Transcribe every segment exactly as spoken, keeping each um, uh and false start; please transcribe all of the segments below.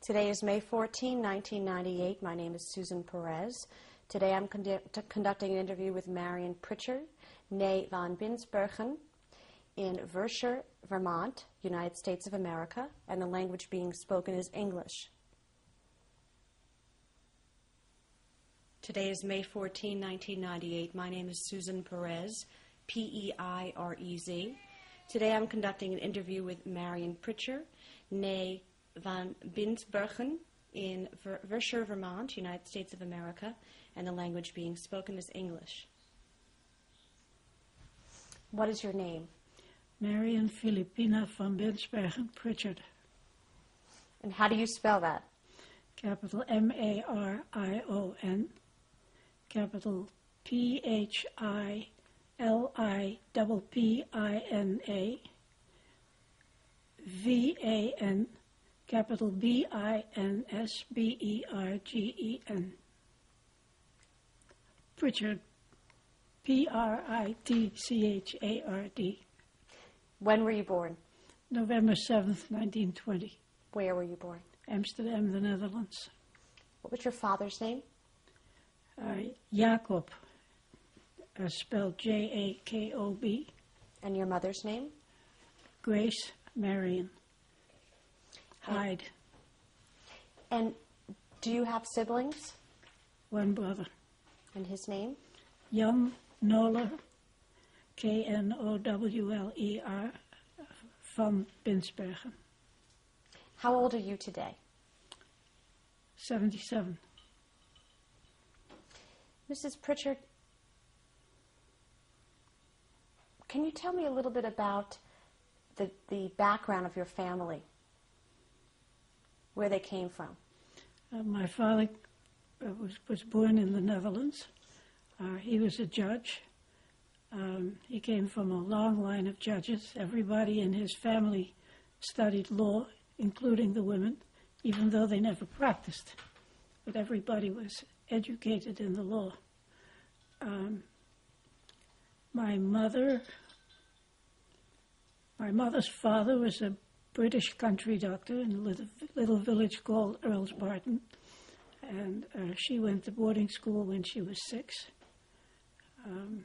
Today is May fourteenth, nineteen ninety-eight. My name is Susan Perez. Today I'm condu- conducting an interview with Marion Pritchard, née van Binsbergen, in Vershire, Vermont, United States of America, and the language being spoken is English. Today is May fourteenth, nineteen ninety-eight. My name is Susan Perez, P E I R E Z. Today I'm conducting an interview with Marion Pritchard, née van Binsbergen, in Ver- Vershire, Vermont, United States of America, and the language being spoken is English. What is your name? Marion Filipina van Binsbergen Pritchard. And how do you spell that? Capital M A R I O N, capital P H I L I P P I N A, V A N, capital B I N S B E R G E N. Pritchard, P R I T C H A R D. When were you born? November seventh, nineteen twenty. Where were you born? Amsterdam, the Netherlands. What was your father's name? Uh, Jacob, uh, spelled J A K O B. And your mother's name? Grace Marion Hyde. And do you have siblings? One brother. And his name? Jan Knoller, K N O W L E R, van Binsbergen. How old are you today? seventy-seven. Missus Pritchard, can you tell me a little bit about the, the background of your family, where they came from? Uh, my father uh, was, was born in the Netherlands. Uh, he was a judge. Um, he came from a long line of judges. Everybody in his family studied law, including the women, even though they never practiced. But everybody was educated in the law. Um, my mother, my mother's father was a British country doctor in a little, little village called Earl's Barton, and uh, she went to boarding school when she was six. Um,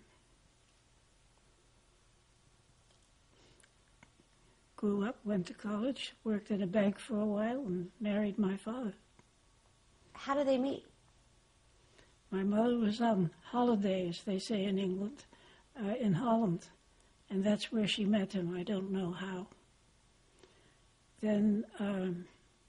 grew up, went to college, worked at a bank for a while, and married my father. How did they meet? My mother was on holiday, as they say in England, uh, in Holland, and that's where she met him. I don't know how. Then um,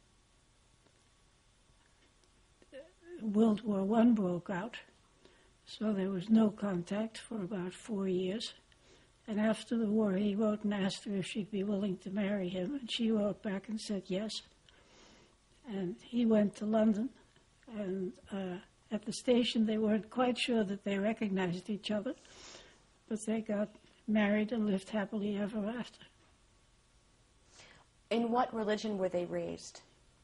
World War One broke out, so there was no contact for about four years. And after the war, he wrote and asked her if she'd be willing to marry him, and she wrote back and said yes. And he went to London, and uh, at the station they weren't quite sure that they recognized each other, but they got married and lived happily ever after. In what religion were they raised?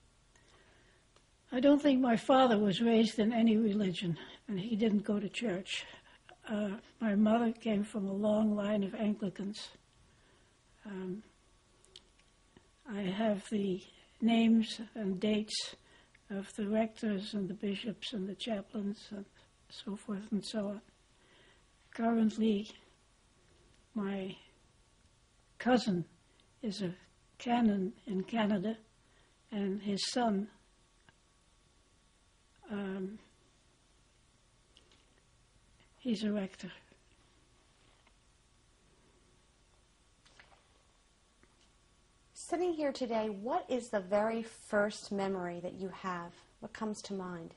I don't think my father was raised in any religion, and he didn't go to church. Uh, my mother came from a long line of Anglicans. Um, I have the names and dates of the rectors and the bishops and the chaplains and so forth and so on. Currently, my cousin is a canon in Canada, and his son um, he's a rector. Sitting here today, what is the very first memory that you have? What comes to mind?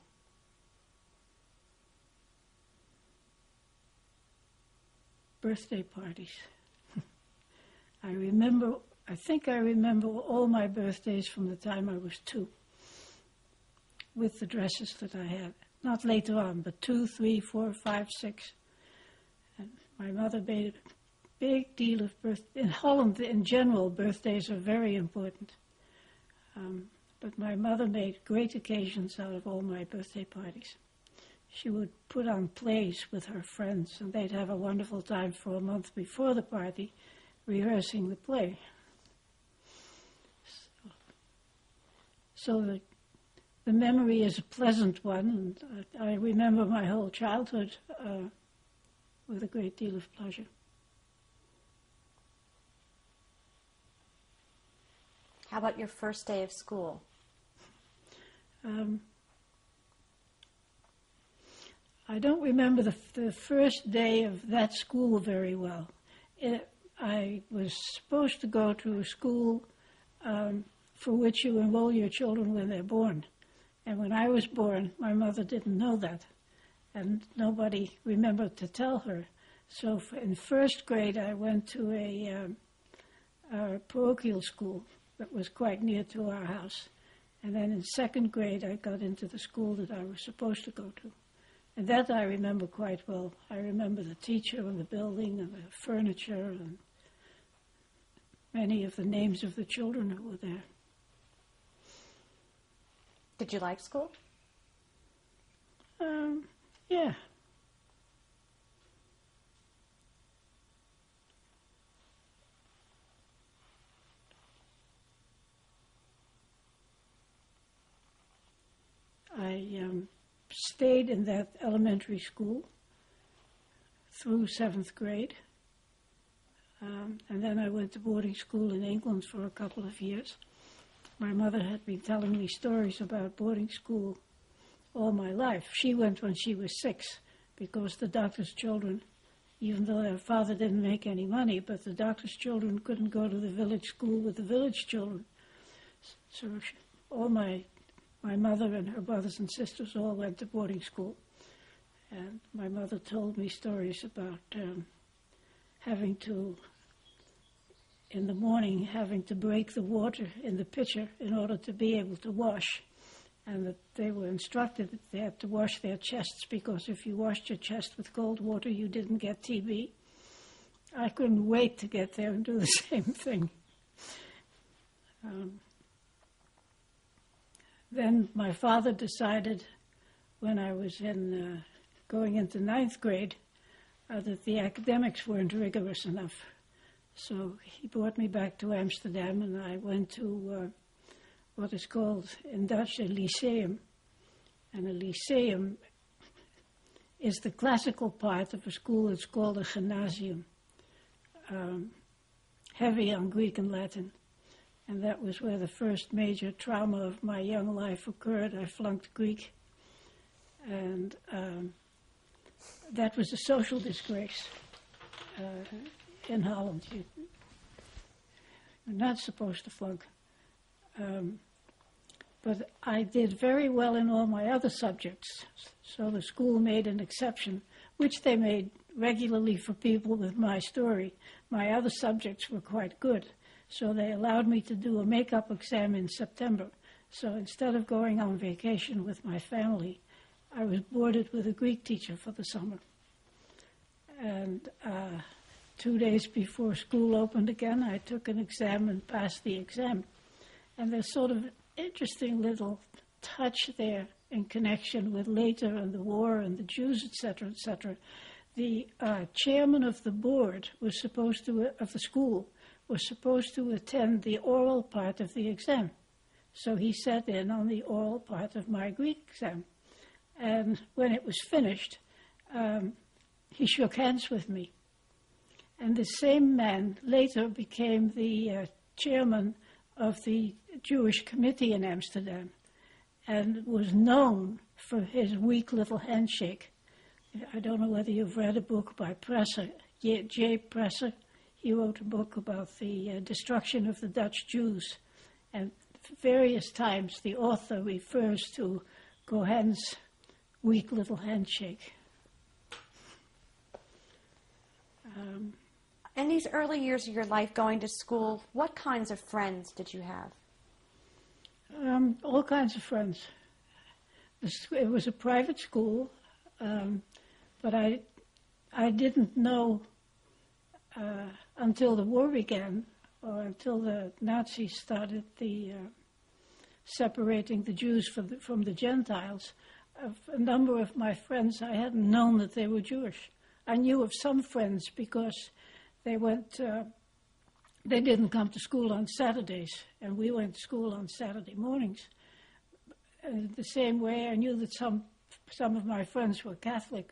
Birthday parties. I remember, I think I remember all my birthdays from the time I was two, with the dresses that I had. Not later on, but two, three, four, five, six. And my mother made a big deal of birthdays. In Holland, in general, birthdays are very important. Um, but my mother made great occasions out of all my birthday parties. She would put on plays with her friends, and they'd have a wonderful time for a month before the party, rehearsing the play. So, so the the memory is a pleasant one, and I, I remember my whole childhood uh, with a great deal of pleasure. How about your first day of school? Um, I don't remember the, the first day of that school very well. It, I was supposed to go to a school um, for which you enroll your children when they're born. And when I was born, my mother didn't know that. And nobody remembered to tell her. So in first grade, I went to a, um, a parochial school that was quite near to our house. And then in second grade, I got into the school that I was supposed to go to. And that I remember quite well. I remember the teacher and the building and the furniture and many of the names of the children who were there. Did you like school? Um, yeah. I um, stayed in that elementary school through seventh grade. Um, and then I went to boarding school in England for a couple of years. My mother had been telling me stories about boarding school all my life. She went when she was six because the doctor's children, even though their father didn't make any money, but the doctor's children couldn't go to the village school with the village children. So she, all my my mother and her brothers and sisters all went to boarding school. And my mother told me stories about um, having to, in the morning, having to break the water in the pitcher in order to be able to wash. And that they were instructed that they had to wash their chests because if you washed your chest with cold water, you didn't get T B. I couldn't wait to get there and do the same thing. Um, then my father decided, when I was in uh, going into ninth grade, uh, that the academics weren't rigorous enough. So he brought me back to Amsterdam, and I went to uh, what is called in Dutch a lyceum. And a lyceum is the classical part of a school. It's called a gymnasium, um, heavy on Greek and Latin. And that was where the first major trauma of my young life occurred. I flunked Greek, and um, that was a social disgrace uh, in Holland. You, you're not supposed to flunk. Um, but I did very well in all my other subjects, so the school made an exception, which they made regularly for people with my story. My other subjects were quite good. So they allowed me to do a makeup exam in September. So instead of going on vacation with my family, I was boarded with a Greek teacher for the summer. And uh, two days before school opened again, I took an exam and passed the exam. And there's sort of an interesting little touch there in connection with later and the war and the Jews, et cetera, et cetera. The uh, chairman of the board was supposed to, of the school, was supposed to attend the oral part of the exam. So he sat in on the oral part of my Greek exam. And when it was finished, um, he shook hands with me. And the same man later became the uh, chairman of the Jewish committee in Amsterdam and was known for his weak little handshake. I don't know whether you've read a book by Presser, J. Presser. He wrote a book about the uh, destruction of the Dutch Jews, and various times the author refers to Cohen's weak little handshake. Um, In these early years of your life going to school, what kinds of friends did you have? Um, all kinds of friends. It was a private school, um, but I, I didn't know uh, until the war began, or until the Nazis started the uh, separating the Jews from the, from the Gentiles. Of a number of my friends, I hadn't known that they were Jewish. I knew of some friends because they went. Uh, they didn't come to school on Saturdays, and we went to school on Saturday mornings. in the same way, I knew that some some of my friends were Catholic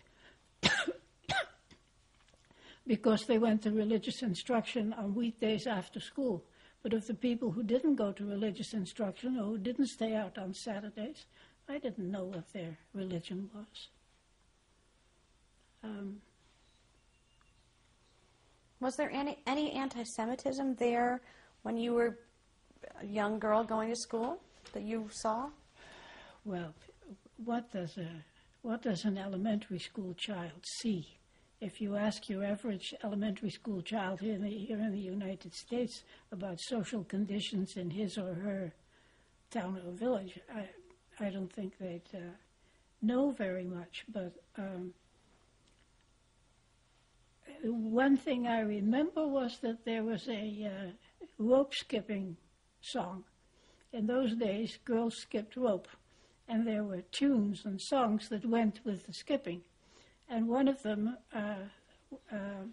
because they went to religious instruction on weekdays after school. But of the people who didn't go to religious instruction or who didn't stay out on Saturdays, I didn't know what their religion was. Um, Was there any, any anti-Semitism there when you were a young girl going to school that you saw? well, what does a what does an elementary school child see? If you ask your average elementary school child here in the, here in the United States about social conditions in his or her town or village, I, I don't think they'd uh, know very much. But um, one thing I remember was that there was a uh, rope skipping song. In those days, girls skipped rope, and there were tunes and songs that went with the skipping. And one of them, uh, uh,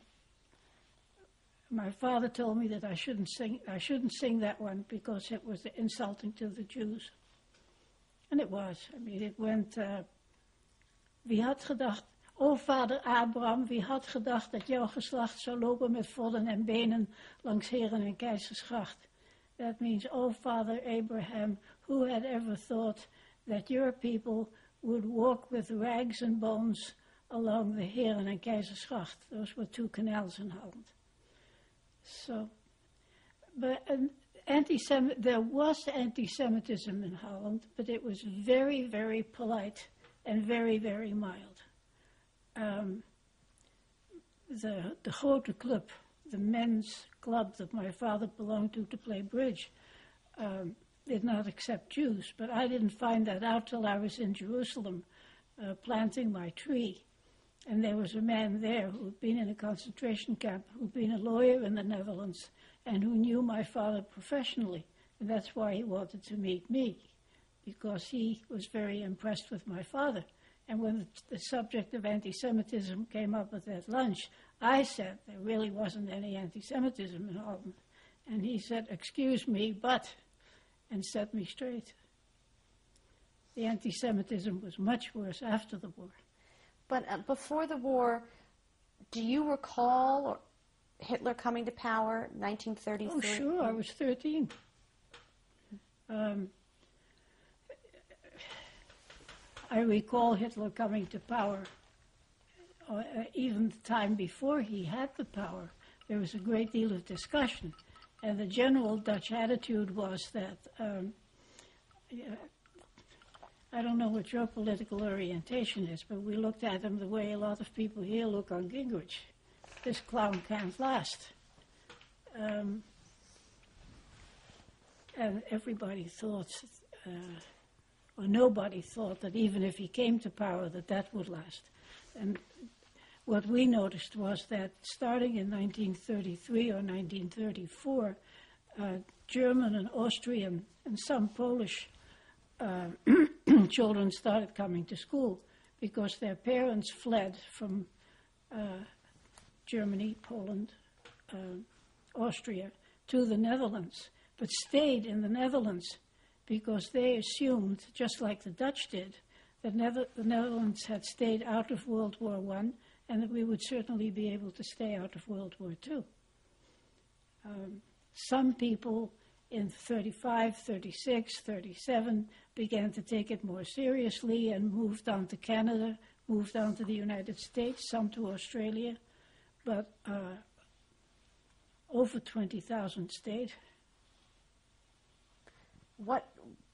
my father told me that I shouldn't sing. I shouldn't sing that one because it was insulting to the Jews, and it was. I mean, it went. Uh, wie had gedacht, o vader Abraham, wie had gedacht dat jouw geslacht zou lopen met vodden en benen langs Heren en Keizersgracht? That means, oh Father Abraham, who had ever thought that your people would walk with rags and bones along the Heren en Keizersgracht? Those were two canals in Holland. So, but an anti-Sem- there was anti-Semitism in Holland, but it was very, very polite and very, very mild. Um, the the grote club, the men's club that my father belonged to to play bridge, um, did not accept Jews. But I didn't find that out till I was in Jerusalem uh, planting my tree. And there was a man there who had been in a concentration camp, who'd been a lawyer in the Netherlands, and who knew my father professionally. And that's why he wanted to meet me, because he was very impressed with my father. And when the, the subject of anti-Semitism came up at that lunch, I said there really wasn't any anti-Semitism in Holland. And he said, excuse me, but, and set me straight. The anti-Semitism was much worse after the war. But uh, before the war, do you recall Hitler coming to power in nineteen thirty-three? Oh, sure, I was thirteen. Um, I recall Hitler coming to power. Uh, even the time before he had the power, there was a great deal of discussion. And the general Dutch attitude was that, um, yeah, I don't know what your political orientation is, but we looked at him the way a lot of people here look on Gingrich. This clown can't last. Um, and everybody thought, uh, or nobody thought that even if he came to power, that that would last. And what we noticed was that starting in nineteen thirty-three or nineteen thirty-four, uh, German and Austrian and some Polish uh, children started coming to school because their parents fled from uh, Germany, Poland, uh, Austria to the Netherlands, but stayed in the Netherlands because they assumed, just like the Dutch did, that Nether- the Netherlands had stayed out of World War One and that we would certainly be able to stay out of World War Two. Um, some people in thirty-five, thirty-six, thirty-seven began to take it more seriously and moved on to Canada, moved on to the United States, some to Australia, but uh, over twenty thousand stayed. What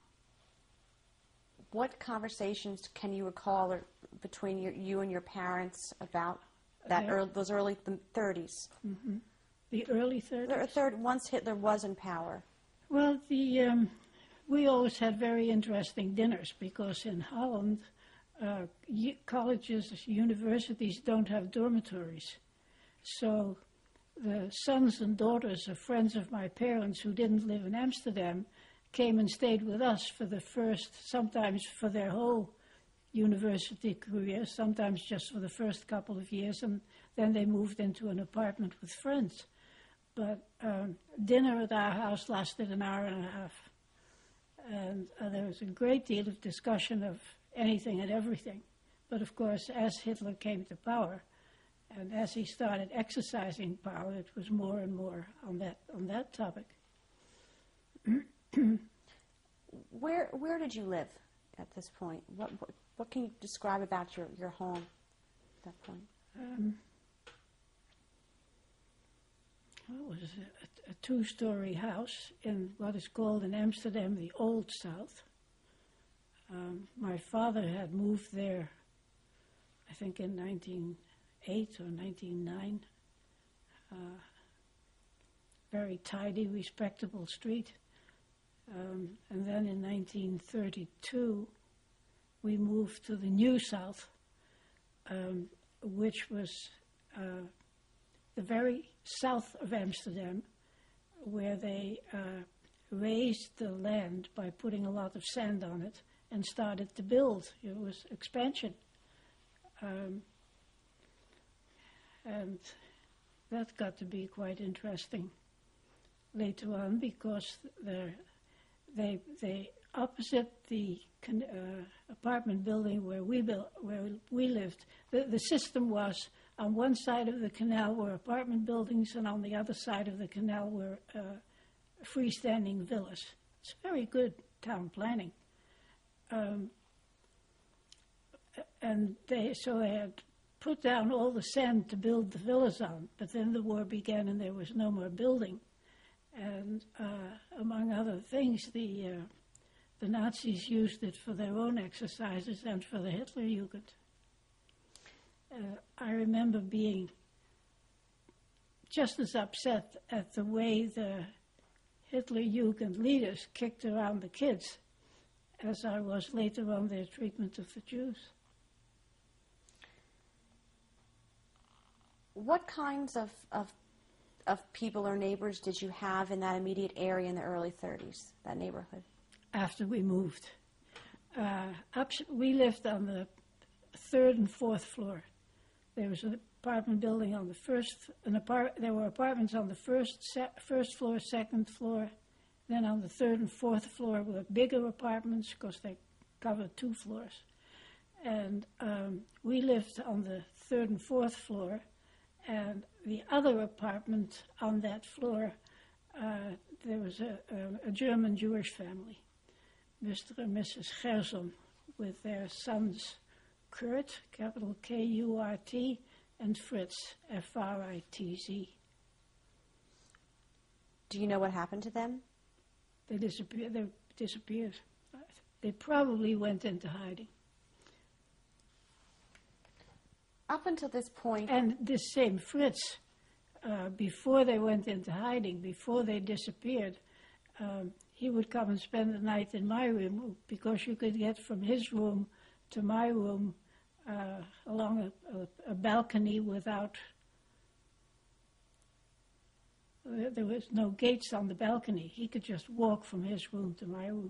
what conversations can you recall or, between your, you and your parents about that Uh, early, those early th- thirties? Mm-hmm. The early thirties? The third, once Hitler was in power. Well, the um, we always had very interesting dinners because in Holland, uh, u- colleges, universities don't have dormitories. So the sons and daughters of friends of my parents who didn't live in Amsterdam came and stayed with us for the first, sometimes for their whole university career, sometimes just for the first couple of years, and then they moved into an apartment with friends. But um, dinner at our house lasted an hour and a half. And uh, there was a great deal of discussion of anything and everything. But of course, as Hitler came to power, and as he started exercising power, it was more and more on that on that topic. Where where did you live at this point? What what, what can you describe about your, your home at that point? Um, well, it was a, a two-story house in what is called in Amsterdam the Old South. Um, my father had moved there, I think in nineteen oh eight or nineteen oh nine. Uh, very tidy, respectable street. Um, and then in nineteen thirty-two, we moved to the New South, um, which was uh, the very south of Amsterdam, where they uh, raised the land by putting a lot of sand on it and started to build. It was expansion. Um, and that got to be quite interesting later on, because the, they, they opposite the con, uh, apartment building where we built, where we lived, the, the system was on one side of the canal were apartment buildings, and on the other side of the canal were uh, freestanding villas. It's very good town planning. Um, and they so they had put down all the sand to build the villas on, but then the war began and there was no more building. And uh, among other things, the uh, the Nazis used it for their own exercises and for the Hitlerjugend. Uh, I remember being just as upset at the way the Hitlerjugend leaders kicked around the kids as I was later on their treatment of the Jews. What kinds of, of, of people or neighbors did you have in that immediate area in the early thirties, that neighborhood? After we moved. Uh, up, we lived on the third and fourth floor. There was an apartment building on the first, an apart, there were apartments on the first, se- first floor, second floor. Then on the third and fourth floor were bigger apartments because they covered two floors. And um, we lived on the third and fourth floor, and the other apartment on that floor, uh, there was a, a, a German Jewish family, Mister and Missus Gerson, with their sons Kurt, capital K U R T, and Fritz, F R I T Z. Do you know what happened to them? They disappeared. They disappeared. They probably went into hiding. Up until this point... And this same Fritz, uh, before they went into hiding, before they disappeared, um, he would come and spend the night in my room, because you could get from his room to my room uh, along a, a, a balcony without... There was no gates on the balcony. He could just walk from his room to my room.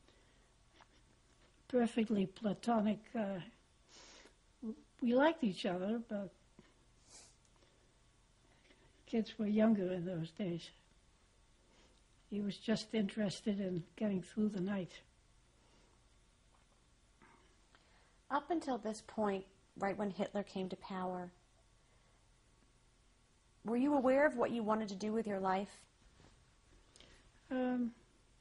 Perfectly platonic. Uh, we liked each other, but kids were younger in those days. He was just interested in getting through the night. Up until this point, right when Hitler came to power, were you aware of what you wanted to do with your life? Um,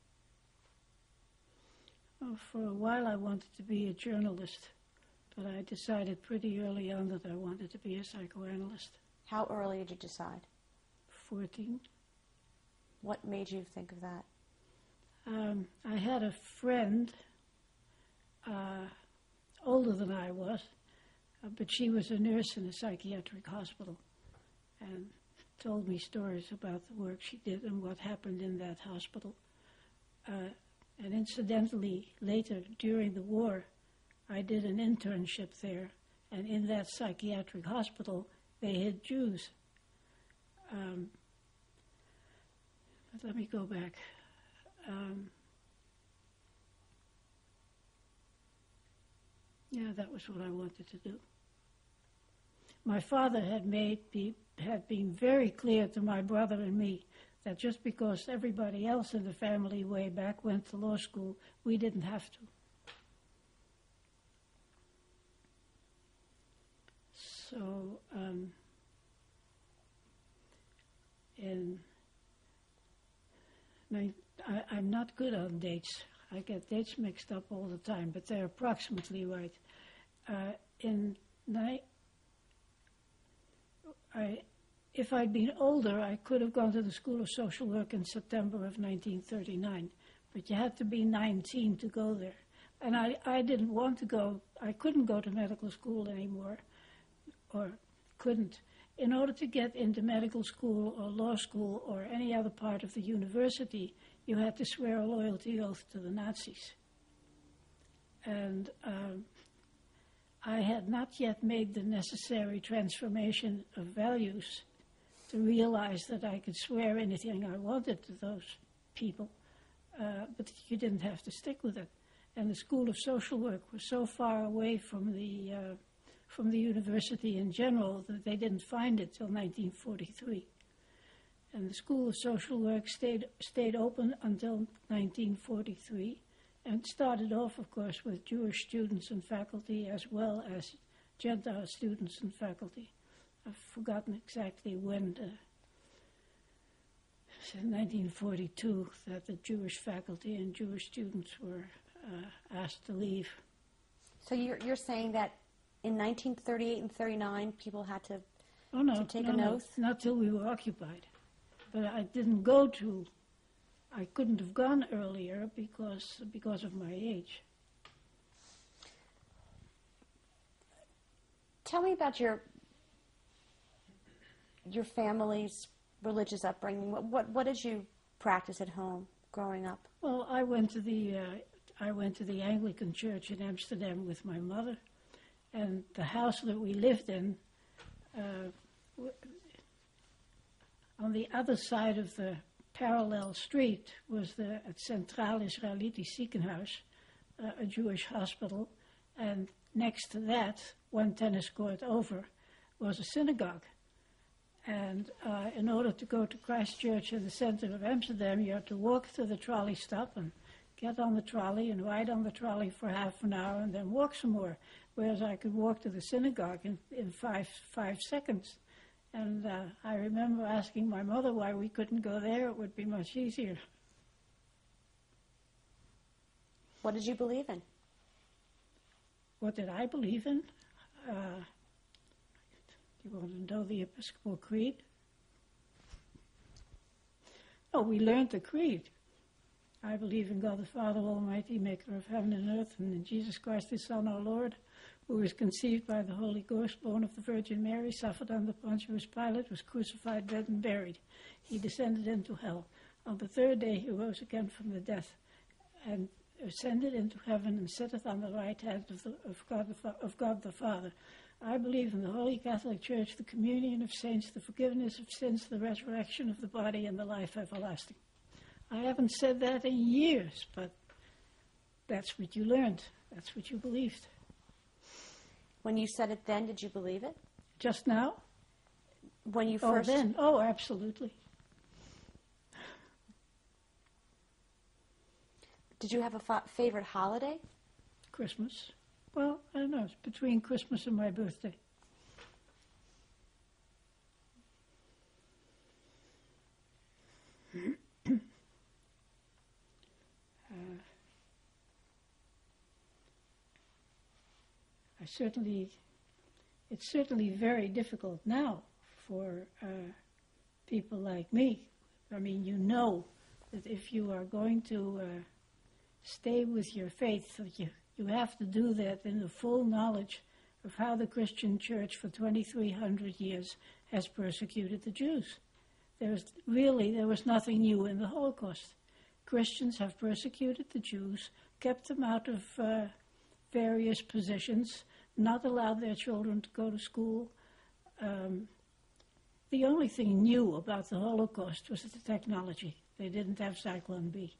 well, for a while I wanted to be a journalist, but I decided pretty early on that I wanted to be a psychoanalyst. How early did you decide? fourteen. What made you think of that? Um, I had a friend, uh, older than I was, uh, but she was a nurse in a psychiatric hospital, and told me stories about the work she did and what happened in that hospital. Uh, and incidentally, later, during the war, I did an internship there, and in that psychiatric hospital, they had Jews. Um, but let me go back. Um, yeah, that was what I wanted to do. My father had made be, had been very clear to my brother and me that just because everybody else in the family way back went to law school, we didn't have to. So, um, in, I, I'm not good on dates. I get dates mixed up all the time, but they're approximately right. Uh, in ni- I, if I'd been older, I could have gone to the School of Social Work in September of nineteen thirty-nine, but you had to be nineteen to go there. And I, I didn't want to go, I couldn't go to medical school anymore, or couldn't. In order to get into medical school or law school or any other part of the university, you had to swear a loyalty oath to the Nazis. And um, I had not yet made the necessary transformation of values to realize that I could swear anything I wanted to those people, uh, but you didn't have to stick with it. And the School of Social Work was so far away from the uh, from the university in general that they didn't find it till nineteen forty-three. And the School of Social Work stayed stayed open until nineteen forty-three, and started off, of course, with Jewish students and faculty as well as Gentile students and faculty. I've forgotten exactly when, uh, nineteen forty-two, that the Jewish faculty and Jewish students were uh, asked to leave. So you're, you're saying that in nineteen thirty-eight and thirty-nine, people had to, oh, no, to take no, an no, oath? not till we were occupied. But I didn't go to, I couldn't have gone earlier because because of my age. Tell me about your your family's religious upbringing. What what, what did you practice at home growing up? Well, I went to the uh, I went to the Anglican Church in Amsterdam with my mother, and the house that we lived in, uh, w- on the other side of the parallel street was the het Centraal Israelitisch Ziekenhuis, uh, a Jewish hospital, and next to that, one tennis court over, was a synagogue. And uh, in order to go to Christ Church in the center of Amsterdam, you had to walk to the trolley stop and get on the trolley and ride on the trolley for half an hour and then walk some more, whereas I could walk to the synagogue in, in five, five seconds. And uh, I remember asking my mother why we couldn't go there. It would be much easier. What did you believe in? What did I believe in? Uh, you want to know the Episcopal Creed? Oh, we learned the creed. I believe in God the Father Almighty, maker of heaven and earth, and in Jesus Christ, his Son, our Lord, who was conceived by the Holy Ghost, born of the Virgin Mary, suffered under Pontius Pilate, was crucified, dead, and buried. He descended into hell. On the third day he rose again from the death, and ascended into heaven, and sitteth on the right hand of, the, of, God the Fa- of God the Father. I believe in the Holy Catholic Church, the communion of saints, the forgiveness of sins, the resurrection of the body, and the life everlasting. I haven't said that in years, but that's what you learned. That's what you believed. When you said it then, did you believe it? Just now? When you Oh, first... then. Oh, absolutely. Did you have a fa- favorite holiday? Christmas. Well, I don't know. It's between Christmas and my birthday. uh, I certainly, it's certainly very difficult now for uh, people like me. I mean, you know that if you are going to uh, stay with your faith, that you, you have to do that in the full knowledge of how the Christian church for twenty-three hundred years has persecuted the Jews. There was really, there was nothing new in the Holocaust. Christians have persecuted the Jews, kept them out of uh, various positions, not allowed their children to go to school. Um, the only thing new about the Holocaust was the technology. They didn't have Cyclone B.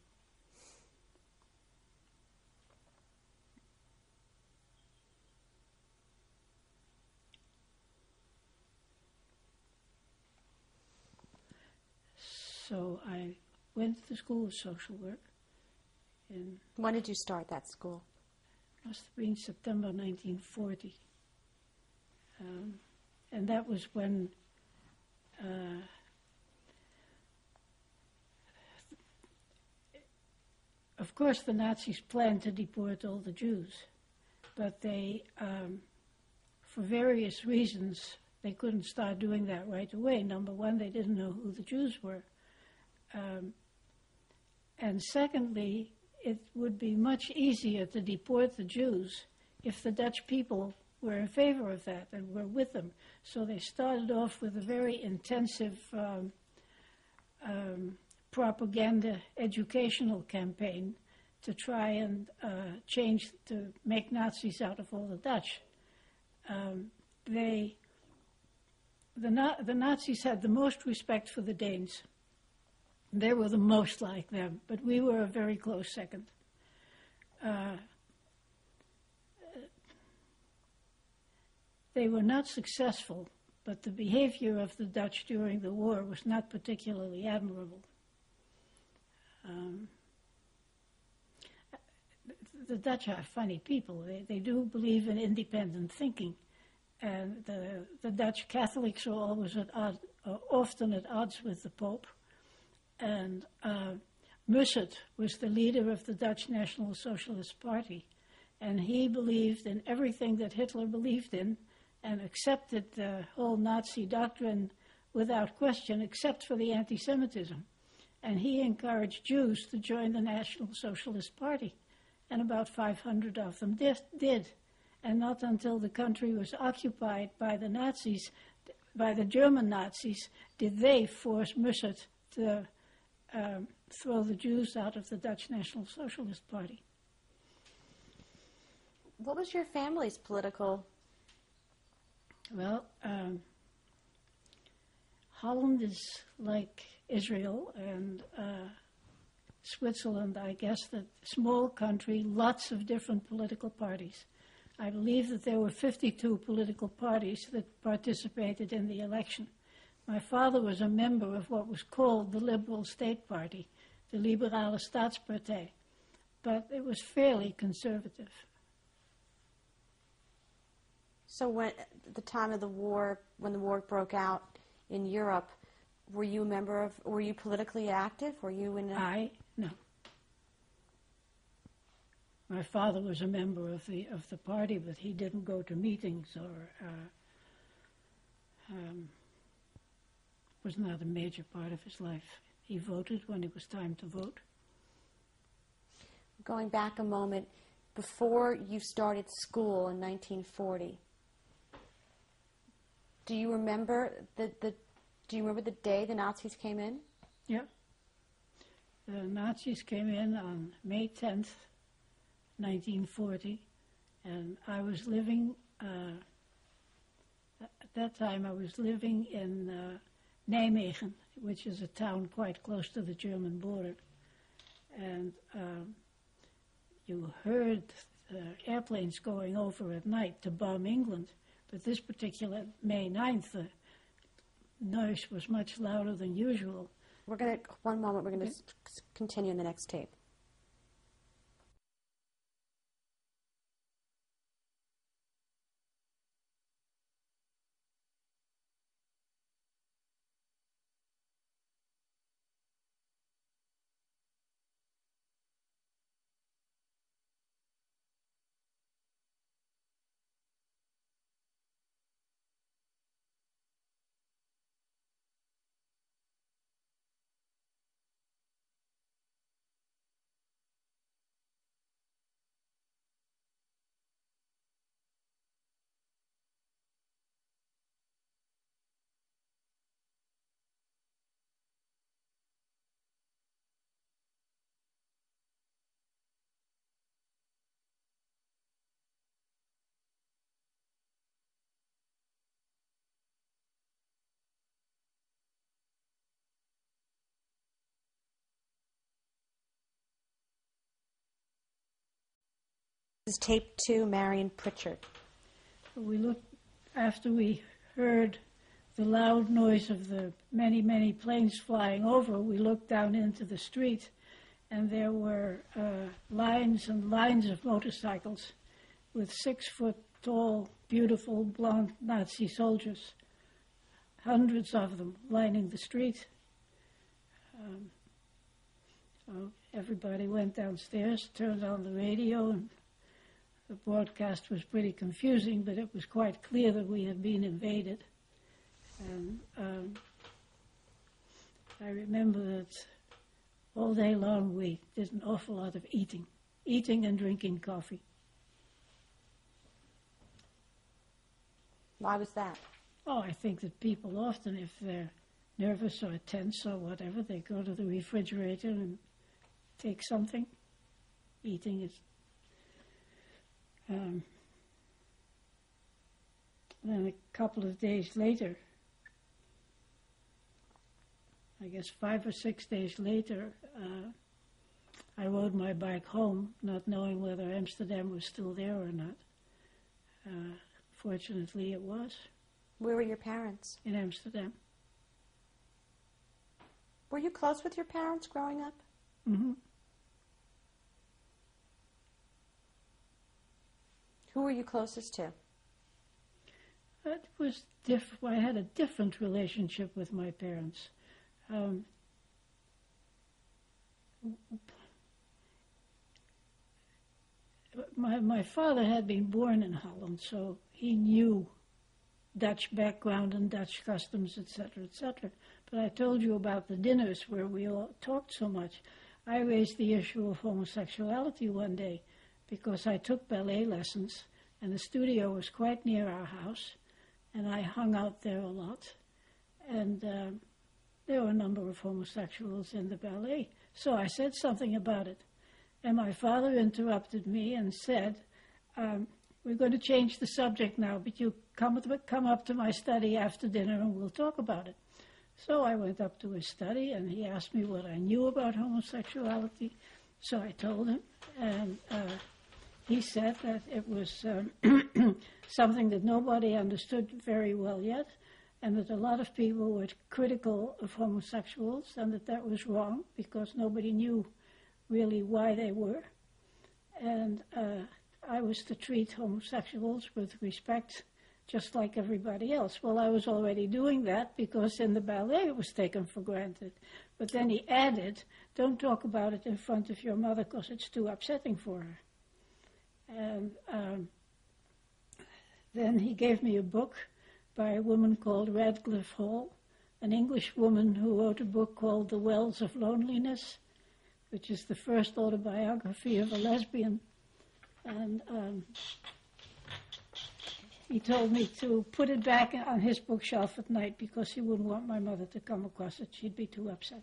So I went to the School of Social Work. In, when did you start that school? must have been September nineteen forty. Um, and that was when uh, of course the Nazis planned to deport all the Jews, but they, um, for various reasons, they couldn't start doing that right away. Number one, they didn't know who the Jews were. Um, and secondly, it would be much easier to deport the Jews if the Dutch people were in favor of that and were with them. So they started off with a very intensive um, um, propaganda educational campaign to try and uh, change, to make Nazis out of all the Dutch. Um, they, the, Na- the Nazis had the most respect for the Danes. They were the most like them, but we were a very close second. Uh, they were not successful, but the behavior of the Dutch during the war was not particularly admirable. Um, the Dutch are funny people. They, they do believe in independent thinking, and the, the Dutch Catholics are always at odd, uh, often at odds with the Pope. And uh, Mussert was the leader of the Dutch National Socialist Party, and he believed in everything that Hitler believed in and accepted the whole Nazi doctrine without question, except for the anti-Semitism. And he encouraged Jews to join the National Socialist Party, and about five hundred of them did. And not until the country was occupied by the Nazis, by the German Nazis, did they force Mussert to Um, throw the Jews out of the Dutch National Socialist Party. What was your family's political? Well, um, Holland is like Israel and uh, Switzerland, I guess, that small country, lots of different political parties. I believe that there were fifty-two political parties that participated in the election. My father was a member of what was called the Liberal State Party, the Liberale Staatspartij, but it was fairly conservative. So when, at the time of the war, when the war broke out in Europe, were you a member of, were you politically active? Were you in a... I, no. My father was a member of the of the party, but he didn't go to meetings or uh, um, was not a major part of his life. He voted when it was time to vote. Going back a moment, before you started school in nineteen forty, do you remember the, the do you remember the day the Nazis came in? Yeah. The Nazis came in on May tenth, nineteen forty, and I was living, uh, at that time I was living in uh, Nijmegen, which is a town quite close to the German border. And um, you heard uh, airplanes going over at night to bomb England, but this particular May ninth, the noise was much louder than usual. We're going to, one moment, we're going to okay. continue in the next tape. This is tape two, Marion Pritchard. We looked, after we heard the loud noise of the many, many planes flying over, we looked down into the street, and there were uh, lines and lines of motorcycles with six-foot-tall, beautiful, blonde Nazi soldiers, hundreds of them lining the street. Um, so everybody went downstairs, turned on the radio, and the broadcast was pretty confusing, but it was quite clear that we had been invaded. And um, I remember that all day long we did an awful lot of eating, eating and drinking coffee. Why was that? Oh, I think that people often, if they're nervous or tense or whatever, they go to the refrigerator and take something. Eating is... Um, then a couple of days later, I guess five or six days later, uh, I rode my bike home, not knowing whether Amsterdam was still there or not. Uh, fortunately, it was. Where were your parents? In Amsterdam. Were you close with your parents growing up? Mm-hmm. Who were you closest to? It was diff- I had a different relationship with my parents. Um, my my father had been born in Holland, so he knew Dutch background and Dutch customs, et cetera, et cetera. But I told you about the dinners where we all talked so much. I raised the issue of homosexuality one day because I took ballet lessons, and the studio was quite near our house, and I hung out there a lot. And um, there were a number of homosexuals in the ballet. So I said something about it. And my father interrupted me and said, um, we're going to change the subject now, but you come, come up to my study after dinner and we'll talk about it. So I went up to his study and he asked me what I knew about homosexuality. So I told him, and uh, he said that it was um, something that nobody understood very well yet, and that a lot of people were critical of homosexuals, and that that was wrong because nobody knew really why they were. And uh, I was to treat homosexuals with respect just like everybody else. Well, I was already doing that because in the ballet it was taken for granted. But then he added, don't talk about it in front of your mother because it's too upsetting for her. And um, then he gave me a book by a woman called Radcliffe Hall, an English woman who wrote a book called The Wells of Loneliness, which is the first autobiography of a lesbian. And um, he told me to put it back on his bookshelf at night because he wouldn't want my mother to come across it. She'd be too upset.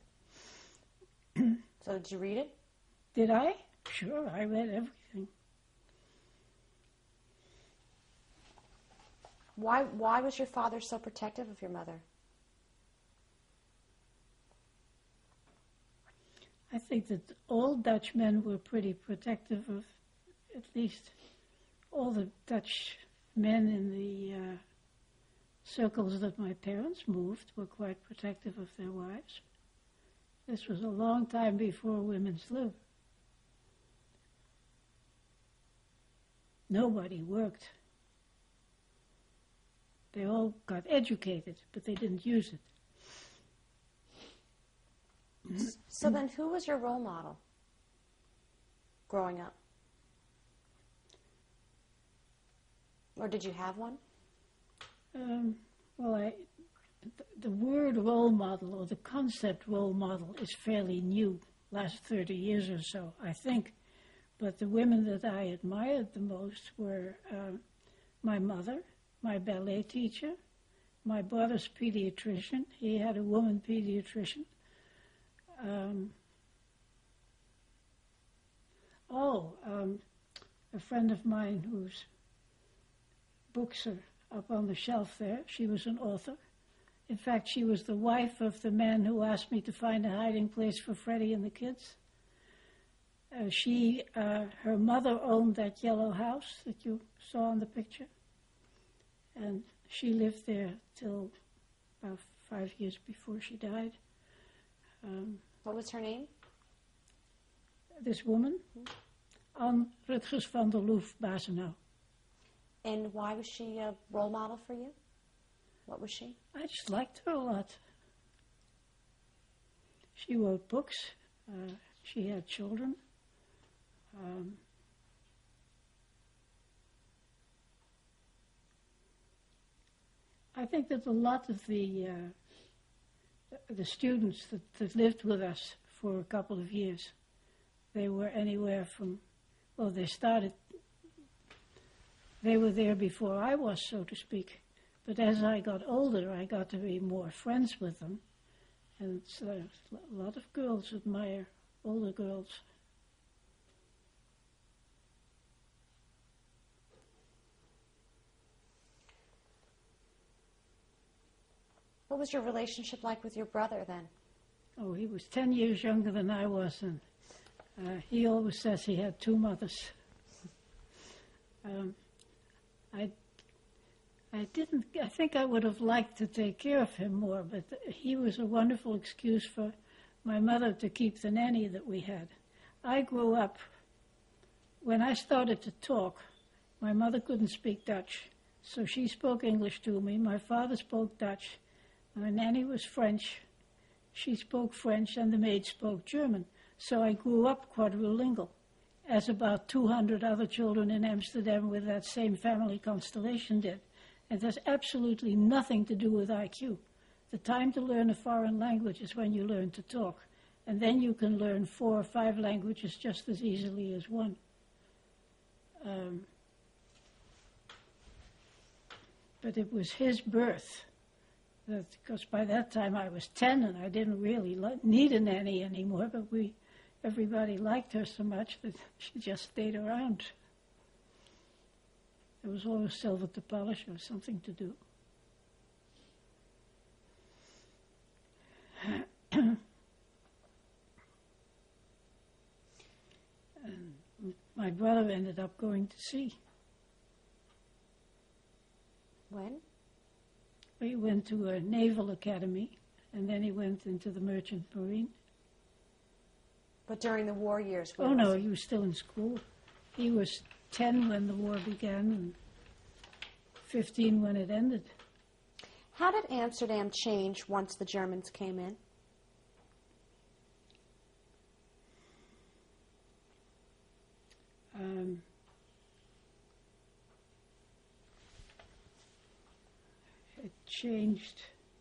So did you read it? Did I? Sure, I read everything. Why, why was your father so protective of your mother? I think that all Dutch men were pretty protective of, at least all the Dutch men in the uh, circles that my parents moved were quite protective of their wives. This was a long time before women's lib. Nobody worked. They all got educated, but they didn't use it. So then who was your role model growing up? Or did you have one? Um, well, I, the word role model or the concept role model is fairly new, last thirty years or so, I think. But the women that I admired the most were um, my mother, my ballet teacher, my brother's pediatrician. He had a woman pediatrician. Um, oh, um, a friend of mine whose books are up on the shelf there, she was an author. In fact, she was the wife of the man who asked me to find a hiding place for Freddie and the kids. Uh, she, uh, her mother owned that yellow house that you saw in the picture. And she lived there till about five years before she died. Um, What was her name? this woman, Anne Rutgers van der Loof Bazenau. And why was she a role model for you? What was she? I just liked her a lot. She wrote books. Uh, she had children. Um, I think that a lot of the uh, the students that, that lived with us for a couple of years, they were anywhere from, well, they started, they were there before I was, so to speak. But as I got older, I got to be more friends with them. And so a lot of girls admire older girls. What was your relationship like with your brother then? Oh, he was ten years younger than I was, and uh, he always says he had two mothers. Um, I, I didn't, I think I would have liked to take care of him more, but he was a wonderful excuse for my mother to keep the nanny that we had. I grew up, when I started to talk, my mother couldn't speak Dutch, so she spoke English to me. My father spoke Dutch. My nanny was French. She spoke French, and the maid spoke German. So I grew up quadrilingual, as about two hundred other children in Amsterdam with that same family constellation did. It has absolutely nothing to do with I Q. The time to learn a foreign language is when you learn to talk, and then you can learn four or five languages just as easily as one. Um, but it was his birth. That, because by that time I was ten and I didn't really li- need a nanny anymore, but we, everybody liked her so much that she just stayed around. There was always silver to polish or something to do. And my brother ended up going to sea. When? He went to a naval academy, and then he went into the merchant marine. But during the war years? Oh, no, he was still in school. He was ten when the war began, and fifteen when it ended. How did Amsterdam change once the Germans came in? Um, it changed.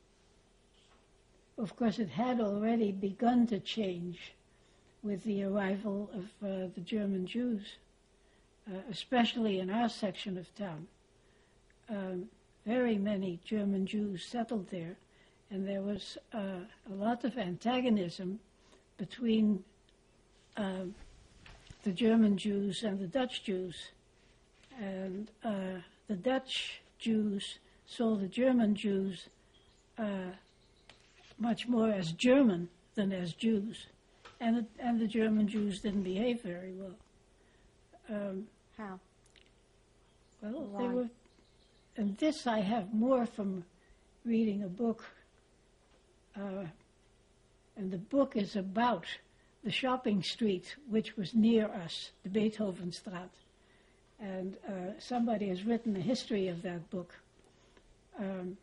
Of course, it had already begun to change with the arrival of uh, the German Jews, uh, especially in our section of town. Um, very many German Jews settled there, and there was uh, a lot of antagonism between uh, the German Jews and the Dutch Jews. And uh, the Dutch Jews saw the German Jews uh, much more as German than as Jews. And the, and the German Jews didn't behave very well. Um, How? well, Why? they were, and this I have more from reading a book, uh, and the book is about the shopping street which was near us, the Beethovenstraat. And uh, somebody has written a history of that book. Um,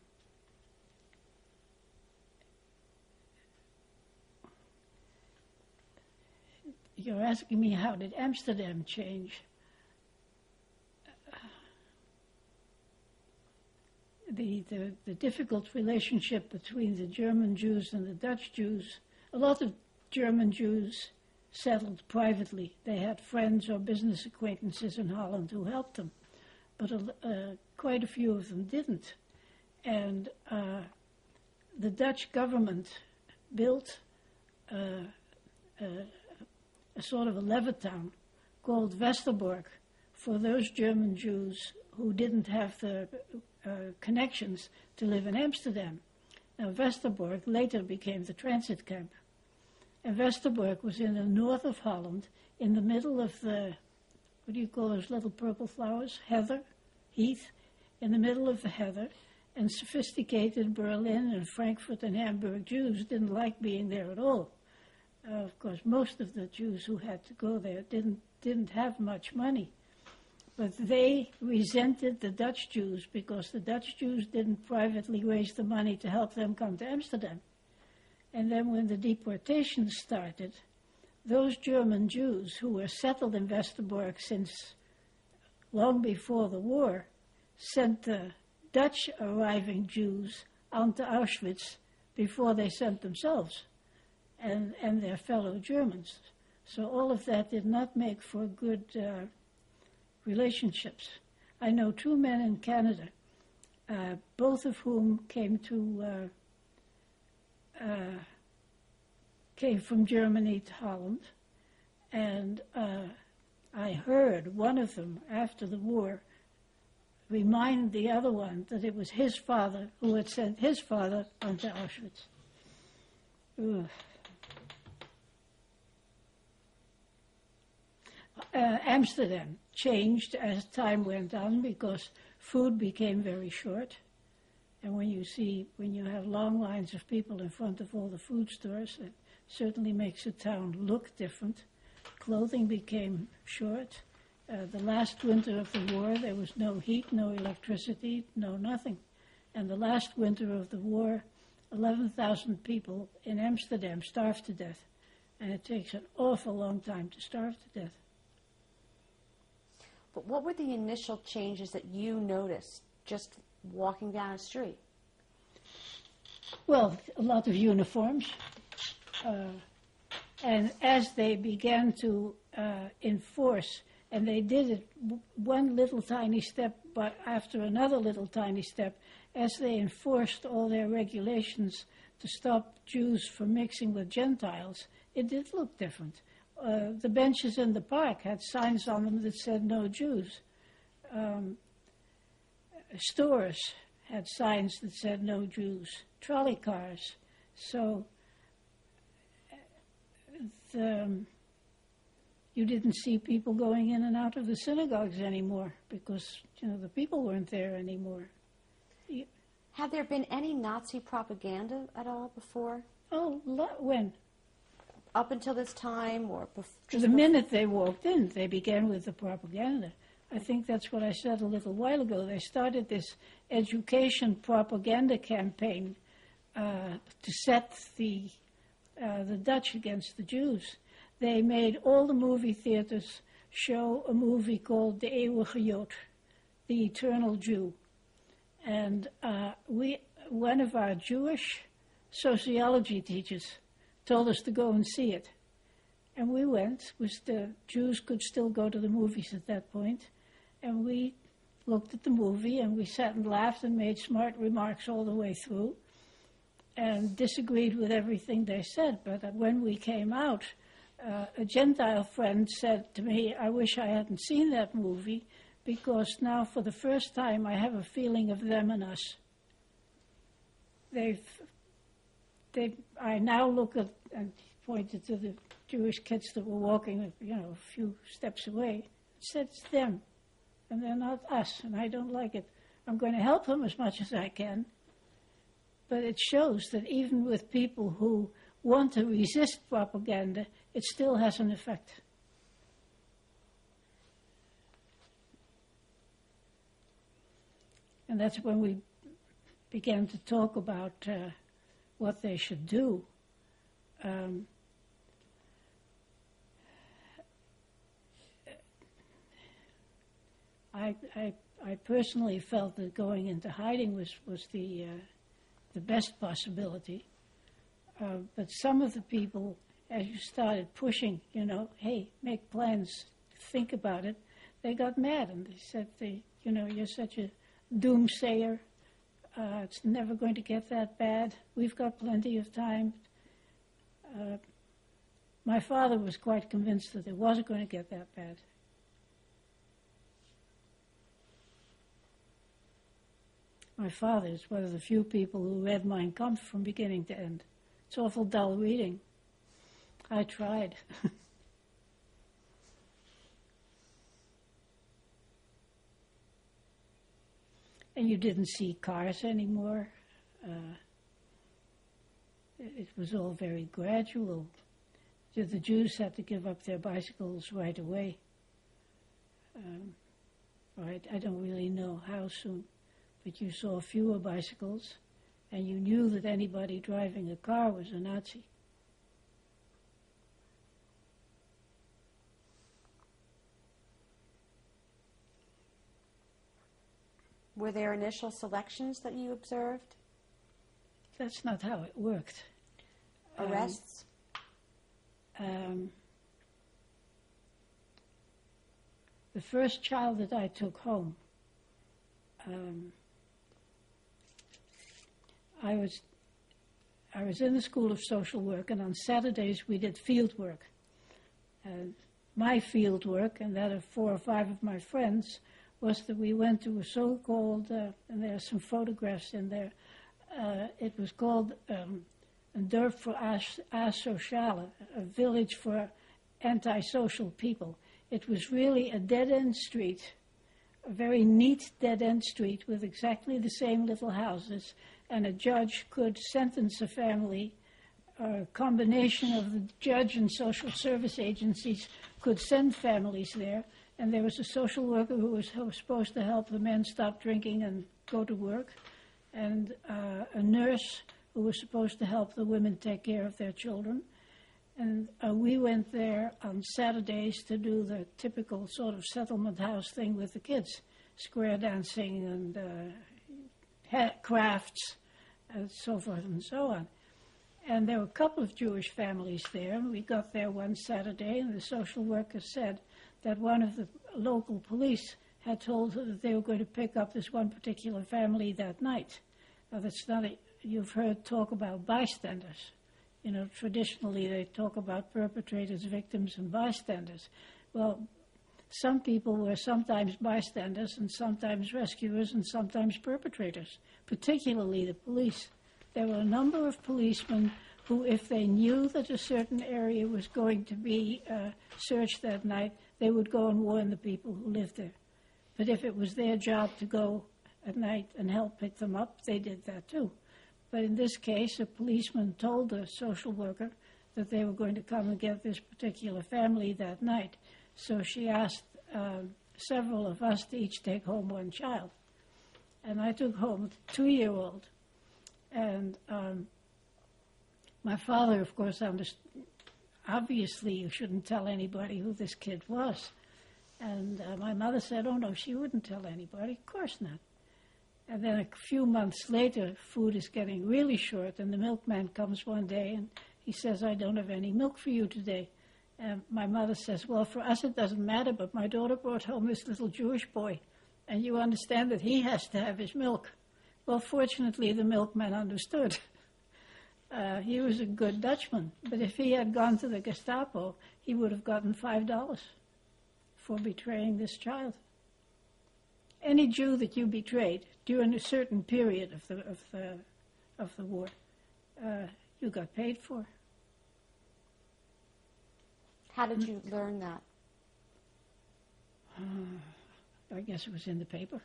You're asking me, how did Amsterdam change? The, the, the difficult relationship between the German Jews and the Dutch Jews. A lot of German Jews settled privately. They had friends or business acquaintances in Holland who helped them, but a, uh, quite a few of them didn't. And uh, the Dutch government built uh, uh, a sort of a Levittown called Westerbork for those German Jews who didn't have the uh, connections to live in Amsterdam. Now, Westerbork later became the transit camp. And Westerbork was in the north of Holland, in the middle of the, what do you call those little purple flowers? Heather, heath, in the middle of the heather. And sophisticated Berlin and Frankfurt and Hamburg Jews didn't like being there at all. Uh, of course, most of the Jews who had to go there didn't didn't have much money. But they resented the Dutch Jews because the Dutch Jews didn't privately raise the money to help them come to Amsterdam. And then when the deportations started, those German Jews who were settled in Westerbork since long before the war sent the Dutch arriving Jews on to Auschwitz before they sent themselves and, and their fellow Germans. So all of that did not make for good uh, relationships. I know two men in Canada, uh, both of whom came to uh, uh, came from Germany to Holland, and uh, I heard one of them after the war remind the other one that it was his father who had sent his father onto Auschwitz. Ugh. Uh, Amsterdam changed as time went on because food became very short. And when you see, when you have long lines of people in front of all the food stores, it certainly makes a town look different. Clothing became short. Uh, the last winter of the war, there was no heat, no electricity, no nothing. And the last winter of the war, eleven thousand people in Amsterdam starved to death. And it takes an awful long time to starve to death. But what were the initial changes that you noticed just walking down a street? Well, a lot of uniforms. Uh, and as they began to uh, enforce, and they did it w- one little tiny step but after another little tiny step, as they enforced all their regulations to stop Jews from mixing with Gentiles, it did look different. Uh, the benches in the park had signs on them that said no Jews. Um, stores had signs that said no Jews. Trolley cars. So the, um, you didn't see people going in and out of the synagogues anymore because, you know, the people weren't there anymore. You, Had there been any Nazi propaganda at all before? oh, lo- when? Up until this time, or bef- just The bef- minute they walked in, they began with the propaganda. I think that's what I said a little while ago. They started this education propaganda campaign uh, to set the uh, the Dutch against the Jews. They made all the movie theaters show a movie called De Eeuwige Jood, the Eternal Jew. And uh, we, one of our Jewish sociology teachers told us to go and see it. And we went, was the Jews could still go to the movies at that point, and we looked at the movie and we sat and laughed and made smart remarks all the way through and disagreed with everything they said. But when we came out, uh, a Gentile friend said to me, I wish I hadn't seen that movie because now for the first time I have a feeling of them and us. They've They, I now look at, and pointed to the Jewish kids that were walking, you know, a few steps away, said it's them, and they're not us, and I don't like it. I'm going to help them as much as I can, but it shows that even with people who want to resist propaganda, it still has an effect. And that's when we began to talk about uh, what they should do. Um, I, I, I personally felt that going into hiding was, was the, uh, the best possibility. Uh, but some of the people, as you started pushing, you know, hey, make plans, think about it, they got mad and they said, they, you know, you're such a doomsayer. Uh, it's never going to get that bad. We've got plenty of time. Uh, my father was quite convinced that it wasn't going to get that bad. My father is one of the few people who read Mein Kampf from beginning to end. It's awful dull reading. I tried. and you didn't see cars anymore. Uh, it was all very gradual. The Jews had to give up their bicycles right away. Um, right, I don't really know how soon, but you saw fewer bicycles, and you knew that anybody driving a car was a Nazi. Were there initial selections that you observed? That's not how it worked. Arrests? Um, um, the first child that I took home, um, I was I was in the School of Social Work, and on Saturdays we did field work. And my field work, and that of four or five of my friends, was that we went to a so-called, uh, and there are some photographs in there, uh, it was called um, een dorp voor asocialen, a village for antisocial people. It was really a dead-end street, a very neat dead-end street with exactly the same little houses, and a judge could sentence a family, a combination of the judge and social service agencies could send families there, and there was a social worker who was, who was supposed to help the men stop drinking and go to work, and uh, a nurse who was supposed to help the women take care of their children. And uh, we went there on Saturdays to do the typical sort of settlement house thing with the kids, square dancing and uh, crafts and so forth and so on. And there were a couple of Jewish families there, and we got there one Saturday, and the social worker said that one of the local police had told her that they were going to pick up this one particular family that night. Now, that's not a, you've heard talk about bystanders. You know, traditionally they talk about perpetrators, victims, and bystanders. Well, some people were sometimes bystanders and sometimes rescuers and sometimes perpetrators, particularly the police. There were a number of policemen who, if they knew that a certain area was going to be uh, searched that night, they would go and warn the people who lived there. But if it was their job to go at night and help pick them up, they did that too. But in this case, a policeman told the social worker that they were going to come and get this particular family that night. So she asked uh, several of us to each take home one child. And I took home a two-year-old. And um, my father, of course, understood. Obviously, you shouldn't tell anybody who this kid was. And uh, my mother said, oh, no, she wouldn't tell anybody. Of course not. And then a few months later, food is getting really short, and the milkman comes one day, and he says, I don't have any milk for you today. And my mother says, well, for us it doesn't matter, but my daughter brought home this little Jewish boy, and you understand that he has to have his milk. Well, fortunately, the milkman understood. Uh, he was a good Dutchman, but if he had gone to the Gestapo, he would have gotten five dollars for betraying this child. Any Jew that you betrayed during a certain period of the of the of the war, uh, you got paid for. How did you learn that? Uh, I guess it was in the paper.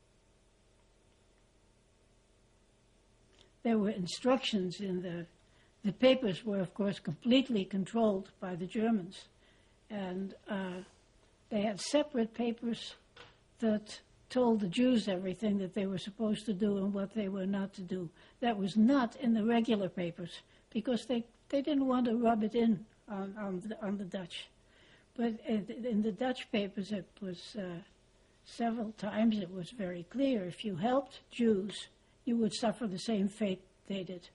There were instructions in the, the papers were, of course, completely controlled by the Germans. And uh, they had separate papers that told the Jews everything that they were supposed to do and what they were not to do. That was not in the regular papers because they, they didn't want to rub it in on, on, the, on the Dutch. But in the Dutch papers, it was uh, several times, it was very clear. If you helped Jews, you would suffer the same fate they did.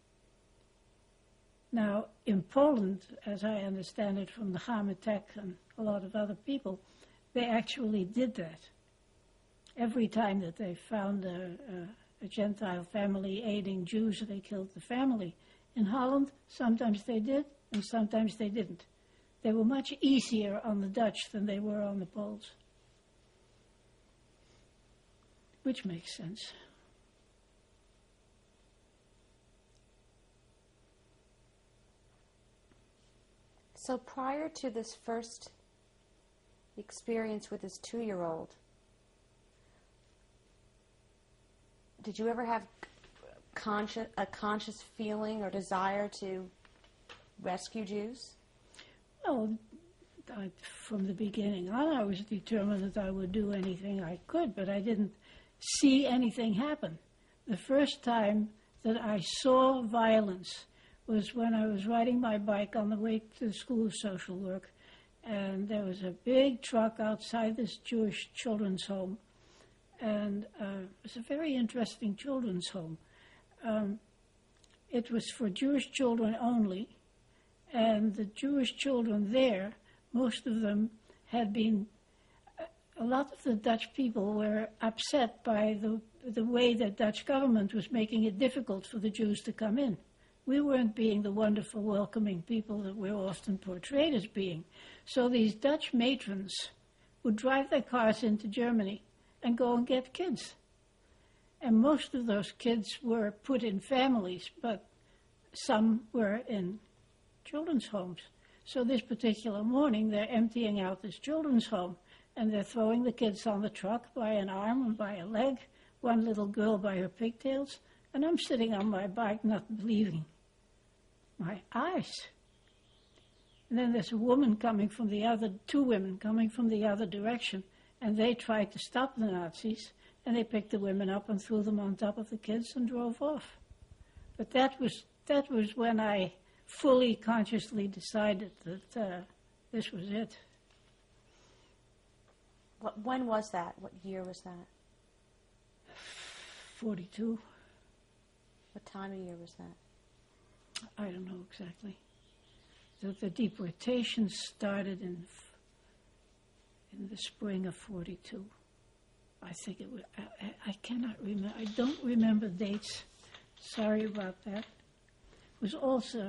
Now, in Poland, as I understand it from the Hametek and a lot of other people, they actually did that. Every time that they found a, a, a Gentile family aiding Jews, they killed the family. In Holland, sometimes they did, and sometimes they didn't. They were much easier on the Dutch than they were on the Poles, which makes sense. So prior to this first experience with this two-year-old, did you ever have conscious, a conscious feeling or desire to rescue Jews? Well, I, from the beginning on, I was determined that I would do anything I could, but I didn't see anything happen. The first time that I saw violence was when I was riding my bike on the way to the School of Social Work, and there was a big truck outside this Jewish children's home, and uh, it was a very interesting children's home. Um, it was for Jewish children only, and the Jewish children there, most of them had been, a lot of the Dutch people were upset by the, the way the Dutch government was making it difficult for the Jews to come in. We weren't being the wonderful, welcoming people that we're often portrayed as being. So these Dutch matrons would drive their cars into Germany and go and get kids. And most of those kids were put in families, but some were in children's homes. So this particular morning, they're emptying out this children's home, and they're throwing the kids on the truck by an arm and by a leg, one little girl by her pigtails, and I'm sitting on my bike not believing my eyes. And then there's a woman coming from the other, two women coming from the other direction, and they tried to stop the Nazis, and they picked the women up and threw them on top of the kids and drove off. But that was that was when I fully consciously decided that uh, this was it. What, when was that? What year was that? forty-two. What time of year was that? I don't know exactly. The, the deportation started in in the spring of forty-two. I think it was, I, I, I cannot remember, I don't remember dates. Sorry about that. It was also,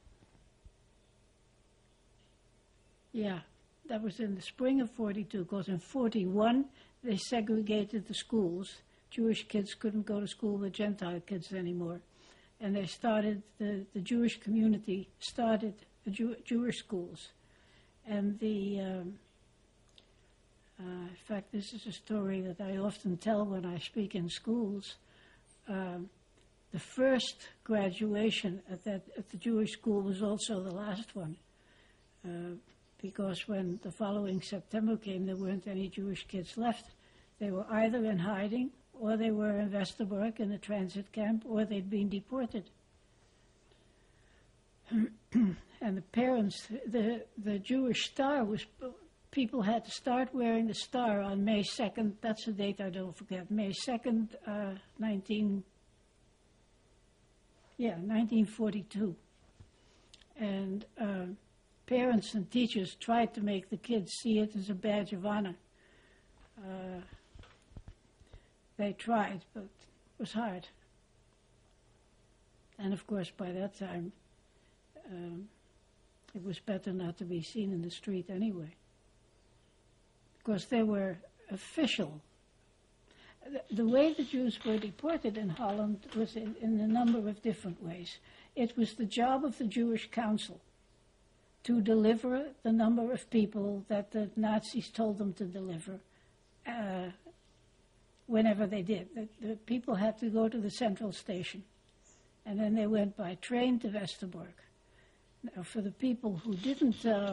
yeah, that was in the spring of forty-two, because in forty-one they segregated the schools. Jewish kids couldn't go to school with Gentile kids anymore. And they started, the, the Jewish community started the Jew, Jewish schools. And the, um, uh, in fact, this is a story that I often tell when I speak in schools. Um, the first graduation at, that, at the Jewish school was also the last one. Uh, because when the following September came, there weren't any Jewish kids left. They were either in hiding, or they were in Westerbork in a transit camp, or they'd been deported. And the parents, the, the Jewish star was, people had to start wearing the star on May second, that's a date I don't forget, May second, uh, nineteen, yeah, nineteen forty-two. And uh, parents and teachers tried to make the kids see it as a badge of honor. Uh, They tried, but it was hard. And of course, by that time, um, it was better not to be seen in the street anyway. Because they were official. The, the way the Jews were deported in Holland was in, in a number of different ways. It was the job of the Jewish Council to deliver the number of people that the Nazis told them to deliver, uh, whenever they did. The, the people had to go to the central station, and then they went by train to Westerbork. Now, for the people who didn't, uh,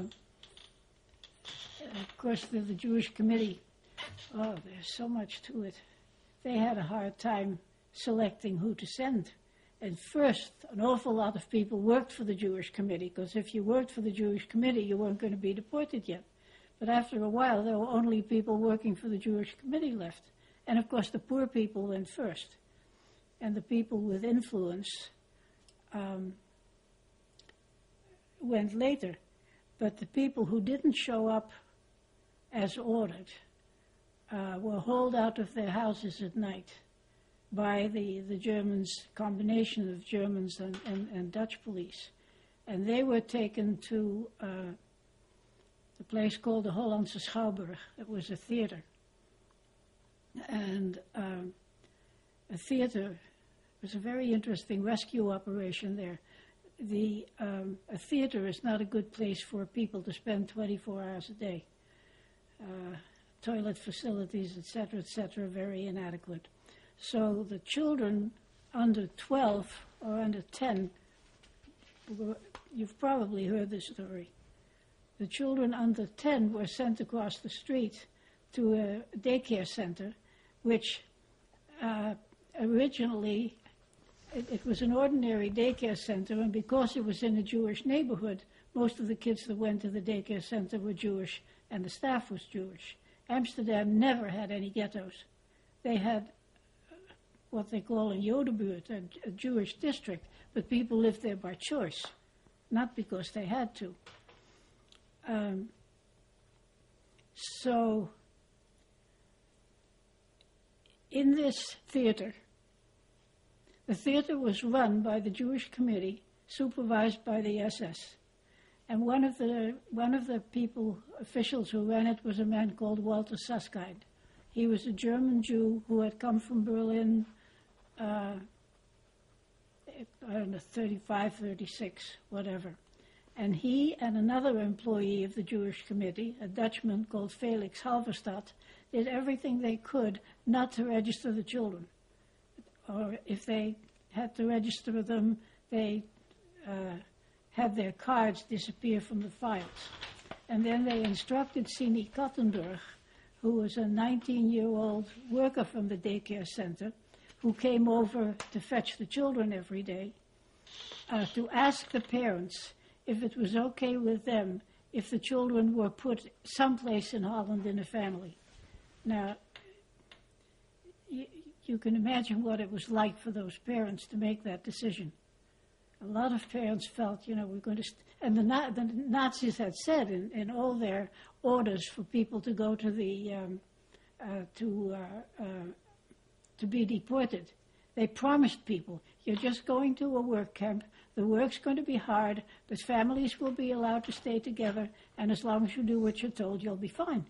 of course, the, the Jewish committee, oh, there's so much to it. They had a hard time selecting who to send. And first, an awful lot of people worked for the Jewish committee, because if you worked for the Jewish committee, you weren't going to be deported yet. But after a while, there were only people working for the Jewish committee left. And of course, the poor people went first, and the people with influence um, went later. But the people who didn't show up as ordered uh, were hauled out of their houses at night by the, the Germans, combination of Germans and, and, and Dutch police. And they were taken to uh, the place called the Hollandse Schouwburg. It was a theater. And um, a theater was a very interesting rescue operation there. The um, a theater is not a good place for people to spend twenty-four hours a day. Uh, toilet facilities, et cetera, et cetera, very inadequate. So the children under twelve or under ten, were, you've probably heard this story. The children under ten were sent across the street to a daycare center, which uh, originally, it, it was an ordinary daycare center, and because it was in a Jewish neighborhood, most of the kids that went to the daycare center were Jewish, and the staff was Jewish. Amsterdam never had any ghettos. They had what they call a Jodenbuurt, a, a Jewish district, but people lived there by choice, not because they had to. Um, so, in this theater, the theater was run by the Jewish committee, supervised by the S S. And one of the one of the people, officials who ran it, was a man called Walter Susskind. He was a German Jew who had come from Berlin, uh, I don't know, thirty-five, thirty-six, whatever. And he and another employee of the Jewish committee, a Dutchman called Felix Halverstad, did everything they could not to register the children. Or if they had to register them, they uh, had their cards disappear from the files. And then they instructed Sini Kattenburg, who was a nineteen-year-old worker from the daycare center, who came over to fetch the children every day, uh, to ask the parents if it was okay with them if the children were put someplace in Holland in a family. Now, y- you can imagine what it was like for those parents to make that decision. A lot of parents felt, you know, we're going to, st- and the, Na- the Nazis had said in, in all their orders for people to go to the, um, uh, to, uh, uh, to be deported, they promised people, you're just going to a work camp, the work's going to be hard, but families will be allowed to stay together, and as long as you do what you're told, you'll be fine.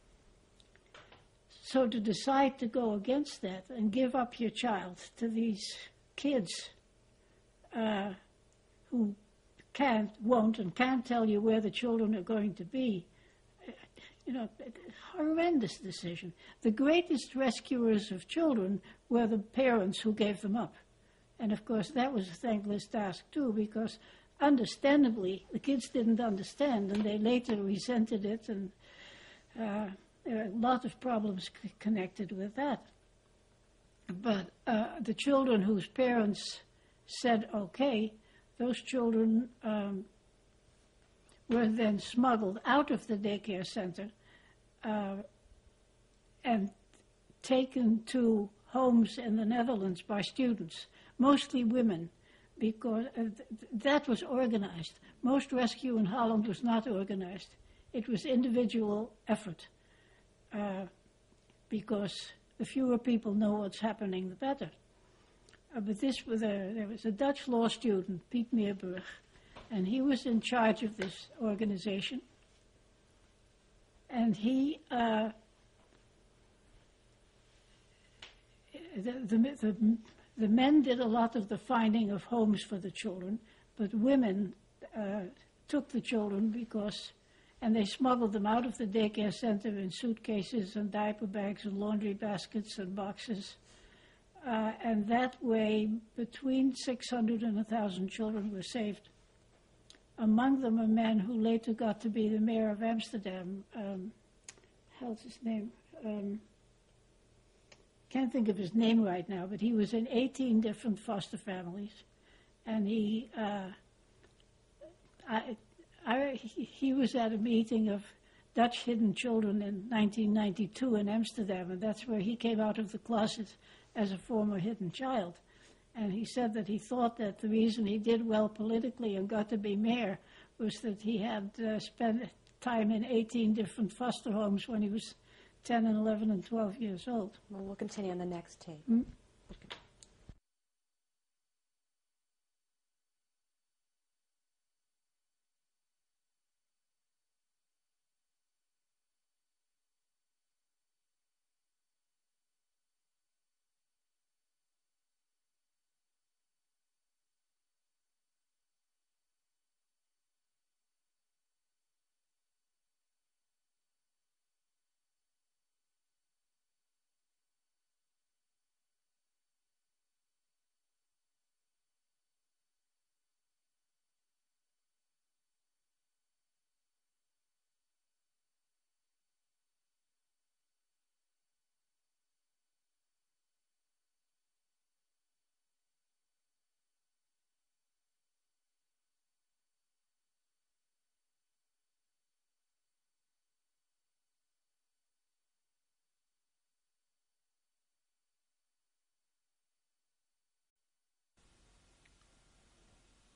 So to decide to go against that and give up your child to these kids uh, who can't, won't, and can't tell you where the children are going to be, you know, horrendous decision. The greatest rescuers of children were the parents who gave them up. And of course, that was a thankless task too, because understandably, the kids didn't understand, and they later resented it, and uh, there are a lot of problems c- connected with that. But uh, the children whose parents said okay, those children um, were then smuggled out of the daycare center uh, and taken to homes in the Netherlands by students, mostly women, because uh, th- that was organized. Most rescue in Holland was not organized. It was individual effort, uh, because the fewer people know what's happening, the better. Uh, but this was a, there was a Dutch law student, Piet Meerburg, and he was in charge of this organization. And he, uh, the, the, the, the men did a lot of the finding of homes for the children, but women uh, took the children because, and they smuggled them out of the daycare center in suitcases and diaper bags and laundry baskets and boxes. Uh, and that way, between six hundred and one thousand children were saved. Among them, a man who later got to be the mayor of Amsterdam. Um, how's his name? Um, can't think of his name right now, but he was in eighteen different foster families. And he, uh, I, I, he was at a meeting of Dutch hidden children in nineteen ninety-two in Amsterdam, and that's where he came out of the closet as a former hidden child. And he said that he thought that the reason he did well politically and got to be mayor was that he had uh, spent time in eighteen different foster homes when he was ten and eleven and twelve years old. Well, we'll continue on the next tape. Hmm?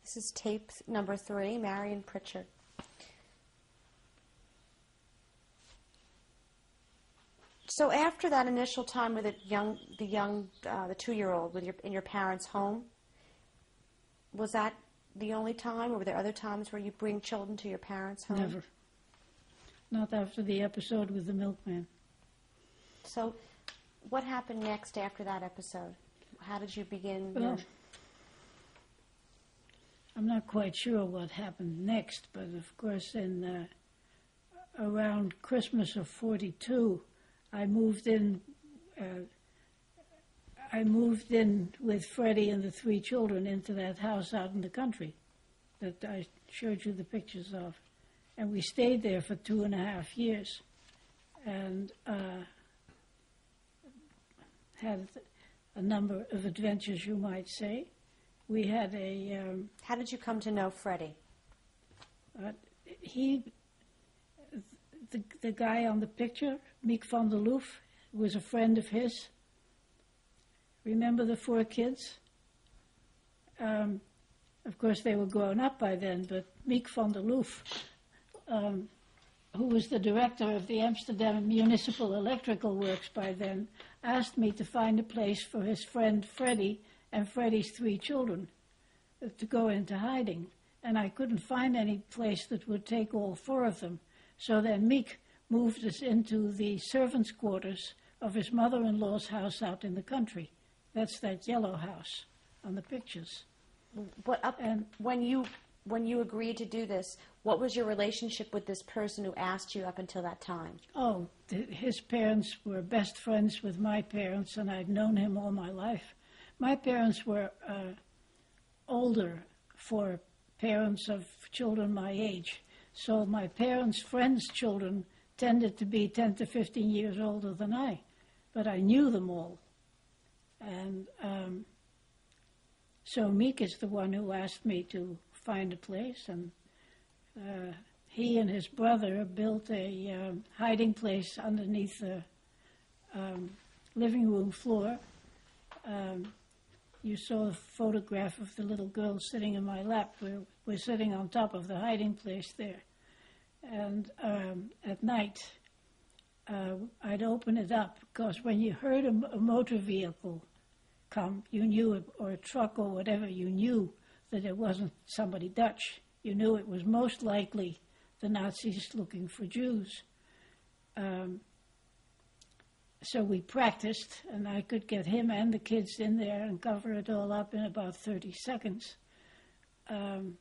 This is tape number three, Marion Pritchard. So after that initial time with the young, the young, uh, the two-year-old with your in your parents' home, was that the only time, or were there other times where you bring children to your parents' home? Never. Not after the episode with the milkman. So, what happened next after that episode? How did you begin? Well, your... I'm not quite sure what happened next, but of course, in uh, around Christmas of forty-two, I moved in. Uh, I moved in with Freddie and the three children into that house out in the country that I showed you the pictures of, and we stayed there for two and a half years, and uh, had a number of adventures, you might say. We had a. Um, How did you come to know Freddie? Uh, he, the the guy on the picture, Miek van der Loof, was a friend of his. Remember the four kids? Um, of course, they were grown up by then, but Miek van der Loof, um, who was the director of the Amsterdam Municipal Electrical Works by then, asked me to find a place for his friend Freddie and Freddie's three children uh, to go into hiding. And I couldn't find any place that would take all four of them. So then Miek moved us into the servants' quarters of his mother-in-law's house out in the country. That's that yellow house on the pictures. What up? And when you when you agreed to do this, what was your relationship with this person who asked you up until that time? Oh, th- his parents were best friends with my parents, and I'd known him all my life. My parents were uh, older for parents of children my age, so my parents' friends' children tended to be ten to fifteen years older than I, but I knew them all. And um, so Miek is the one who asked me to find a place, and uh, he and his brother built a um, hiding place underneath the um, living room floor. Um, you saw a photograph of the little girl sitting in my lap. We're, we're sitting on top of the hiding place there. And um, at night, uh, I'd open it up, because when you heard a, a motor vehicle come, you knew it, or a truck or whatever, you knew that it wasn't somebody Dutch. You knew it was most likely the Nazis looking for Jews. Um, so we practiced, and I could get him and the kids in there and cover it all up in about thirty seconds. Um,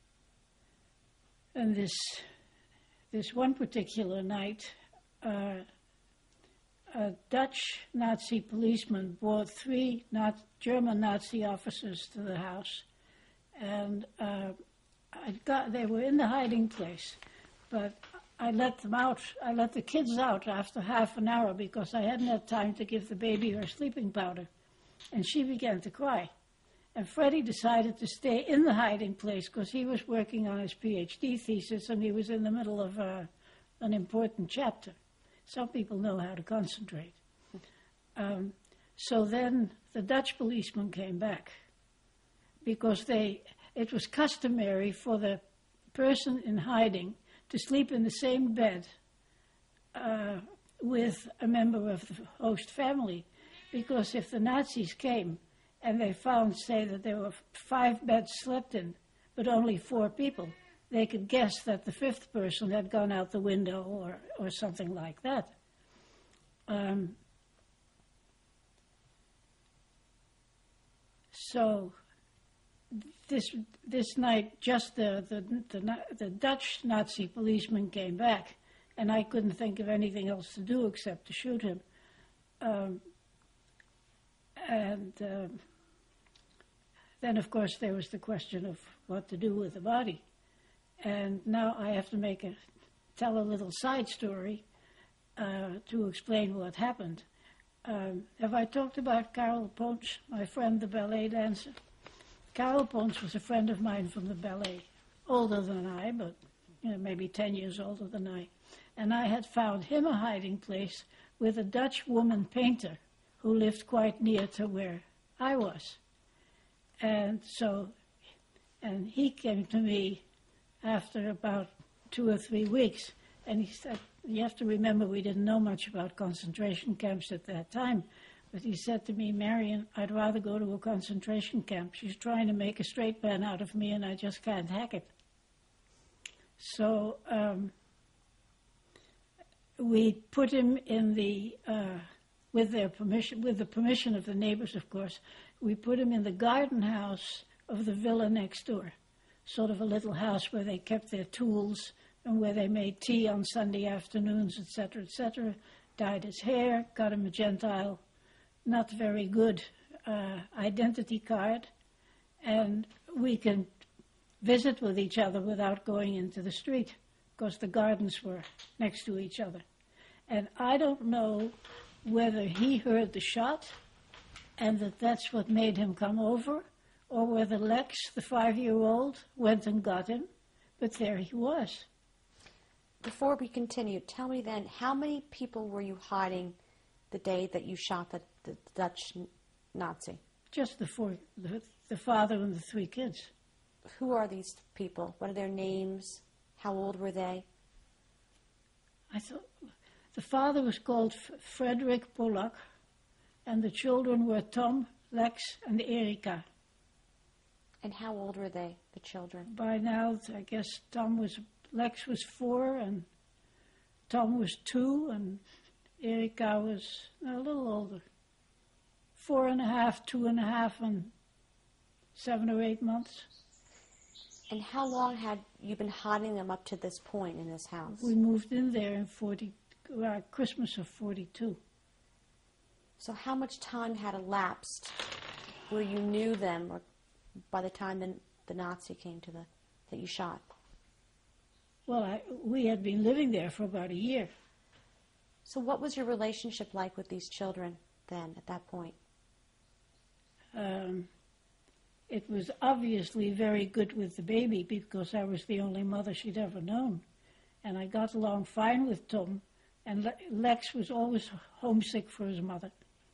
and this this one particular night, uh, a Dutch Nazi policeman brought three Nazi, German Nazi officers to the house, and uh, I got, they were in the hiding place, but I let them out. I let the kids out after half an hour because I hadn't had time to give the baby her sleeping powder, and she began to cry. And Freddie decided to stay in the hiding place because he was working on his PhD thesis and he was in the middle of uh, an important chapter. Some people know how to concentrate. Um, so then the Dutch policeman came back because they, it was customary for the person in hiding to sleep in the same bed uh, with a member of the host family, because if the Nazis came and they found, say, that there were five beds slept in, but only four people, they could guess that the fifth person had gone out the window or, or something like that. Um, so this this night, just the, the, the, the Dutch Nazi policeman came back, and I couldn't think of anything else to do except to shoot him. Um, and uh, then, of course, there was the question of what to do with the body. And now I have to make a, tell a little side story uh, to explain what happened. Um, have I talked about Karel Pons, my friend, the ballet dancer? Karel Pons was a friend of mine from the ballet, older than I, but you know, maybe ten years older than I. And I had found him a hiding place with a Dutch woman painter who lived quite near to where I was. And so And he came to me after about two or three weeks, and he said, you have to remember we didn't know much about concentration camps at that time, but he said to me, Marion, I'd rather go to a concentration camp. She's trying to make a straight man out of me, and I just can't hack it. So um, we put him in the, uh, with their permission, with the permission of the neighbors, of course, we put him in the garden house of the villa next door, sort of a little house where they kept their tools and where they made tea on Sunday afternoons, et cetera, et cetera, dyed his hair, got him a Gentile, not very good uh, identity card, and we can visit with each other without going into the street, because the gardens were next to each other. And I don't know whether he heard the shot and that that's what made him come over, or whether Lex, the five-year-old, went and got him, but there he was. Before we continue, tell me then, how many people were you hiding the day that you shot the, the Dutch Nazi? Just the four, the, the father and the three kids. Who are these people? What are their names? How old were they? I thought the father was called F- Frederick Polak, and the children were Tom, Lex, and Erika. And how old were they, the children? By now, I guess Tom was, Lex was four, and Tom was two, and Erika was a little older. Four and a half, two and a half, and seven or eight months. And how long had you been hiding them up to this point in this house? We moved in there in forty, uh, Christmas of forty-two. So how much time had elapsed where you knew them, or by the time the, the Nazi came to the, that you shot? Well, I, we had been living there for about a year. So what was your relationship like with these children then, at that point? Um, it was obviously very good with the baby because I was the only mother she'd ever known. And I got along fine with Tom, and Le- Lex was always homesick for his mother.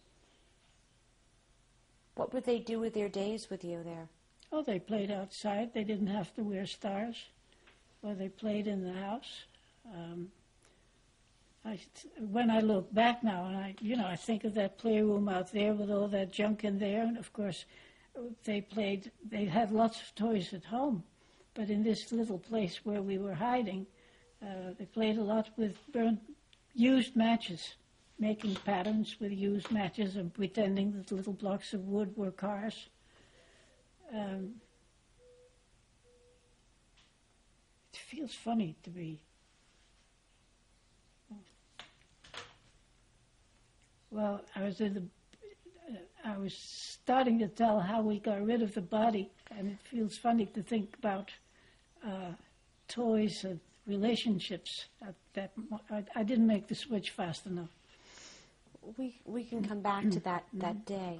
What would they do with their days with you there? Oh, they played outside. They didn't have to wear stars. Or they played in the house. Um, I, when I look back now, and I, you know, I think of that playroom out there with all that junk in there, and of course, they played. They had lots of toys at home, but in this little place where we were hiding, uh, they played a lot with burnt, used matches, making patterns with used matches and pretending that little blocks of wood were cars. Um, it feels funny to be. Well, I was in the. Uh, I was starting to tell how we got rid of the body, and it feels funny to think about uh, toys and relationships. At that, I, I didn't make the switch fast enough. We we can come back to that, that day.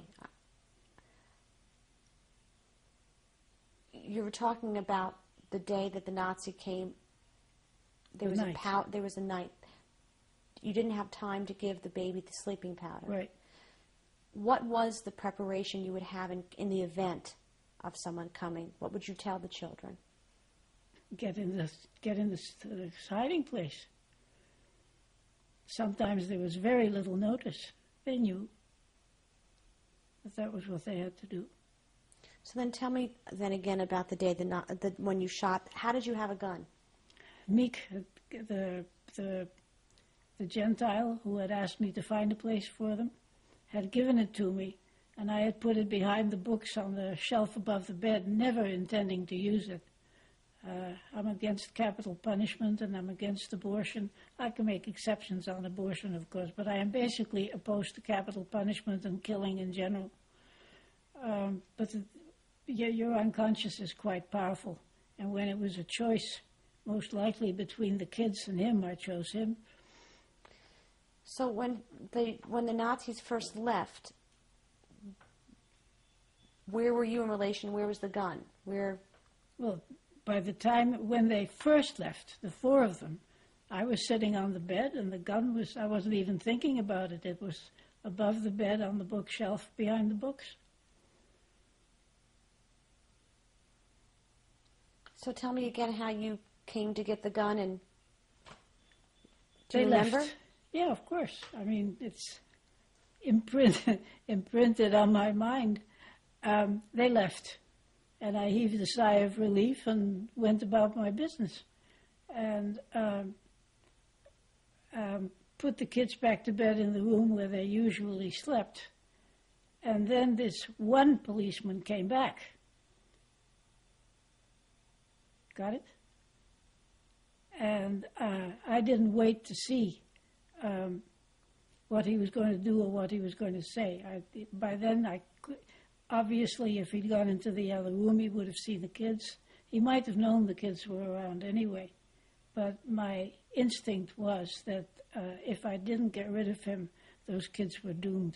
You were talking about the day that the Nazi came. There The was night. a pow- There was a night. You didn't have time to give the baby the sleeping powder. Right. What was the preparation you would have in, in the event of someone coming? What would you tell the children? Get in the get in the, the hiding place. Sometimes there was very little notice. They knew that that was what they had to do. So then tell me then again about the day the, na- the when you shot. How did you have a gun? Meek, the the the Gentile who had asked me to find a place for them, had given it to me, and I had put it behind the books on the shelf above the bed, never intending to use it. Uh, I'm against capital punishment and I'm against abortion. I can make exceptions on abortion, of course, but I am basically opposed to capital punishment and killing in general. Um, but the, your, your unconscious is quite powerful, and when it was a choice, most likely between the kids and him, I chose him. So when the when the Nazis first left, where were you in relation? Where was the gun? Where? Well, by the time when they first left, the four of them, I was sitting on the bed, and the gun was, I wasn't even thinking about it. It was above the bed on the bookshelf behind the books. So tell me again how you came to get the gun, and do They you remember? left. Yeah, of course. I mean, it's imprinted, imprinted on my mind. Um, they left, and I heaved a sigh of relief and went about my business, and um, um, put the kids back to bed in the room where they usually slept. And then this one policeman came back. Got it? And uh, I didn't wait to see um, what he was going to do or what he was going to say. I, by then, I could, obviously, if he'd gone into the other room, he would have seen the kids. He might have known the kids were around anyway. But my instinct was that uh, if I didn't get rid of him, those kids were doomed.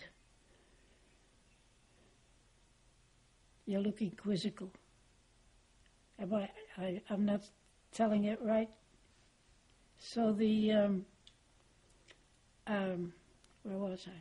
You're looking quizzical. Am I, I, I'm not telling it right. So the, um, um, where was I?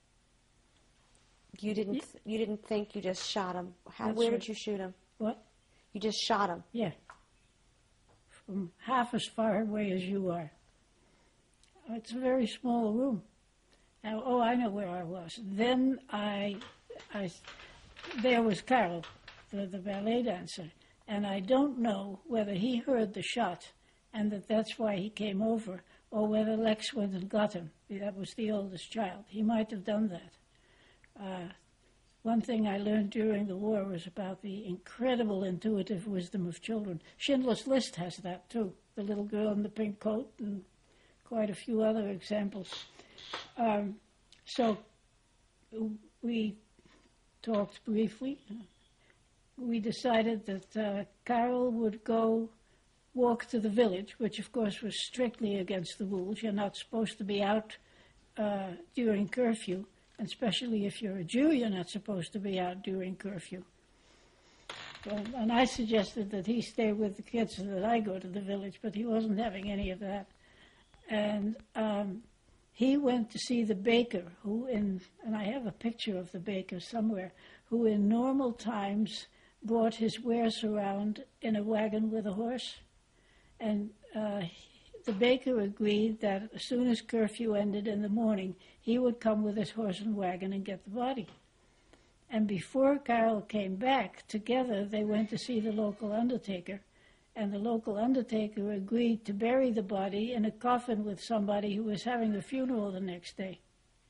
You didn't. Yeah. You didn't think. You just shot him. How, That's where right. did you shoot him? What? You just shot him. Yeah. From half as far away as you are. It's a very small room. Now, oh, I know where I was. Then I, I, there was Carol, the, the ballet dancer, and I don't know whether he heard the shot and that that's why he came over, or whether Lex went and got him. That was the oldest child. He might have done that. Uh, one thing I learned during the war was about the incredible intuitive wisdom of children. Schindler's List has that too, the little girl in the pink coat, and quite a few other examples. Um, so we talked briefly. We decided that uh, Carol would go walk to the village, which of course was strictly against the rules. You're not supposed to be out uh, during curfew, and especially if you're a Jew, you're not supposed to be out during curfew. So, and I suggested that he stay with the kids and that I go to the village, but he wasn't having any of that. And um, he went to see the baker, who in, and I have a picture of the baker somewhere, who in normal times brought his wares around in a wagon with a horse. And uh, the baker agreed that as soon as curfew ended in the morning, he would come with his horse and wagon and get the body. And before Carol came back, together they went to see the local undertaker. And the local undertaker agreed to bury the body in a coffin with somebody who was having a funeral the next day.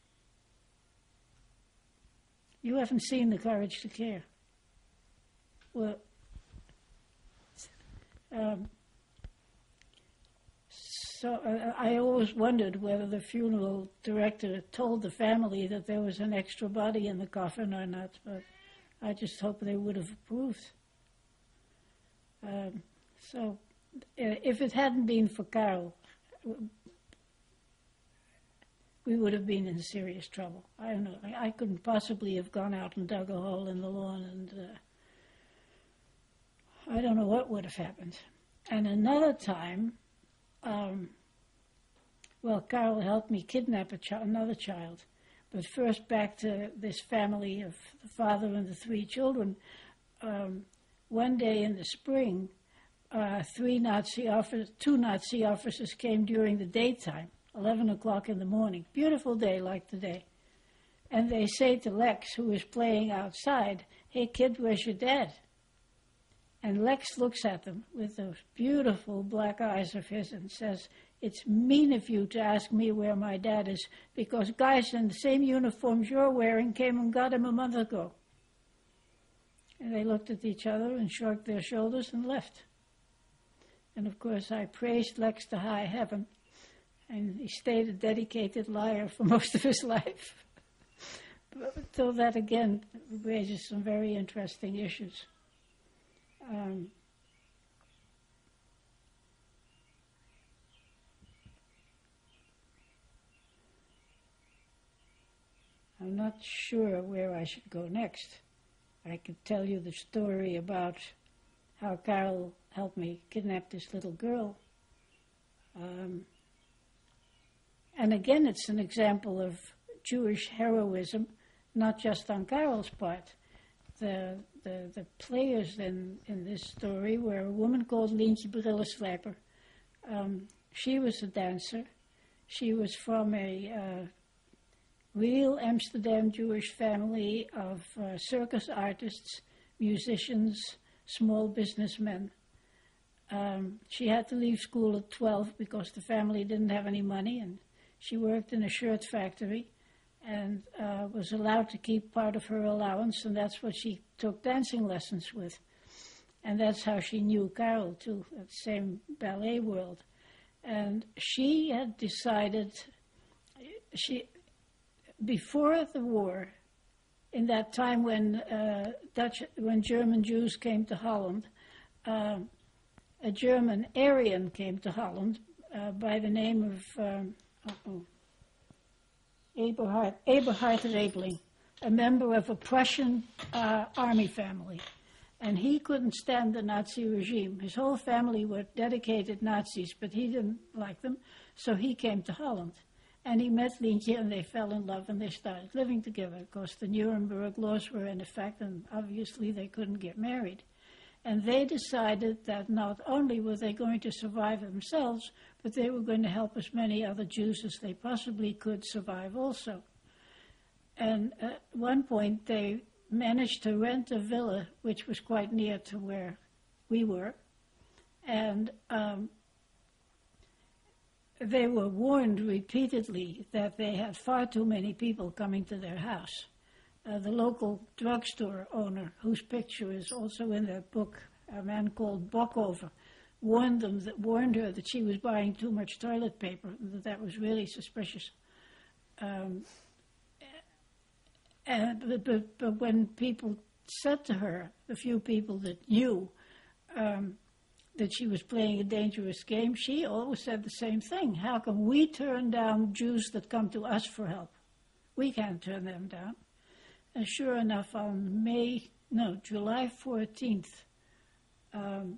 You haven't seen The Courage to Care. Well, um, so uh, I always wondered whether the funeral director told the family that there was an extra body in the coffin or not, but I just hope they would have approved. Um, so uh, if it hadn't been for Carol, we would have been in serious trouble. I don't know. I, I couldn't possibly have gone out and dug a hole in the lawn, and uh, I don't know what would have happened. And another time, um, well, Carol helped me kidnap a chi- another child. But first, back to this family of the father and the three children. Um, one day in the spring, uh, three Nazi officers, two Nazi officers came during the daytime, eleven o'clock in the morning. Beautiful day like today. And they say to Lex, who is playing outside, "Hey, kid, where's your dad?" And Lex looks at them with those beautiful black eyes of his and says, "It's mean of you to ask me where my dad is, because guys in the same uniforms you're wearing came and got him a month ago." And they looked at each other and shrugged their shoulders and left. And of course I praised Lex to high heaven, and he stayed a dedicated liar for most of his life. So that again raises some very interesting issues. Um, I'm not sure where I should go next. I could tell you the story about how Carol helped me kidnap this little girl. Um, and again, it's an example of Jewish heroism, not just on Carol's part. the, the, the players in, in this story were a woman called Lientje Brillenslijper. Um, she was a dancer. She was from a uh, real Amsterdam Jewish family of uh, circus artists, musicians, small businessmen. Um, she had to leave school at twelve because the family didn't have any money, and she worked in a shirt factory and uh, was allowed to keep part of her allowance, and that's what she took dancing lessons with. And that's how she knew Carol, too, at the same ballet world. And she had decided, she before the war, in that time when uh, Dutch, when German Jews came to Holland, uh, a German Aryan came to Holland uh, by the name of um, uh-oh, Eberhard, Eberhard Rebling, a member of a Prussian uh, army family. And he couldn't stand the Nazi regime. His whole family were dedicated Nazis, but he didn't like them, so he came to Holland. And he met Lientje, and they fell in love, and they started living together. Of course, the Nuremberg laws were in effect, and obviously they couldn't get married. And they decided that not only were they going to survive themselves, but they were going to help as many other Jews as they possibly could survive also. And at one point, they managed to rent a villa, which was quite near to where we were. And um, they were warned repeatedly that they had far too many people coming to their house. Uh, the local drugstore owner, whose picture is also in that book, a man called Bockover, warned them that warned her that she was buying too much toilet paper, and that that was really suspicious. Um, and but, but, but when people said to her, the few people that knew um, that she was playing a dangerous game, she always said the same thing. How can we turn down Jews that come to us for help? We can't turn them down. And sure enough, on May, no, July fourteenth, um,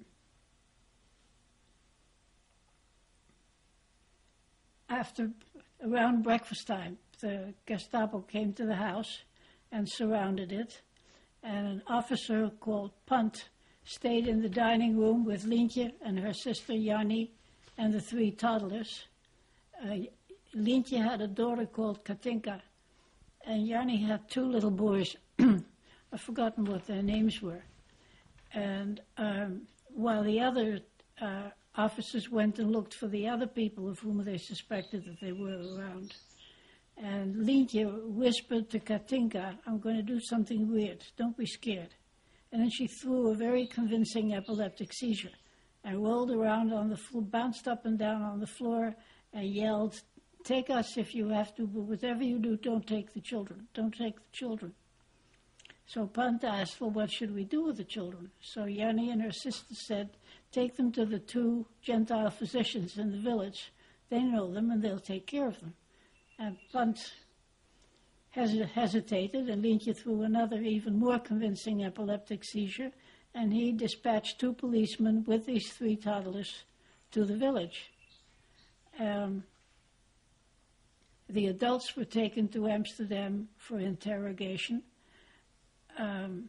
after, around breakfast time, the Gestapo came to the house and surrounded it, and an officer called Punt stayed in the dining room with Lientje and her sister Jannie and the three toddlers. Uh, Lientje had a daughter called Katinka, and Jannie had two little boys. I've forgotten what their names were. And um, while the other uh, officers went and looked for the other people of whom they suspected that they were around. And Lientje whispered to Katinka, "I'm going to do something weird. Don't be scared." And then she threw a very convincing epileptic seizure and rolled around on the floor, bounced up and down on the floor, and yelled, "Take us if you have to, but whatever you do, don't take the children. Don't take the children." So Punt asked, "Well, what should we do with the children?" So Jannie and her sister said, "Take them to the two Gentile physicians in the village. They know them and they'll take care of them." And Punt hes- hesitated, and Lientje threw another even more convincing epileptic seizure, and he dispatched two policemen with these three toddlers to the village. Um, the adults were taken to Amsterdam for interrogation. Um,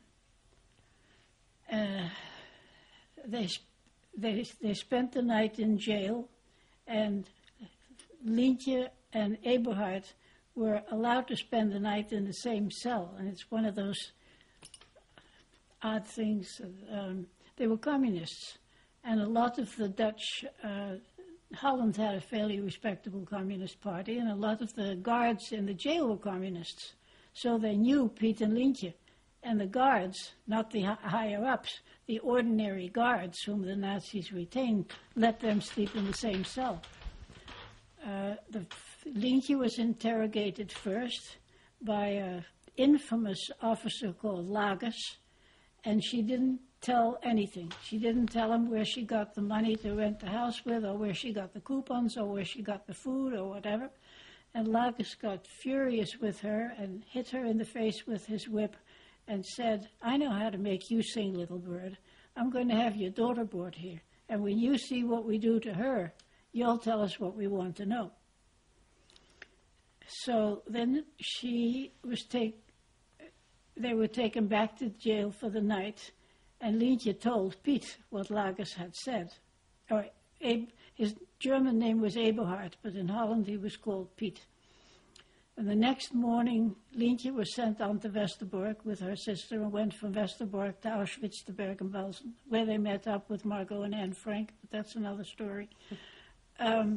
uh, they, they, they spent the night in jail, and Lientje and Eberhard were allowed to spend the night in the same cell, and it's one of those odd things. Um, they were communists, and a lot of the Dutch, uh, Holland had a fairly respectable communist party, and a lot of the guards in the jail were communists, so they knew Piet and Lientje. And the guards, not the hi- higher-ups, the ordinary guards whom the Nazis retained, let them sleep in the same cell. Uh, the Lientje was interrogated first by an infamous officer called Lagers, and she didn't tell anything. She didn't tell him where she got the money to rent the house with, or where she got the coupons, or where she got the food, or whatever. And Lagers got furious with her and hit her in the face with his whip and said, "I know how to make you sing, little bird. I'm going to have your daughter brought here, and when you see what we do to her, you'll tell us what we want to know." So then she was take, they were taken back to jail for the night, and Lientje told Piet what Lagers had said. Or, Ab- his German name was Eberhard, but in Holland he was called Piet. And the next morning, Lientje was sent on to Westerbork with her sister and went from Westerbork to Auschwitz to Bergen-Belsen, where they met up with Margot and Anne Frank, but that's another story. Um,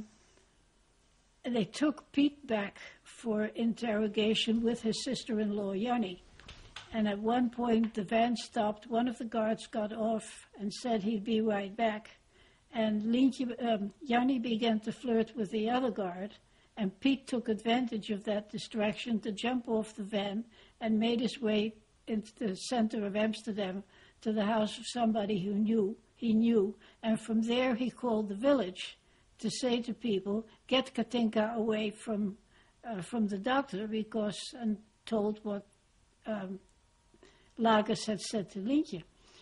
they took Piet back for interrogation with his sister-in-law, Jannie. And at one point, the van stopped, one of the guards got off and said he'd be right back. And Lientje, um, Jannie began to flirt with the other guard, and Piet took advantage of that distraction to jump off the van and made his way into the center of Amsterdam to the house of somebody who knew, he knew, and from there he called the village to say to people, get Katinka away from uh, from the doctor, because, and told what um, Lagers had said to Lientje.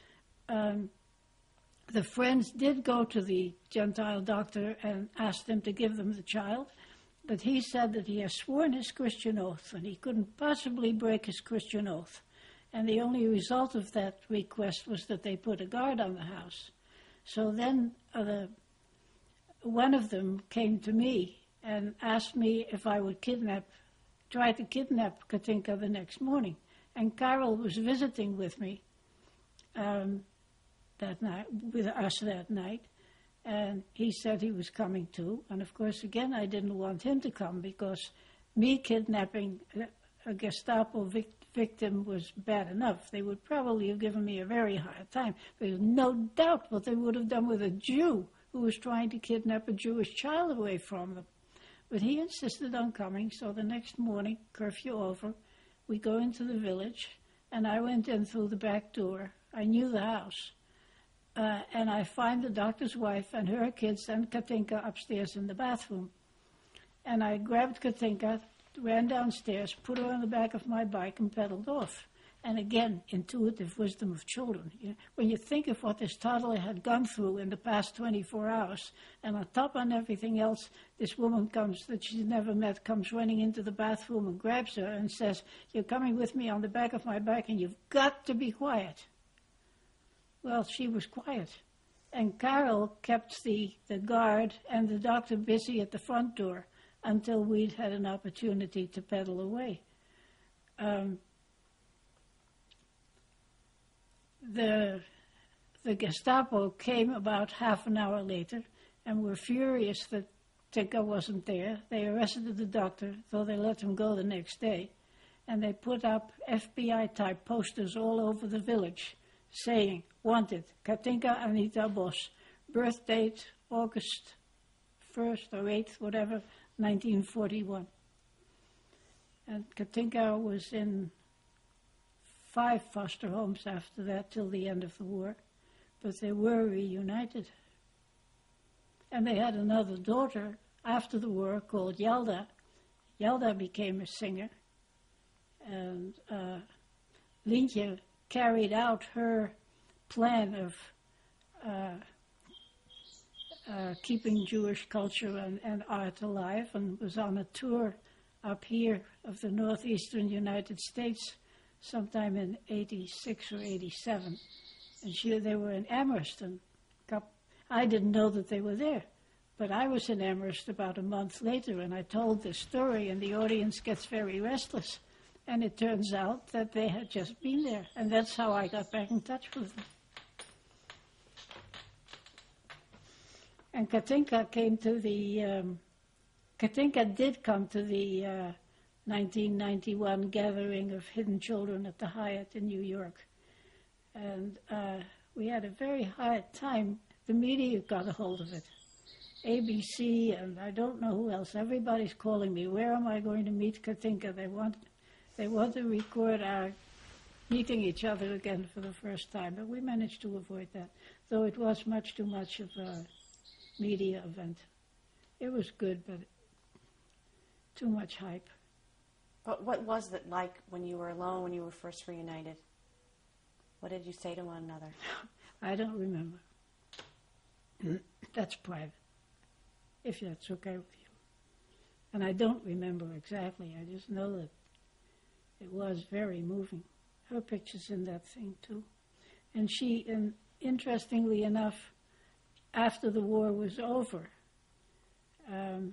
Um, the friends did go to the Gentile doctor and asked him to give them the child, but he said that he has sworn his Christian oath and he couldn't possibly break his Christian oath. And the only result of that request was that they put a guard on the house. So then uh, the, one of them came to me and asked me if I would kidnap, try to kidnap Katinka the next morning. And Karel was visiting with me um, that night, with us that night. And he said he was coming too. And of course, again, I didn't want him to come because me kidnapping a Gestapo vic- victim was bad enough. They would probably have given me a very hard time. There's no doubt what they would have done with a Jew who was trying to kidnap a Jewish child away from them. But he insisted on coming, so the next morning, curfew over, we go into the village, and I went in through the back door. I knew the house. Uh, and I find the doctor's wife and her kids and Katinka upstairs in the bathroom. And I grabbed Katinka, ran downstairs, put her on the back of my bike, and pedaled off. And again, intuitive wisdom of children. You know, when you think of what this toddler had gone through in the past twenty-four hours, and on top of everything else, this woman comes that she's never met, comes running into the bathroom and grabs her and says, you're coming with me on the back of my bike, and you've got to be quiet. Well, she was quiet. And Karel kept the, the guard and the doctor busy at the front door until we'd had an opportunity to pedal away. Um, the, the Gestapo came about half an hour later and were furious that Tinka wasn't there. They arrested the doctor, though they let him go the next day. And they put up F B I-type posters all over the village saying, wanted, Katinka Anita Bos, birth date August first or eighth, whatever, nineteen forty-one. And Katinka was in five foster homes after that till the end of the war, but they were reunited. And they had another daughter after the war called Yalda. Yalda became a singer, and uh, Lientje carried out her plan of uh, uh, keeping Jewish culture and, and art alive, and was on a tour up here of the northeastern United States sometime in eighty-six or eighty-seven. And she, they were in Amherst, and I didn't know that they were there. But I was in Amherst about a month later, and I told this story, and the audience gets very restless. And it turns out that they had just been there, and that's how I got back in touch with them. And Katinka came to the, um, Katinka did come to the uh, nineteen ninety-one gathering of hidden children at the Hyatt in New York. And uh, we had a very hard time. The media got a hold of it. A B C, and I don't know who else. Everybody's calling me. Where am I going to meet Katinka? They want... They want to record our meeting each other again for the first time, but we managed to avoid that, though it was much too much of a media event. It was good, but too much hype. But what was it like when you were alone, when you were first reunited? What did you say to one another? I don't remember. That's private, if that's okay with you. And I don't remember exactly. I just know that it was very moving. her picture's in that thing too. And she, and interestingly enough, after the war was over, um,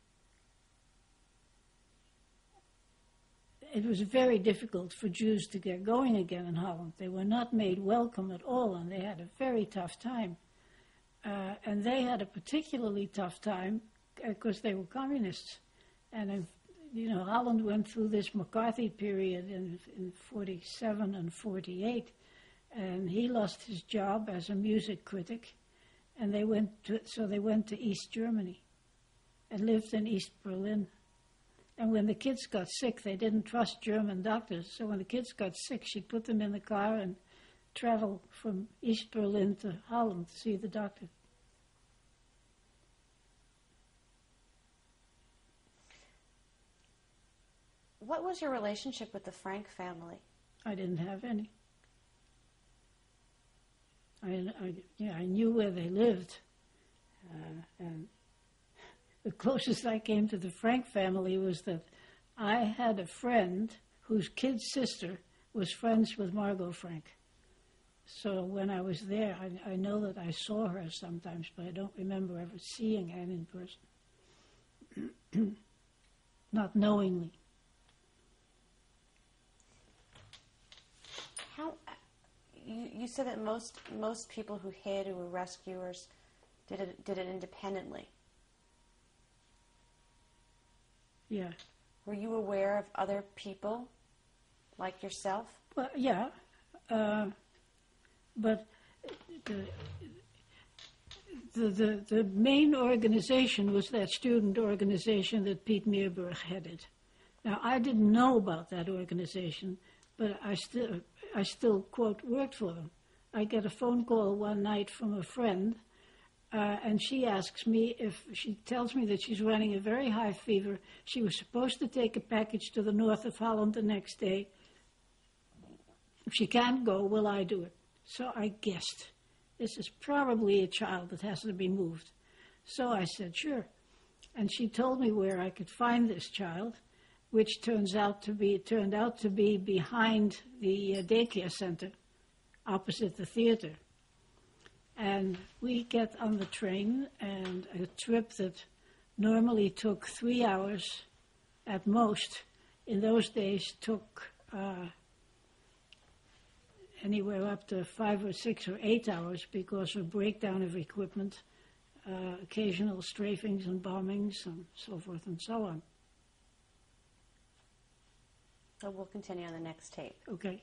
it was very difficult for Jews to get going again in Holland. They were not made welcome at all, and they had a very tough time. Uh, and they had a particularly tough time because they were communists. And, if, you know, Holland went through this McCarthy period in, in forty-seven and forty-eight, and he lost his job as a music critic, and they went to, so they went to East Germany and lived in East Berlin. And when the kids got sick, they didn't trust German doctors, so when the kids got sick, she'd put them in the car and travel from East Berlin to Holland to see the doctor. What was your relationship with the Frank family? I didn't have any. I, I, yeah, I knew where they lived, uh, and the closest I came to the Frank family was that I had a friend whose kid's sister was friends with Margot Frank. So when I was there, I, I know that I saw her sometimes, but I don't remember ever seeing Anne in person. Not knowingly. How, you, you said that most most people who hid, who were rescuers, did it did it independently. Yeah. Were you aware of other people like yourself? Well, yeah. Uh, but the, the, the, the main organization was that student organization that Piet Meerburg headed. Now, I didn't know about that organization, but I still, I still, quote, worked for them. I get a phone call one night from a friend, uh, and she asks me if, she tells me that she's running a very high fever. She was supposed to take a package to the north of Holland the next day. If she can't go, will I do it? So I guessed, this is probably a child that has to be moved. So I said, sure. And she told me where I could find this child, which turns out to be, turned out to be behind the uh, daycare center, opposite the theater. And we get on the train, and a trip that normally took three hours at most, in those days took uh, anywhere up to five or six or eight hours because of breakdown of equipment, uh, occasional strafings and bombings and so forth and so on. So we'll continue on the next tape. Okay.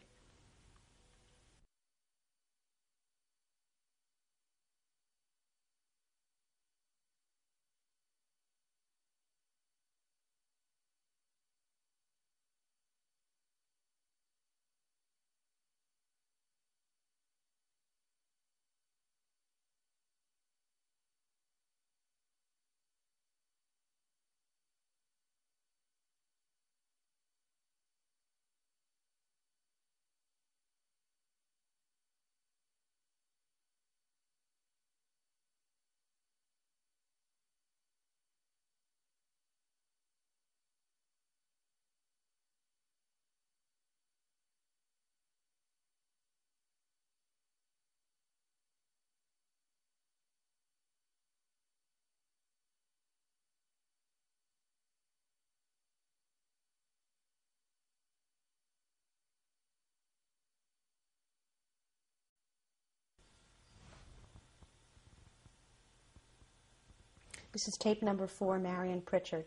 This is tape number four, Marion Pritchard.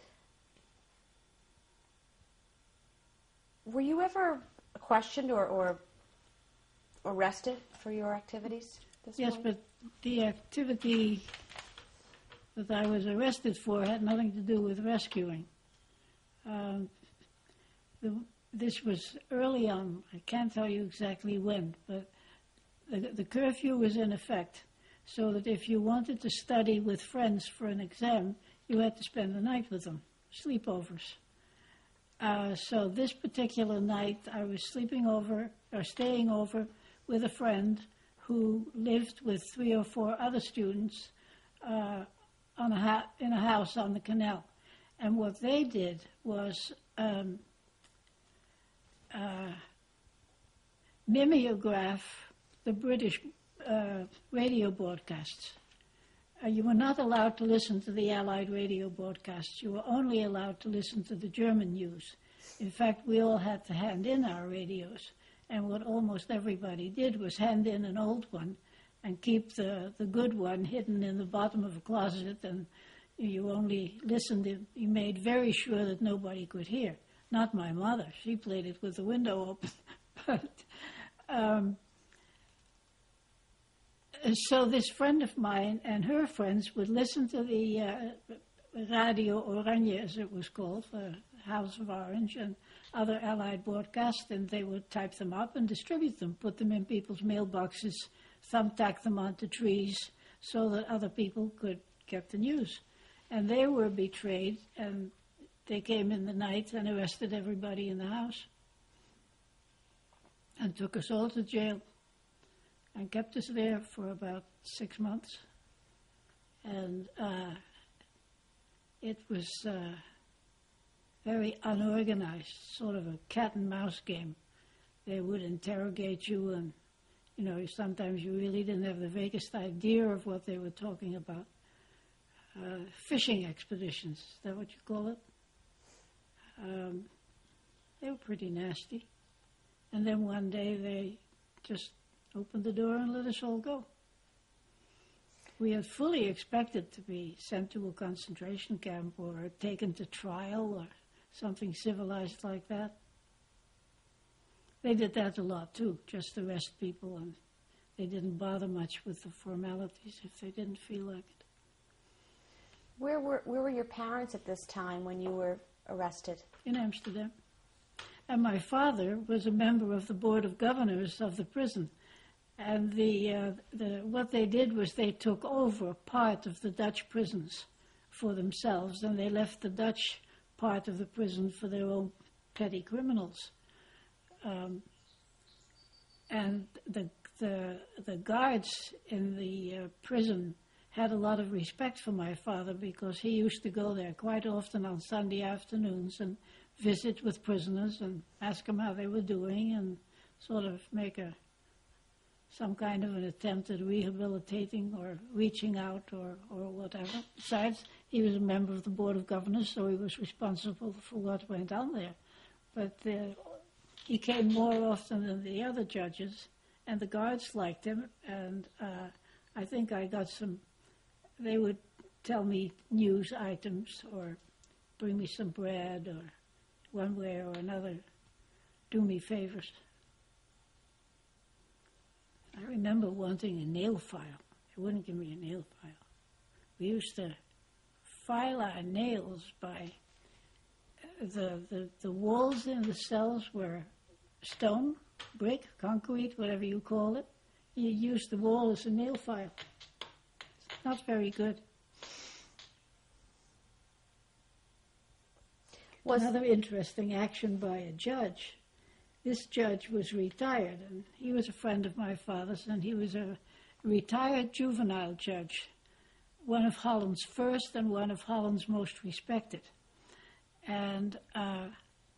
Were you ever questioned or, or arrested for your activities? This Yes, point? but the activity that I was arrested for had nothing to do with rescuing. Um, the, this was early on. I can't tell you exactly when, but the, the curfew was in effect, so that if you wanted to study with friends for an exam, you had to spend the night with them, sleepovers. Uh, so this particular night, I was sleeping over, or staying over, with a friend who lived with three or four other students uh, on a ha- in a house on the canal. And what they did was um, uh, mimeograph the British uh, radio broadcasts. Uh, you were not allowed to listen to the Allied radio broadcasts. You were only allowed to listen to the German news. In fact, we all had to hand in our radios. And what almost everybody did was hand in an old one and keep the, the good one hidden in the bottom of a closet, and you only listened, if you made very sure that nobody could hear. Not my mother. She played it with the window open. but um, So this friend of mine and her friends would listen to the uh, Radio Oranje, as it was called, uh, House of Orange, and other Allied broadcasts, and they would type them up and distribute them, put them in people's mailboxes, thumbtack them onto trees so that other people could get the news. And they were betrayed, and they came in the night and arrested everybody in the house and took us all to jail and kept us there for about six months. And uh, it was uh, very unorganized, sort of a cat and mouse game. They would interrogate you, and you know, sometimes you really didn't have the vaguest idea of what they were talking about. Uh, fishing expeditions, is that what you call it? Um, they were pretty nasty. And then one day they just opened the door and let us all go. We had fully expected to be sent to a concentration camp or taken to trial or something civilized like that. They did that a lot too, just arrest people, and they didn't bother much with the formalities if they didn't feel like it. Where were where were your parents at this time when you were arrested? In Amsterdam. And my father was a member of the Board of Governors of the prison. And the, uh, the what they did was they took over part of the Dutch prisons for themselves, and they left the Dutch part of the prison for their own petty criminals. Um, and the, the, the guards in the uh, prison had a lot of respect for my father because he used to go there quite often on Sunday afternoons and visit with prisoners and ask them how they were doing and sort of make a some kind of an attempt at rehabilitating or reaching out or, or whatever. Besides, he was a member of the Board of Governors, so he was responsible for what went on there. But uh, he came more often than the other judges, and the guards liked him, and uh, I think I got some, they would tell me news items or bring me some bread or one way or another, do me favors. I remember wanting a nail file. They wouldn't give me a nail file. We used to file our nails by the, the, the walls in the cells were stone, brick, concrete, whatever you call it. You used the wall as a nail file. It's not very good. Was Another interesting action by a judge. This judge was retired, and he was a friend of my father's, and he was a retired juvenile judge, one of Holland's first and one of Holland's most respected. And uh,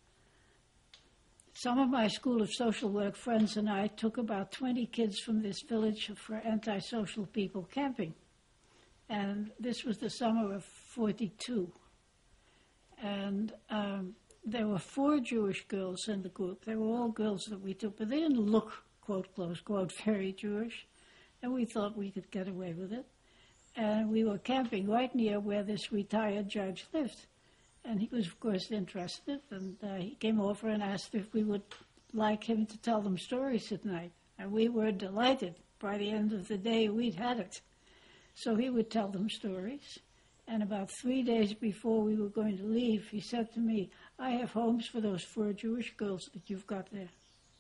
some of my School of Social Work friends and I took about twenty kids from this village for antisocial people camping. And this was the summer of forty-two. And um, there were four Jewish girls in the group. They were all girls that we took, but they didn't look, quote, close, quote, very Jewish. And we thought we could get away with it. And we were camping right near where this retired judge lived. And he was, of course, interested. And uh, he came over and asked if we would like him to tell them stories at night. And we were delighted. By the end of the day, we'd had it. So he would tell them stories. And about three days before we were going to leave, he said to me, I have homes for those four Jewish girls that you've got there.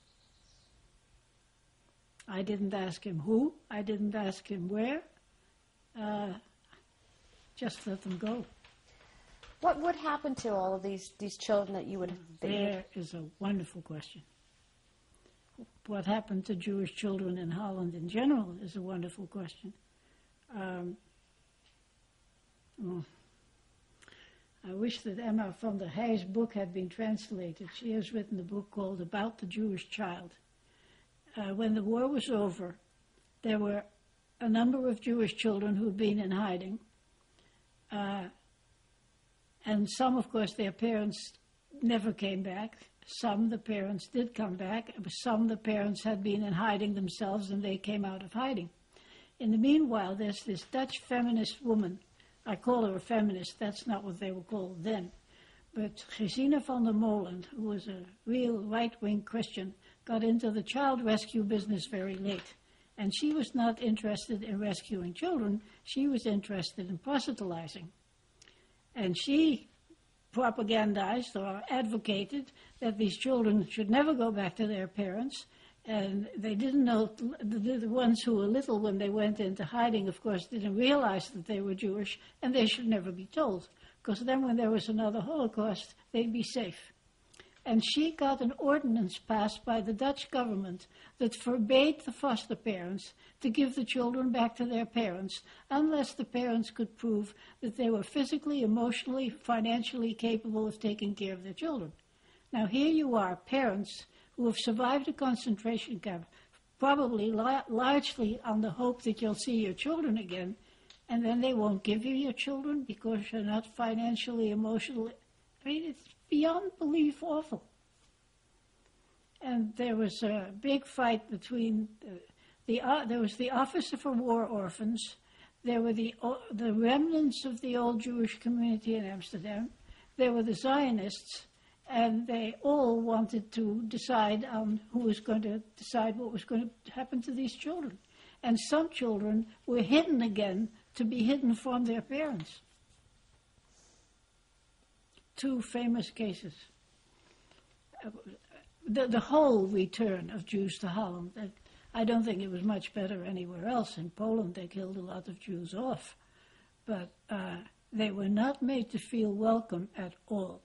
I didn't ask him who. I didn't ask him where. Uh, just let them go. What would happen to all of these, these children that you would... That there you... is a wonderful question. What happened to Jewish children in Holland in general is a wonderful question. Um, oh. I wish that Emma van der Heij's book had been translated. She has written a book called About the Jewish Child. uh, when the war was over, there were a number of Jewish children who'd been in hiding. Uh, and some, of course, their parents never came back. Some, the parents did come back. Some, the parents had been in hiding themselves and they came out of hiding. In the meanwhile, there's this Dutch feminist woman. I call her a feminist. That's not what they were called then. But Gesine van der Molen, who was a real right-wing Christian, got into the child rescue business very late. And she was not interested in rescuing children. She was interested in proselytizing. And she propagandized or advocated that these children should never go back to their parents. And they didn't know, the, the ones who were little when they went into hiding, of course, didn't realize that they were Jewish, and they should never be told. Because then when there was another Holocaust, they'd be safe. And she got an ordinance passed by the Dutch government that forbade the foster parents to give the children back to their parents unless the parents could prove that they were physically, emotionally, financially capable of taking care of their children. Now here you are, parents who have survived a concentration camp, probably la- largely on the hope that you'll see your children again, and then they won't give you your children because you're not financially, emotionally. I mean, it's beyond belief awful. And there was a big fight between uh, the, uh, there was the Officer for War Orphans, there were the, uh, the remnants of the old Jewish community in Amsterdam, there were the Zionists, and they all wanted to decide on who was going to decide what was going to happen to these children. And some children were hidden again to be hidden from their parents. Two famous cases. Uh, the, the whole return of Jews to Holland, uh, I don't think it was much better anywhere else. In Poland, they killed a lot of Jews off. But uh, they were not made to feel welcome at all.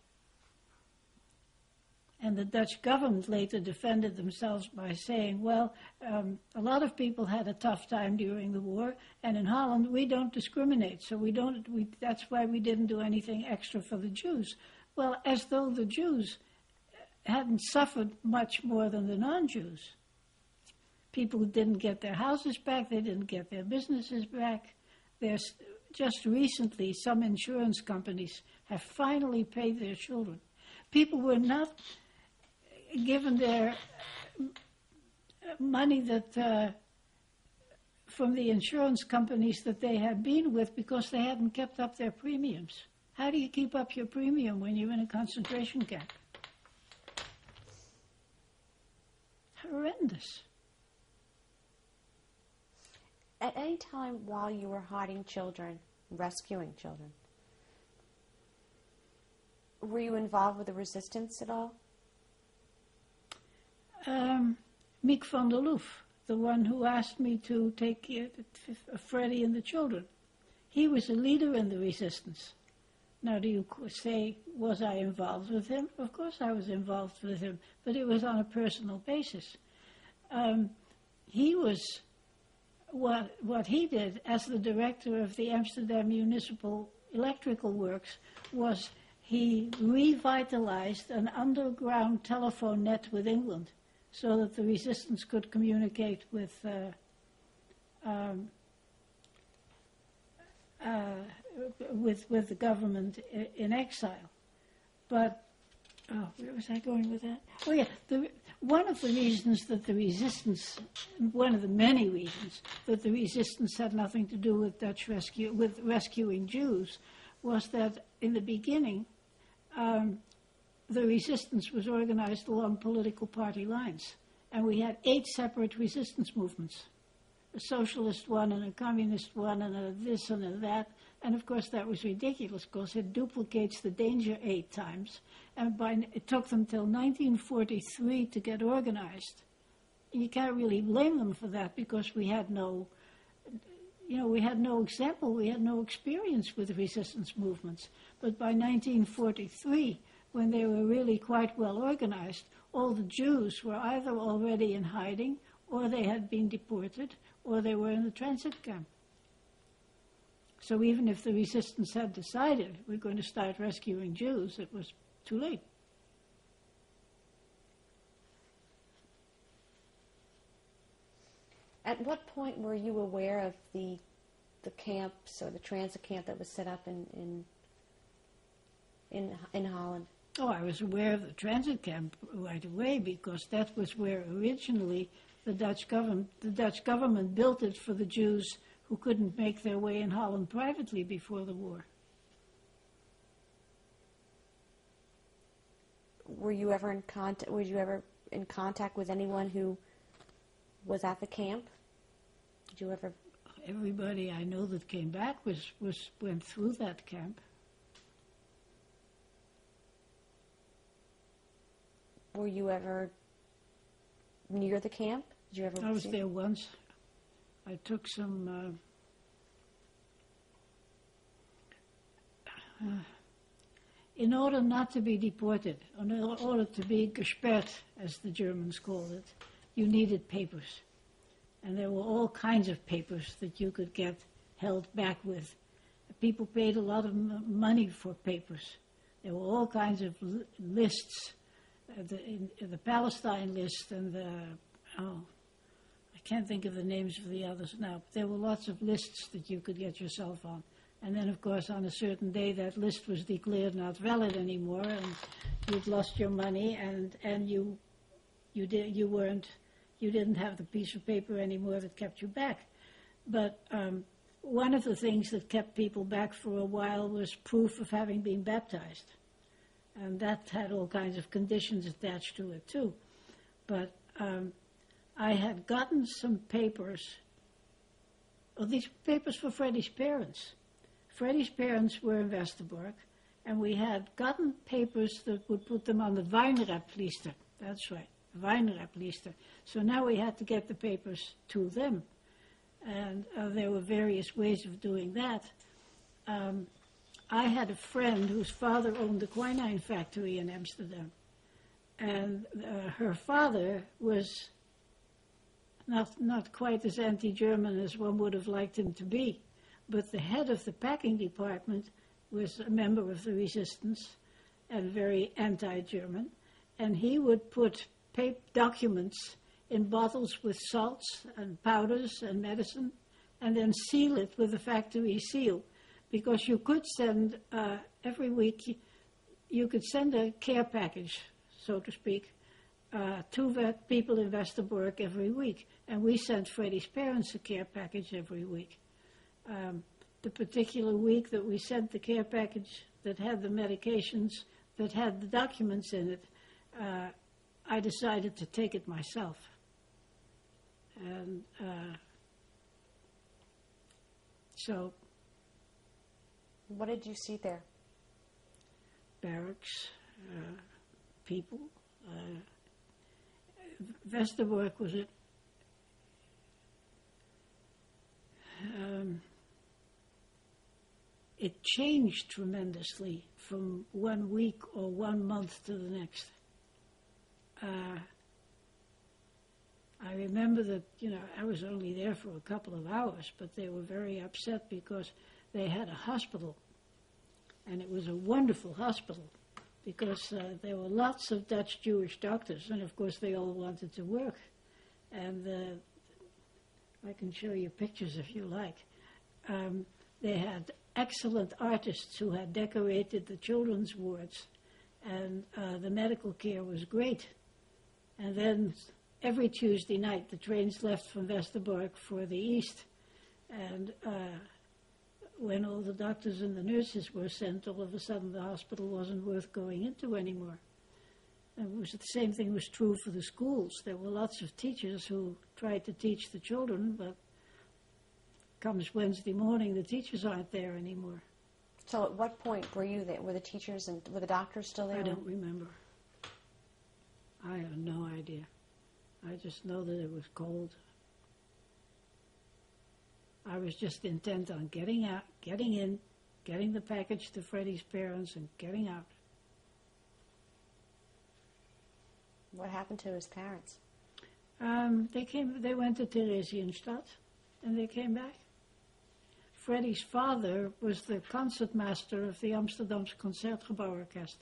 And the Dutch government later defended themselves by saying, well, um, a lot of people had a tough time during the war, and in Holland we don't discriminate, so we don't. We, that's why we didn't do anything extra for the Jews. Well, as though the Jews hadn't suffered much more than the non-Jews. People didn't get their houses back, they didn't get their businesses back. There's, just recently, some insurance companies have finally paid their children. People were not given their money that uh, from the insurance companies that they had been with because they hadn't kept up their premiums. How do you keep up your premium when you're in a concentration camp? Horrendous. At any time while you were hiding children, rescuing children, were you involved with the resistance at all? Um, Miek van der Loof, the one who asked me to take care of Freddie and the children. He was a leader in the resistance. Now, do you say, was I involved with him? Of course I was involved with him, but it was on a personal basis. Um, he was, what, what he did as the director of the Amsterdam Municipal Electrical Works was he revitalized an underground telephone net with England so that the resistance could communicate with uh, um, uh, with with the government in, in exile. But, oh, where was I going with that? Oh, yeah, the, one of the reasons that the resistance, one of the many reasons that the resistance had nothing to do with Dutch rescue, with rescuing Jews, was that in the beginning, um, the resistance was organized along political party lines. And we had eight separate resistance movements, a socialist one and a communist one and a this and a that. And of course that was ridiculous because it duplicates the danger eight times. And by, it took them till nineteen forty-three to get organized. And you can't really blame them for that because we had no, you know, we had no example, we had no experience with resistance movements. But by nineteen forty-three, when they were really quite well organized, all the Jews were either already in hiding, or they had been deported, or they were in the transit camp. So even if the resistance had decided we're going to start rescuing Jews, it was too late. At what point were you aware of the the camps or the transit camp that was set up in in in, in Holland? Oh, I was aware of the transit camp right away because that was where originally the Dutch government the Dutch government built it for the Jews who couldn't make their way in Holland privately before the war. Were you ever in contact? Were you ever in contact with anyone who was at the camp? Did you ever? Everybody I know that came back was, was went through that camp. Were you ever near the camp? Did you ever? I was see? there once. I took some. Uh, uh, in order not to be deported, in order to be gesperrt, as the Germans called it, you needed papers. And there were all kinds of papers that you could get held back with. People paid a lot of m- money for papers. There were all kinds of li- lists, uh, the, in, in the Palestine list and the, oh, I can't think of the names of the others now, but there were lots of lists that you could get yourself on. And then, of course, on a certain day, that list was declared not valid anymore, and you'd lost your money, and, and you, you, did, you weren't, you didn't have the piece of paper anymore that kept you back. But um, one of the things that kept people back for a while was proof of having been baptized. And that had all kinds of conditions attached to it, too. But um, I had gotten some papers, well, these papers for Freddie's parents. Freddie's parents were in Westerbork, and we had gotten papers that would put them on the Weinrabliste. That's right, Weinrabliste. So now we had to get the papers to them. And uh, there were various ways of doing that. Um, I had a friend whose father owned a quinine factory in Amsterdam. And uh, her father was not, not quite as anti-German as one would have liked him to be. But the head of the packing department was a member of the resistance and very anti-German. And he would put paper documents in bottles with salts and powders and medicine, and then seal it with a factory seal. Because you could send, uh, every week, you could send a care package, so to speak, uh, to vet people in Westerbork every week. And we sent Freddie's parents a care package every week. Um, the particular week that we sent the care package that had the medications, that had the documents in it, uh, I decided to take it myself. And uh, so... What did you see there? Barracks, uh, people. Uh, Westerbork was it. Um, it changed tremendously from one week or one month to the next. Uh, I remember that, you know, I was only there for a couple of hours, but they were very upset because they had a hospital, and it was a wonderful hospital because uh, there were lots of Dutch Jewish doctors, and of course they all wanted to work. And uh, I can show you pictures if you like. Um, they had excellent artists who had decorated the children's wards, and uh, the medical care was great. And then every Tuesday night the trains left from Westerbork for the east, and uh, when all the doctors and the nurses were sent, all of a sudden the hospital wasn't worth going into anymore. And it was, the same thing was true for the schools. There were lots of teachers who tried to teach the children, but comes Wednesday morning, the teachers aren't there anymore. So at what point were you there? Were the teachers and were the doctors still there? I don't remember. I have no idea. I just know that it was cold. I was just intent on getting out, getting in, getting the package to Freddie's parents, and getting out. What happened to his parents? Um, they came. They went to Theresienstadt, and they came back. Freddie's father was the concertmaster of the Amsterdamse Concertgebouworkest.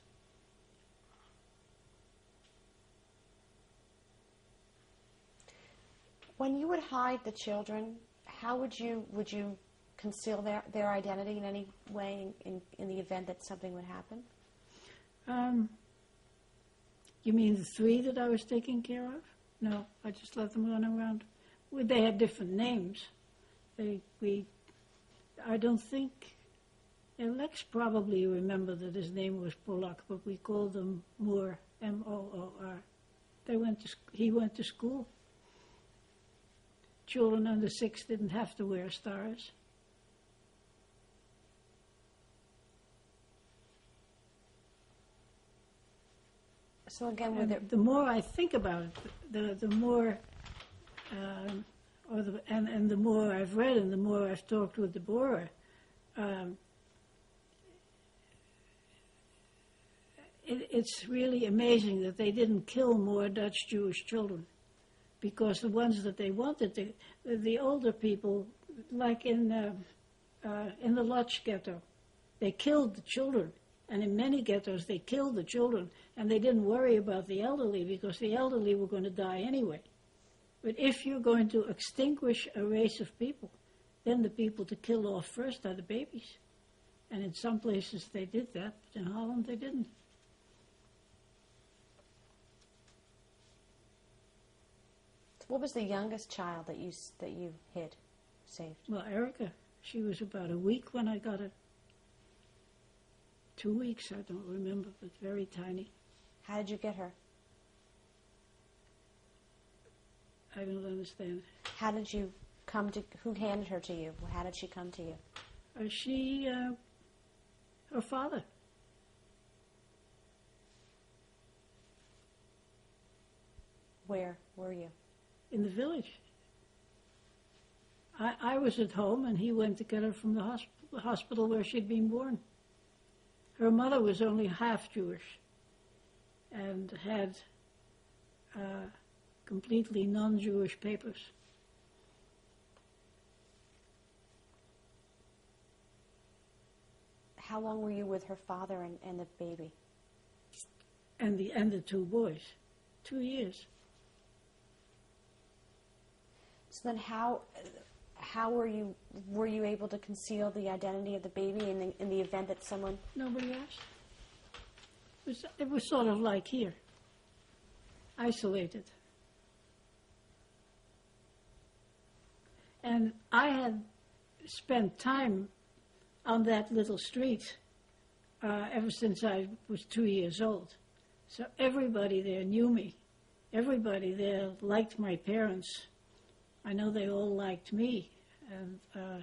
When you would hide the children, how would you would you conceal their, their identity in any way in, in, in the event that something would happen? Um, you mean the three that I was taking care of? No, I just let them run around. Well, they had different names. They, we, I don't think, and Lex probably remember that his name was Polak, but we called them Moore, M O O R. They went to, sc- he went to school. Children under six didn't have to wear stars. So again, with it, The more I think about it, the the more, um, or the and, and the more I've read and the more I've talked with Deborah, um, it, it's really amazing that they didn't kill more Dutch Jewish children, because the ones that they wanted, the the older people, like in uh, uh, in the Lodz ghetto, they killed the children. And in many ghettos, they killed the children, and they didn't worry about the elderly because the elderly were going to die anyway. But if you're going to extinguish a race of people, then the people to kill off first are the babies. And in some places they did that, but in Holland they didn't. what was the youngest child that you s- that you hid, saved? Well, Erica, she was about a week when I got her. Two weeks, I don't remember, but very tiny. How did you get her? I don't understand. How did you come to? Who handed her to you? How did she come to you? Uh, she, uh, her father. Where were you? In the village. I, I was at home, and he went to get her from the hosp- hospital where she'd been born. Her mother was only half Jewish and had uh, completely non-Jewish papers. How long were you with her father and, and the baby? And the and the two boys. Two years. So then, how how were you were you able to conceal the identity of the baby in the in the event that someone? Nobody asked. It was, it was sort of like here. Isolated. And I had spent time on that little street uh, ever since I was two years old. So everybody there knew me. Everybody there liked my parents. I know they all liked me. And, uh,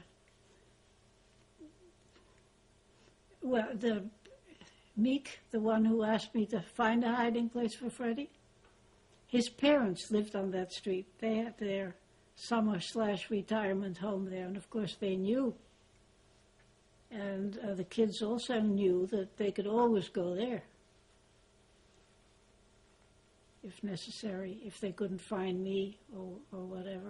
well, the Meek, the one who asked me to find a hiding place for Freddie, his parents lived on that street. They had their summer slash retirement home there, and of course they knew. And uh, the kids also knew that they could always go there if necessary, if they couldn't find me or, or whatever.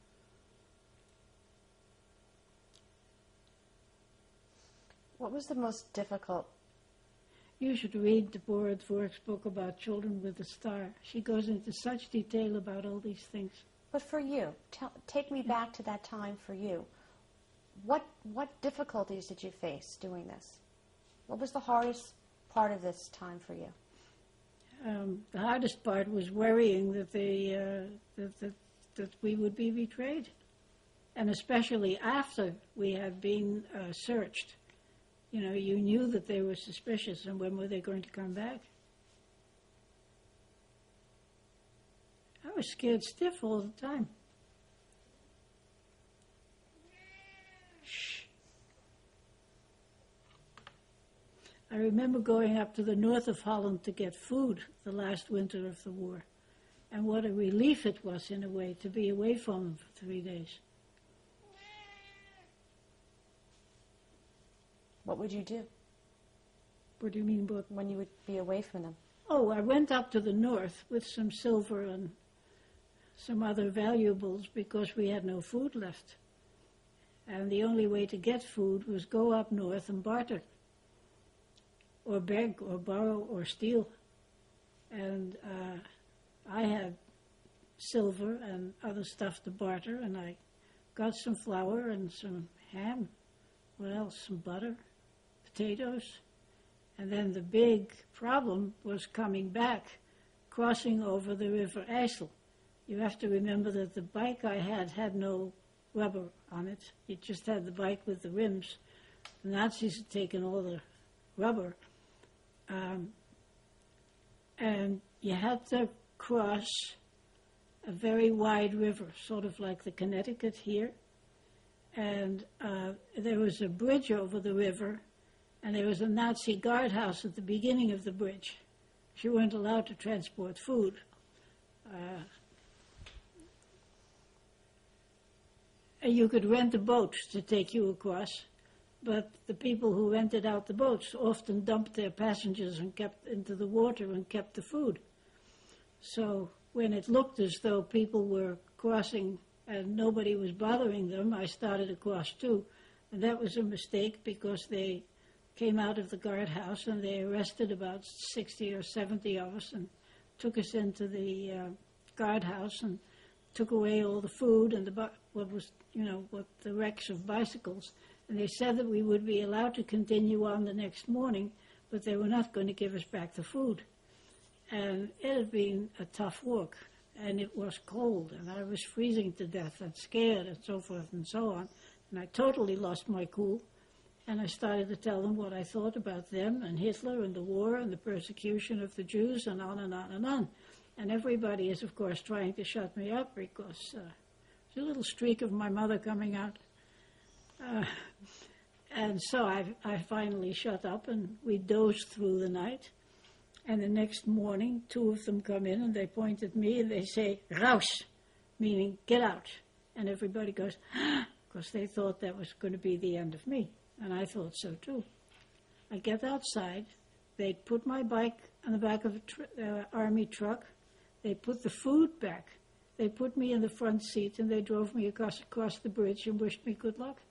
What was the most difficult? You should read Deborah Dvorak's book about children with a star. She goes into such detail about all these things. But for you, tell, take me back to that time for you. What what difficulties did you face doing this? What was the hardest part of this time for you? Um, the hardest part was worrying that they uh, that, that that we would be betrayed, and especially after we had been uh, searched. You know, you knew that they were suspicious, and when were they going to come back? I was scared stiff all the time. Shh. I remember going up to the north of Holland to get food the last winter of the war, and what a relief it was, in a way, to be away from them for three days. What would you do What do you mean, what? when you would be away from them? Oh, I went up to the north with some silver and some other valuables because we had no food left. And the only way to get food was go up north and barter, or beg, or borrow, or steal. And uh, I had silver and other stuff to barter, and I got some flour and some ham, what else, some butter, potatoes. And then the big problem was coming back, crossing over the River IJssel. You have to remember that the bike I had had no rubber on it. It just had the bike with the rims. The Nazis had taken all the rubber. Um, and you had to cross a very wide river, sort of like the Connecticut here. And uh, there was a bridge over the river, and there was a Nazi guardhouse at the beginning of the bridge. You weren't allowed to transport food. Uh, you could rent a boat to take you across, but the people who rented out the boats often dumped their passengers and kept into the water and kept the food. So when it looked as though people were crossing and nobody was bothering them, I started to cross too. And that was a mistake because they came out of the guardhouse and they arrested about sixty or seventy of us and took us into the uh, guardhouse and took away all the food and the what was, you know, what the wrecks of bicycles. And they said that we would be allowed to continue on the next morning, but they were not going to give us back the food. And it had been a tough walk, and it was cold, and I was freezing to death and scared and so forth and so on. And I totally lost my cool. And I started to tell them what I thought about them and Hitler and the war and the persecution of the Jews and on and on and on. And everybody is, of course, trying to shut me up because uh, there's a little streak of my mother coming out. Uh, and so I, I finally shut up, and we dozed through the night. And the next morning, two of them come in, and they point at me, and they say, raus, meaning get out. And everybody goes, because they thought that was going to be the end of me. And I thought so, too. I get outside. They put my bike on the back of an tr- uh, army truck. They put the food back. They put me in the front seat, and they drove me across, across the bridge and wished me good luck.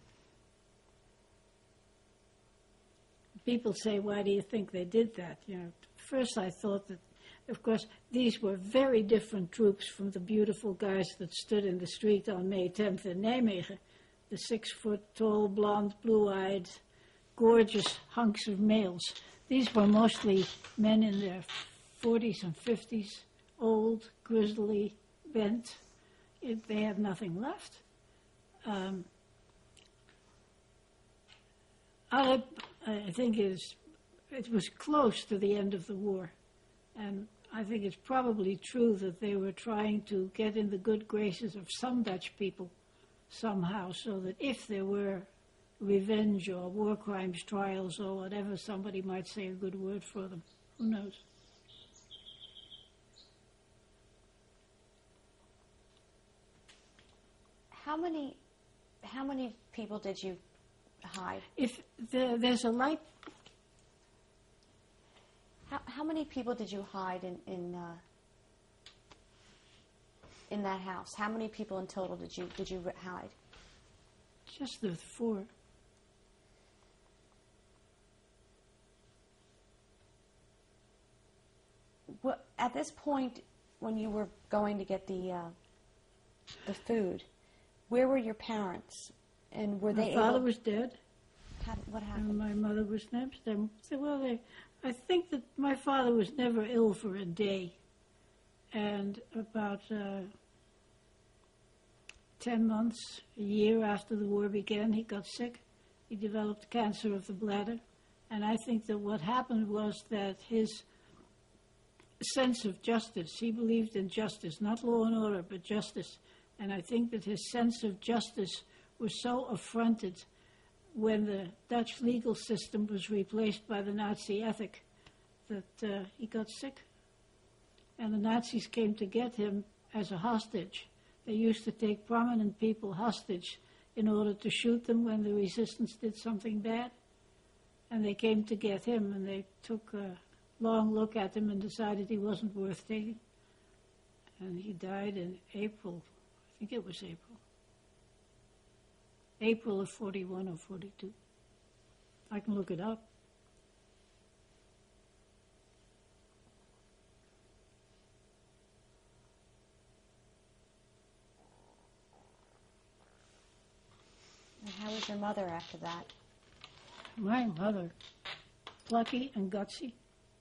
People say, why do you think they did that? You know, first I thought that, of course, these were very different troops from the beautiful guys that stood in the street on May tenth in Nijmegen. The six-foot-tall, blonde, blue-eyed, gorgeous hunks of males. These were mostly men in their forties and fifties, old, grizzly, bent. It, they had nothing left. Um, I, I think it, is, it was close to the end of the war, and I think it's probably true that they were trying to get in the good graces of some Dutch people somehow, so that if there were revenge or war crimes trials or whatever, somebody might say a good word for them. Who knows? How many, how many people did you hide? If the, there's a light. How how many people did you hide in in uh, in that house? How many people in total did you did you hide? Just the four. Well, at this point, when you were going to get the uh, the food, where were your parents, and were My they? My father able, was dead. How, what happened? And my mother was next. Them. Well, they, I think that my father was never ill for a day, and about uh, ten months, a year after the war began, he got sick. He developed cancer of the bladder, and I think that what happened was that his sense of justice, he believed in justice, not law and order, but justice, and I think that his sense of justice was so affronted when the Dutch legal system was replaced by the Nazi ethic that uh, he got sick. And the Nazis came to get him as a hostage. They used to take prominent people hostage in order to shoot them when the resistance did something bad. And they came to get him, and they took a long look at him and decided he wasn't worth taking. And he died in April, I think it was April. April of forty-one or forty-two. I can look it up. was your mother after that? My mother, plucky and gutsy,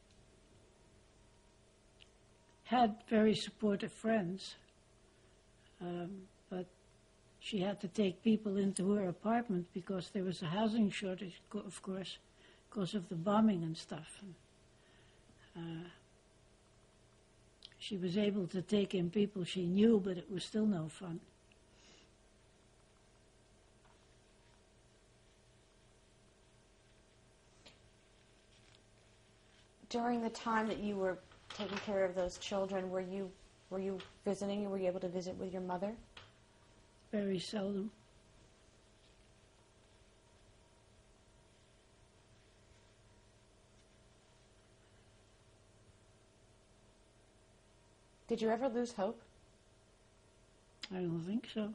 had very supportive friends, um, but she had to take people into her apartment because there was a housing shortage, of course, because of the bombing and stuff. And, uh, she was able to take in people she knew, but it was still no fun. During the time that you were taking care of those children, were you were you visiting, or were you able to visit with your mother? Very seldom. Did you ever lose hope? I don't think so.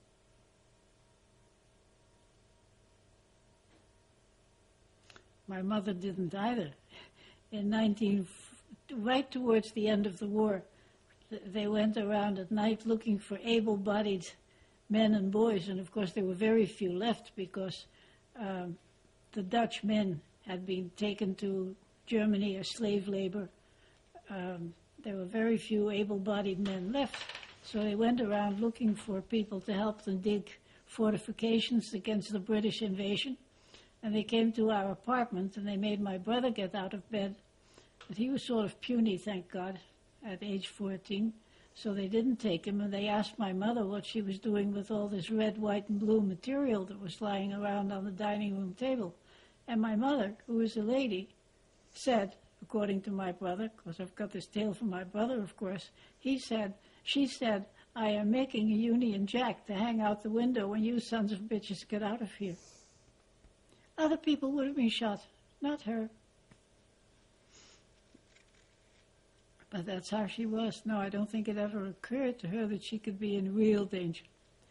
My mother didn't either. In nineteen, right towards the end of the war, they went around at night looking for able-bodied men and boys, and of course there were very few left because um, the Dutch men had been taken to Germany as slave labor. Um, there were very few able-bodied men left, so they went around looking for people to help them dig fortifications against the British invasion. And they came to our apartment, and they made my brother get out of bed. But he was sort of puny, thank God, at age fourteen. So they didn't take him, and they asked my mother what she was doing with all this red, white, and blue material that was lying around on the dining room table. And my mother, who was a lady, said, according to my brother, because I've got this tale from my brother, of course, he said, she said, "I am making a Union Jack to hang out the window when you sons of bitches get out of here." Other people would have been shot, not her. But that's how she was. No, I don't think it ever occurred to her that she could be in real danger.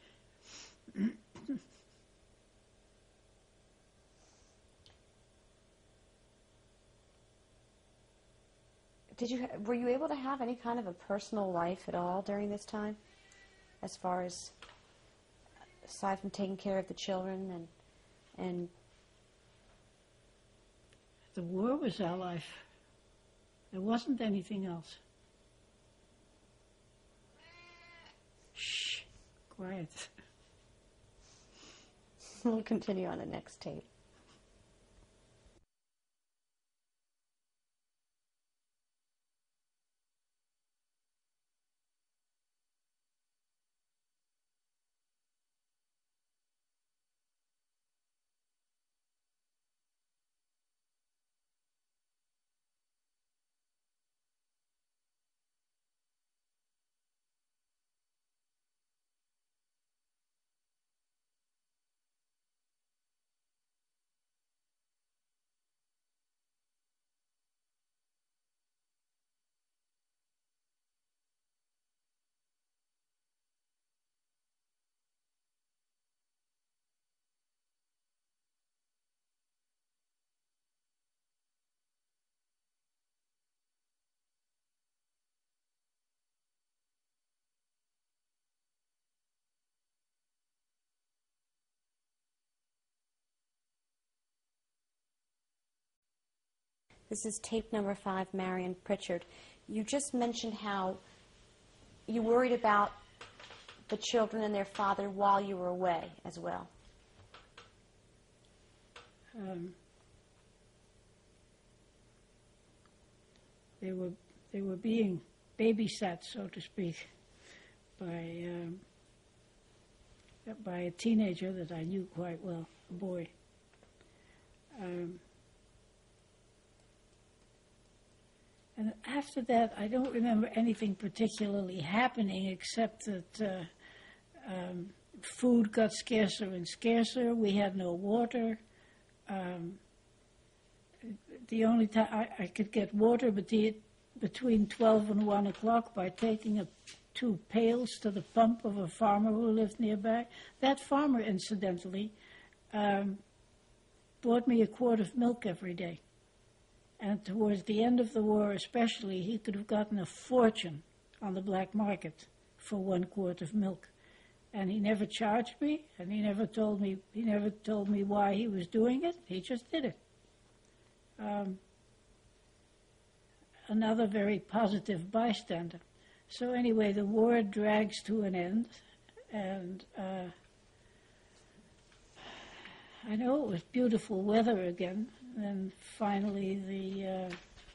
Did you were you able to have any kind of a personal life at all during this time, as far as aside from taking care of the children and and the war was our life. There wasn't anything else. Shh, quiet. We'll continue on the next tape. This is tape number five, Marion Pritchard. You just mentioned how you worried about the children and their father while you were away as well. Um, they were they were being babysat, so to speak, by um, by a teenager that I knew quite well, a boy. Um, And after that, I don't remember anything particularly happening except that uh, um, food got scarcer and scarcer. We had no water. Um, the only time I, I could get water between twelve and one o'clock by taking a, two pails to the pump of a farmer who lived nearby. That farmer, incidentally, um, bought me a quart of milk every day. And towards the end of the war especially, he could have gotten a fortune on the black market for one quart of milk. And he never charged me, and he never told me, he never told me why he was doing it. He just did it. Um, another very positive bystander. So anyway, the war drags to an end, and uh, I know it was beautiful weather again, and finally the, uh,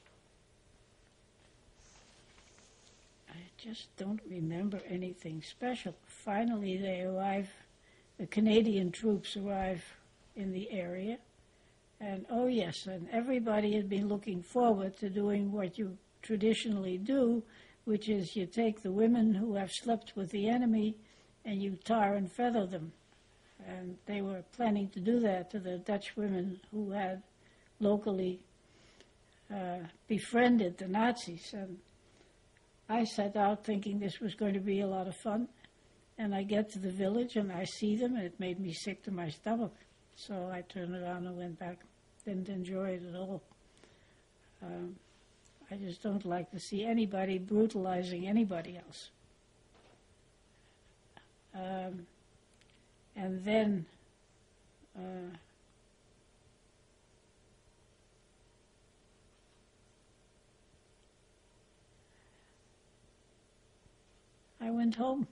I just don't remember anything special. Finally they arrive, the Canadian troops arrive in the area, and oh yes, and everybody had been looking forward to doing what you traditionally do, which is you take the women who have slept with the enemy and you tar and feather them. And they were planning to do that to the Dutch women who had locally uh, befriended the Nazis. And I set out thinking this was going to be a lot of fun. And I get to the village and I see them, and it made me sick to my stomach. So I turned around and went back. Didn't enjoy it at all. Um, I just don't like to see anybody brutalizing anybody else. Um, and then uh, I went home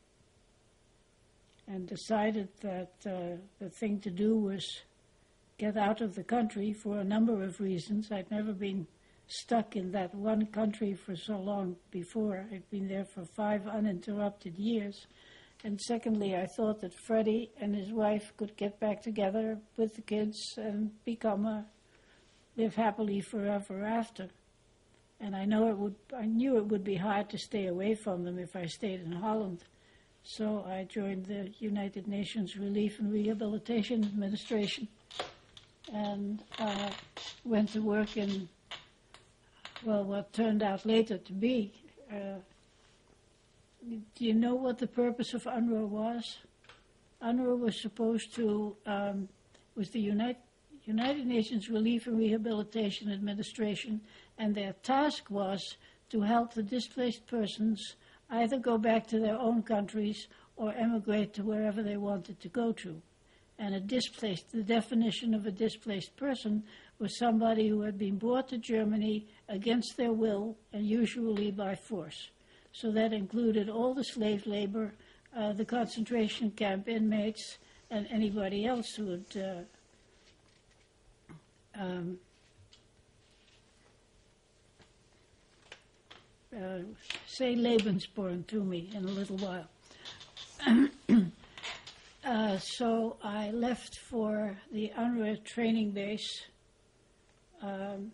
and decided that uh, the thing to do was get out of the country for a number of reasons. I'd never been stuck in that one country for so long before. I'd been there for five uninterrupted years. And secondly, I thought that Freddie and his wife could get back together with the kids and become a, live happily forever after. And I know it would, I knew it would be hard to stay away from them if I stayed in Holland. So I joined the United Nations Relief and Rehabilitation Administration and uh, went to work in, well, what turned out later to be. Uh, do you know what the purpose of UNRWA was? UNRWA was supposed to, um, was the United, United Nations Relief and Rehabilitation Administration, and their task was to help the displaced persons either go back to their own countries or emigrate to wherever they wanted to go to. And a displaced, the definition of a displaced person was somebody who had been brought to Germany against their will and usually by force. So that included all the slave labor, uh, the concentration camp inmates, and anybody else who would uh, um, uh, say Lebensborn to me in a little while. Uh, so I left for the UNRWA training base um,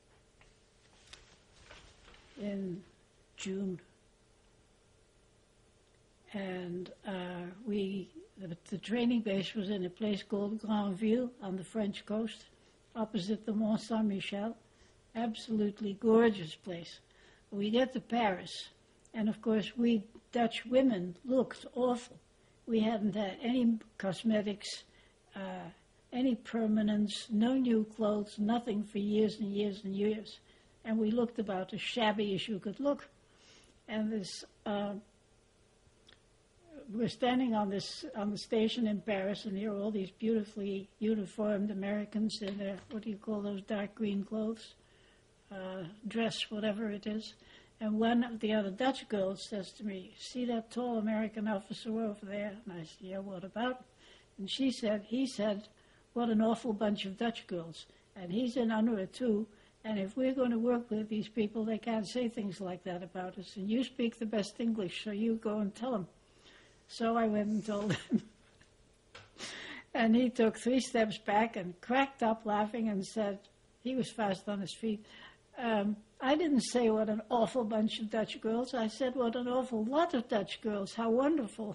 in June. And uh, we, the, the training base was in a place called Granville on the French coast, opposite the Mont Saint-Michel. Absolutely gorgeous place. We get to Paris, and of course we Dutch women looked awful. We hadn't had any cosmetics, uh, any permanence, no new clothes, nothing for years and years and years. And we looked about as shabby as you could look. And this, uh, we're standing on this on the station in Paris, and here are all these beautifully uniformed Americans in their, what do you call those dark green clothes? Uh, dress, whatever it is. And one of the other Dutch girls says to me, "See that tall American officer over there?" And I said, "Yeah, what about?" And she said, he said, "What an awful bunch of Dutch girls. And he's in UNRWA too. And if we're going to work with these people, they can't say things like that about us. And you speak the best English, so you go and tell them." So I went and told him. And he took three steps back and cracked up laughing and said, he was fast on his feet, um, "I didn't say what an awful bunch of Dutch girls. I said what an awful lot of Dutch girls. How wonderful."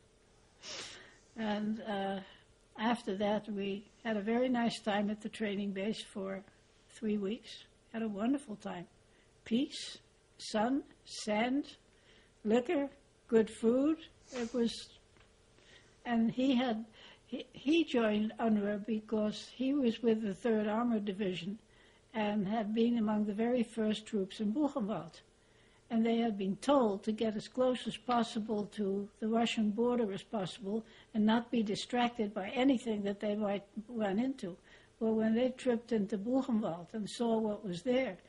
And uh, after that, we had a very nice time at the training base for three weeks. Had a wonderful time. Peace, sun, sand, liquor, good food. It was, and he had, he, he joined UNRWA because he was with the third Armored Division and had been among the very first troops in Buchenwald. and they had been told to get as close as possible to the Russian border as possible and not be distracted by anything that they might run into. Well, when they tripped into Buchenwald and saw what was there,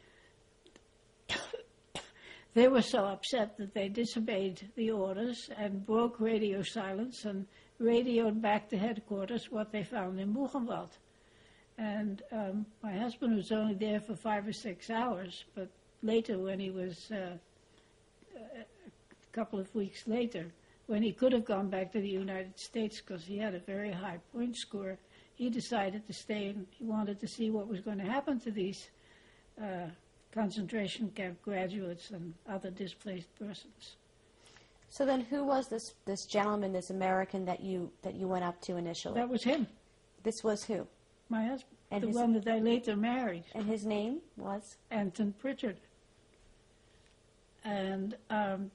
they were so upset that they disobeyed the orders and broke radio silence and radioed back to headquarters what they found in Buchenwald. And um, my husband was only there for five or six hours, but later when he was, uh, a couple of weeks later, when he could have gone back to the United States because he had a very high point score, he decided to stay and he wanted to see what was going to happen to these uh, concentration camp graduates and other displaced persons. So then who was this, this gentleman, this American that you that you went up to initially? That was him. This was who? My husband, and the his, one that I later married. And his name was? Marion Pritchard. And um,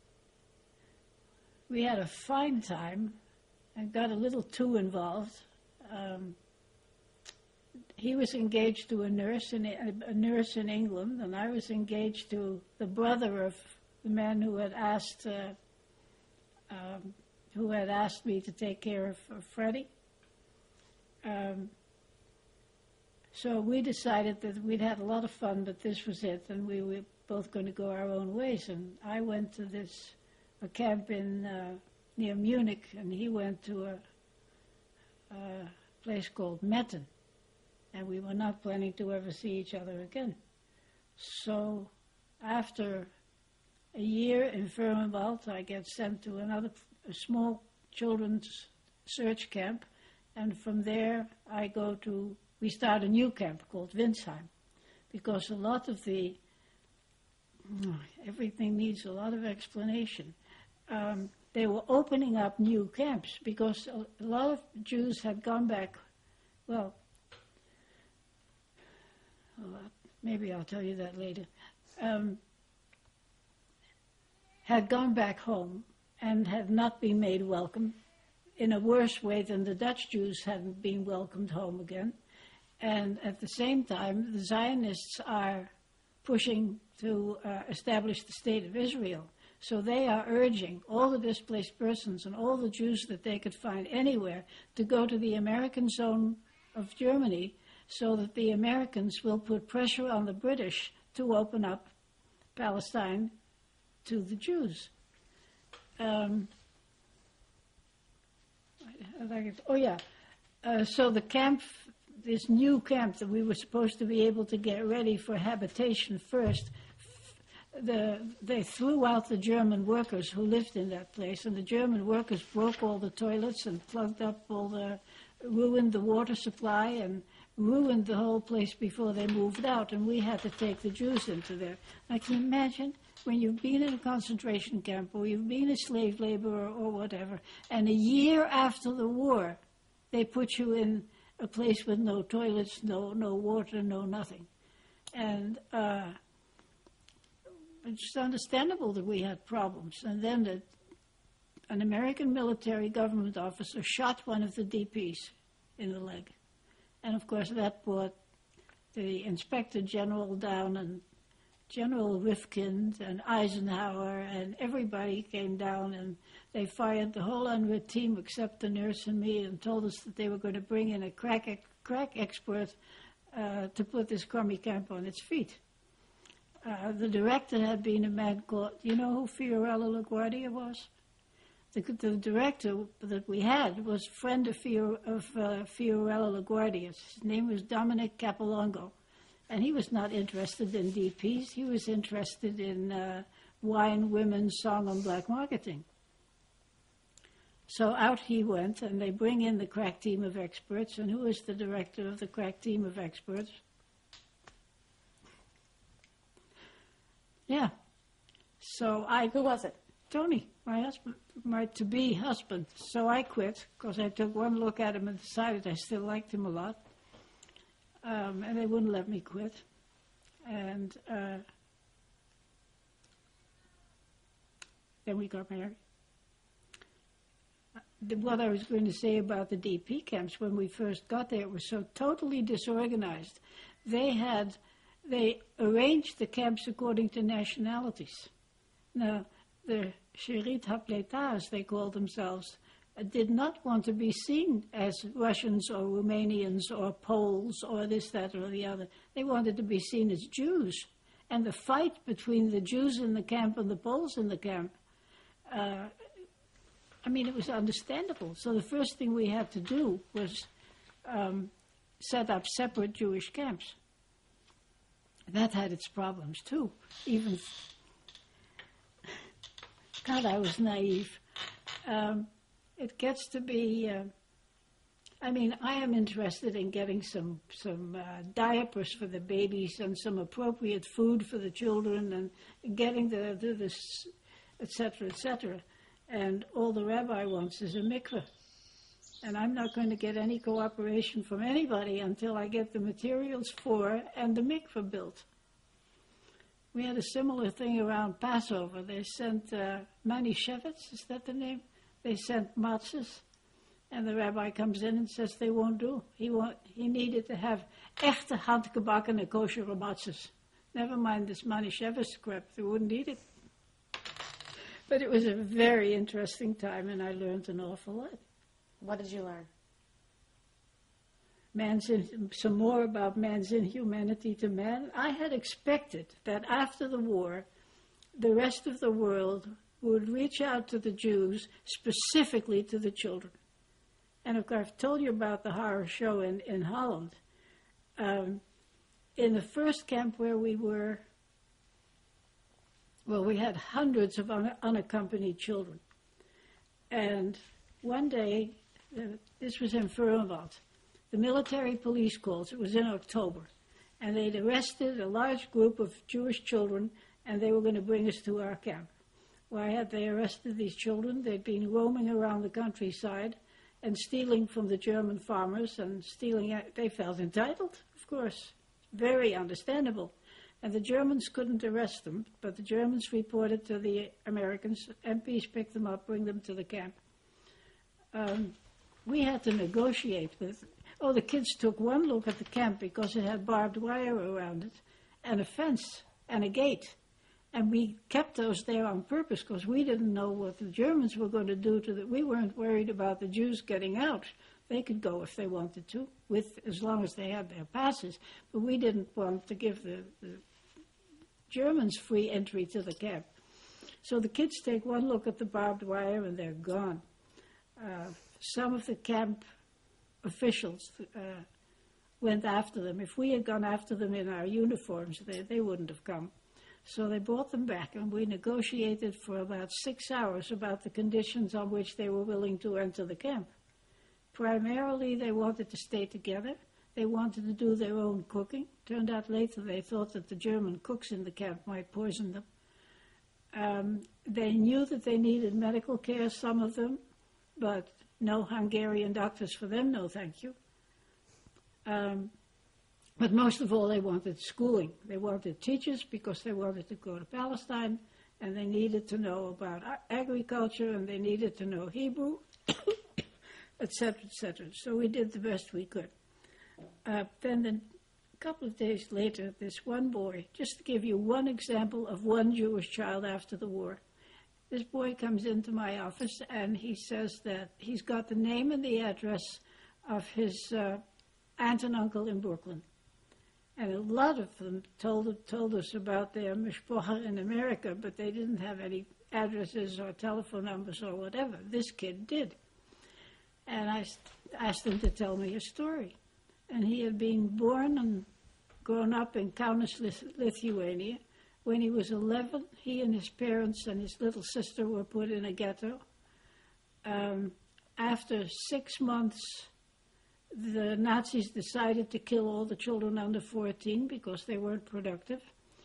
we had a fine time and got a little too involved. Um, he was engaged to a nurse in a nurse in England, and I was engaged to the brother of the man who had asked uh, um, who had asked me to take care of, of Freddie. Um, so we decided that we'd had a lot of fun, but this was it, and we were both going to go our own ways. And I went to this a camp in uh, near Munich, and he went to a, a place called Metten, and we were not planning to ever see each other again. So after a year in Fürstenwald, I get sent to another a small children's search camp, and from there I go to, we start a new camp called Winsheim, because a lot of the, everything needs a lot of explanation. Um, they were opening up new camps because a, a lot of Jews had gone back, well, well, maybe I'll tell you that later, um, had gone back home and had not been made welcome in a worse way than the Dutch Jews hadn't been welcomed home again. And at the same time, the Zionists are pushing to uh, establish the State of Israel. So they are urging all the displaced persons and all the Jews that they could find anywhere to go to the American zone of Germany so that the Americans will put pressure on the British to open up Palestine to the Jews. Um, oh yeah, uh, so the camp, this new camp that we were supposed to be able to get ready for habitation first, the, they threw out the German workers who lived in that place, and the German workers broke all the toilets and plugged up all the, ruined the water supply and ruined the whole place before they moved out, and we had to take the Jews into there. I can imagine when you've been in a concentration camp or you've been a slave laborer or whatever, and a year after the war, they put you in a place with no toilets, no no water, no nothing. And uh, it's understandable that we had problems. And then the, an American military government officer shot one of the D Ps in the leg. And of course that brought the Inspector General down, and General Rifkind and Eisenhower and everybody came down, and they fired the whole UNRWA team except the nurse and me, and told us that they were going to bring in a crack, crack expert uh, to put this crummy camp on its feet. Uh, the director had been a man called, you know who Fiorello LaGuardia was? The, the director that we had was a friend of, Fior, of uh, Fiorello LaGuardia. His name was Dominic Capolongo. And he was not interested in D Ps. He was interested in uh, wine, women, song, and black marketing. So out he went, and they bring in the crack team of experts. And who is the director of the crack team of experts? Yeah. So I... Who was it? Tony, my husband, my to-be husband. So I quit, because I took one look at him and decided I still liked him a lot. Um, and they wouldn't let me quit. And uh, then we got married. The, what I was going to say about the D P camps, when we first got there, it was so totally disorganized. They had they arranged the camps according to nationalities. Now, the Sherit HaPleta, as they called themselves, uh, did not want to be seen as Russians or Romanians or Poles or this, that, or the other. They wanted to be seen as Jews. And the fight between the Jews in the camp and the Poles in the camp, uh, I mean, it was understandable. So the first thing we had to do was um, set up separate Jewish camps. That had its problems, too. Even, God, I was naive. Um, it gets to be, uh, I mean, I am interested in getting some, some uh, diapers for the babies and some appropriate food for the children and getting the, the, the et cetera, et cetera. And all the rabbi wants is a mikveh. And I'm not going to get any cooperation from anybody until I get the materials for and the mikveh built. We had a similar thing around Passover. They sent uh, Manischewitz, is that the name? They sent matzahs, and the rabbi comes in and says they won't do. He want, he needed to have echte handgebakkene kosher matzahs. Never mind this Manischewitz crap, they wouldn't eat it. But it was a very interesting time, and I learned an awful lot. What did you learn? Man's in, some more about man's inhumanity to man. I had expected that after the war, the rest of the world would reach out to the Jews, specifically to the children. And of course, I've told you about the horror show in, in Holland. Um, in the first camp where we were, well, we had hundreds of un- unaccompanied children. And one day, uh, this was in Furrenwald, the military police calls, it was in October, and they'd arrested a large group of Jewish children, and they were going to bring us to our camp. Why had they arrested these children? They'd been roaming around the countryside and stealing from the German farmers and stealing, they felt entitled, of course, very understandable. And the Germans couldn't arrest them, but the Germans reported to the Americans, M Ps picked them up, bring them to the camp. Um, we had to negotiate with, oh, the kids took one look at the camp because it had barbed wire around it and a fence and a gate. And we kept those there on purpose because we didn't know what the Germans were going to do to them. We weren't worried about the Jews getting out. They could go if they wanted to, with as long as they had their passes. But we didn't want to give the, the Germans free entry to the camp. So the kids take one look at the barbed wire and they're gone. Uh, some of the camp officials uh, went after them. If we had gone after them in our uniforms, they, they wouldn't have come. So they brought them back, and we negotiated for about six hours about the conditions on which they were willing to enter the camp. Primarily, they wanted to stay together. They wanted to do their own cooking. Turned out later they thought that the German cooks in the camp might poison them. Um, they knew that they needed medical care, some of them, but no Hungarian doctors for them, no thank you. Um, But most of all, they wanted schooling. They wanted teachers because they wanted to go to Palestine, and they needed to know about agriculture, and they needed to know Hebrew, et cetera, et cetera. So we did the best we could. Uh, then the, a couple of days later, this one boy, just to give you one example of one Jewish child after the war, this boy comes into my office, and he says that he's got the name and the address of his uh, aunt and uncle in Brooklyn. And a lot of them told told us about their mishpocha in America, but they didn't have any addresses or telephone numbers or whatever. This kid did. And I asked him to tell me a story. And he had been born and grown up in Kaunas, Lithuania. When he was eleven, he and his parents and his little sister were put in a ghetto. Um, after six months, the Nazis decided to kill all the children under fourteen because they weren't productive.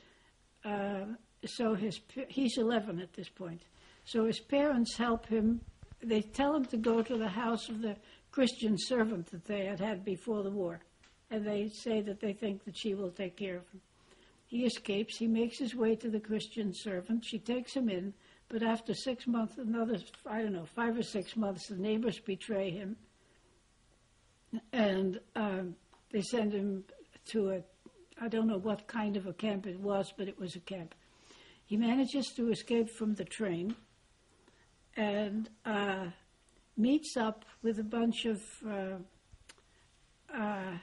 Uh, so his he's eleven at this point. So his parents help him. They tell him to go to the house of the Christian servant that they had had before the war. And they say that they think that she will take care of him. He escapes. He makes his way to the Christian servant. She takes him in. But after six months, another, I don't know, five or six months, the neighbors betray him. And um, they send him to a I don't know what kind of a camp it was, but it was a camp. He manages to escape from the train and uh, meets up with a bunch of uh, uh,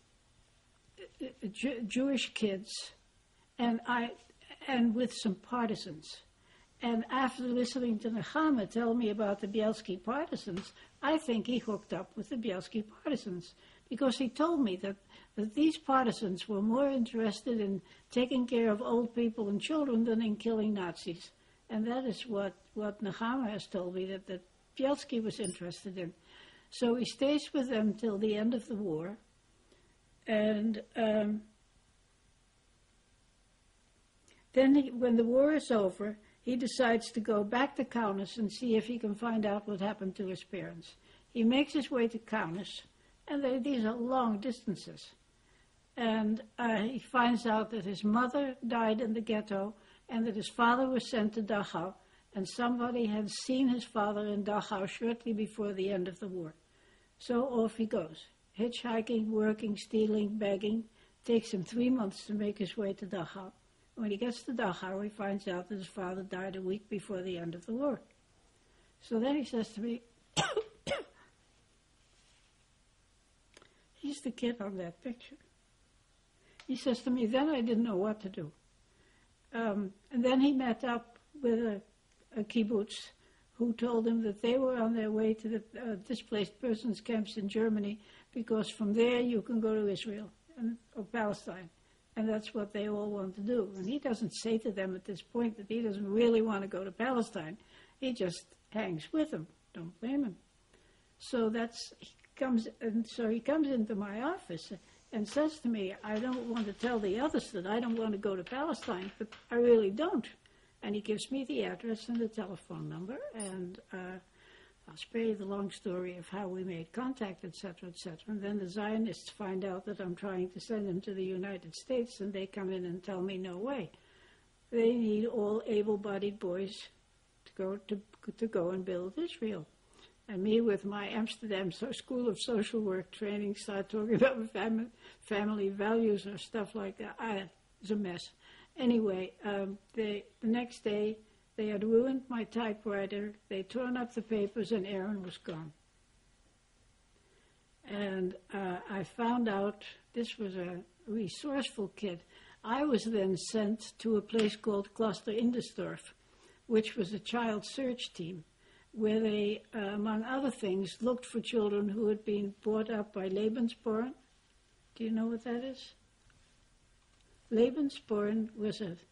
Jew- Jewish kids, and I, and with some partisans. And after listening to Nechama tell me about the Bielski partisans, I think he hooked up with the Bielski partisans, because he told me that, that these partisans were more interested in taking care of old people and children than in killing Nazis. And that is what, what Nechama has told me, that, that Bielski was interested in. So he stays with them till the end of the war. And um, then he, when the war is over, he decides to go back to Kaunas and see if he can find out what happened to his parents. He makes his way to Kaunas, and they, these are long distances. And uh, he finds out that his mother died in the ghetto and that his father was sent to Dachau, and somebody had seen his father in Dachau shortly before the end of the war. So off he goes, hitchhiking, working, stealing, begging. Takes him three months to make his way to Dachau. When he gets to Dachau, he finds out that his father died a week before the end of the war. So then he says to me, he's the kid on that picture. He says to me, then I didn't know what to do. Um, and then he met up with a, a kibbutz who told him that they were on their way to the uh, displaced persons camps in Germany, because from there you can go to Israel and, or Palestine. And that's what they all want to do. And he doesn't say to them at this point that he doesn't really want to go to Palestine. He just hangs with them. Don't blame him. So that's, he comes, and so he comes into my office and says to me, I don't want to tell the others that I don't want to go to Palestine, but I really don't. And he gives me the address and the telephone number, and uh, I'll spare you the long story of how we made contact, et cetera, et cetera. And then the Zionists find out that I'm trying to send them to the United States, and they come in and tell me, no way. They need all able-bodied boys to go to, to go and build Israel. And me, with my Amsterdam so School of Social Work training, start talking about fam- family values or stuff like that. I, it was a mess. Anyway, um, they, the next day, they had ruined my typewriter. They torn up the papers, and Aaron was gone. And uh, I found out this was a resourceful kid. I was then sent to a place called Kloster Indersdorf, which was a child search team, where they, uh, among other things, looked for children who had been brought up by Lebensborn. Do you know what that is? Lebensborn was a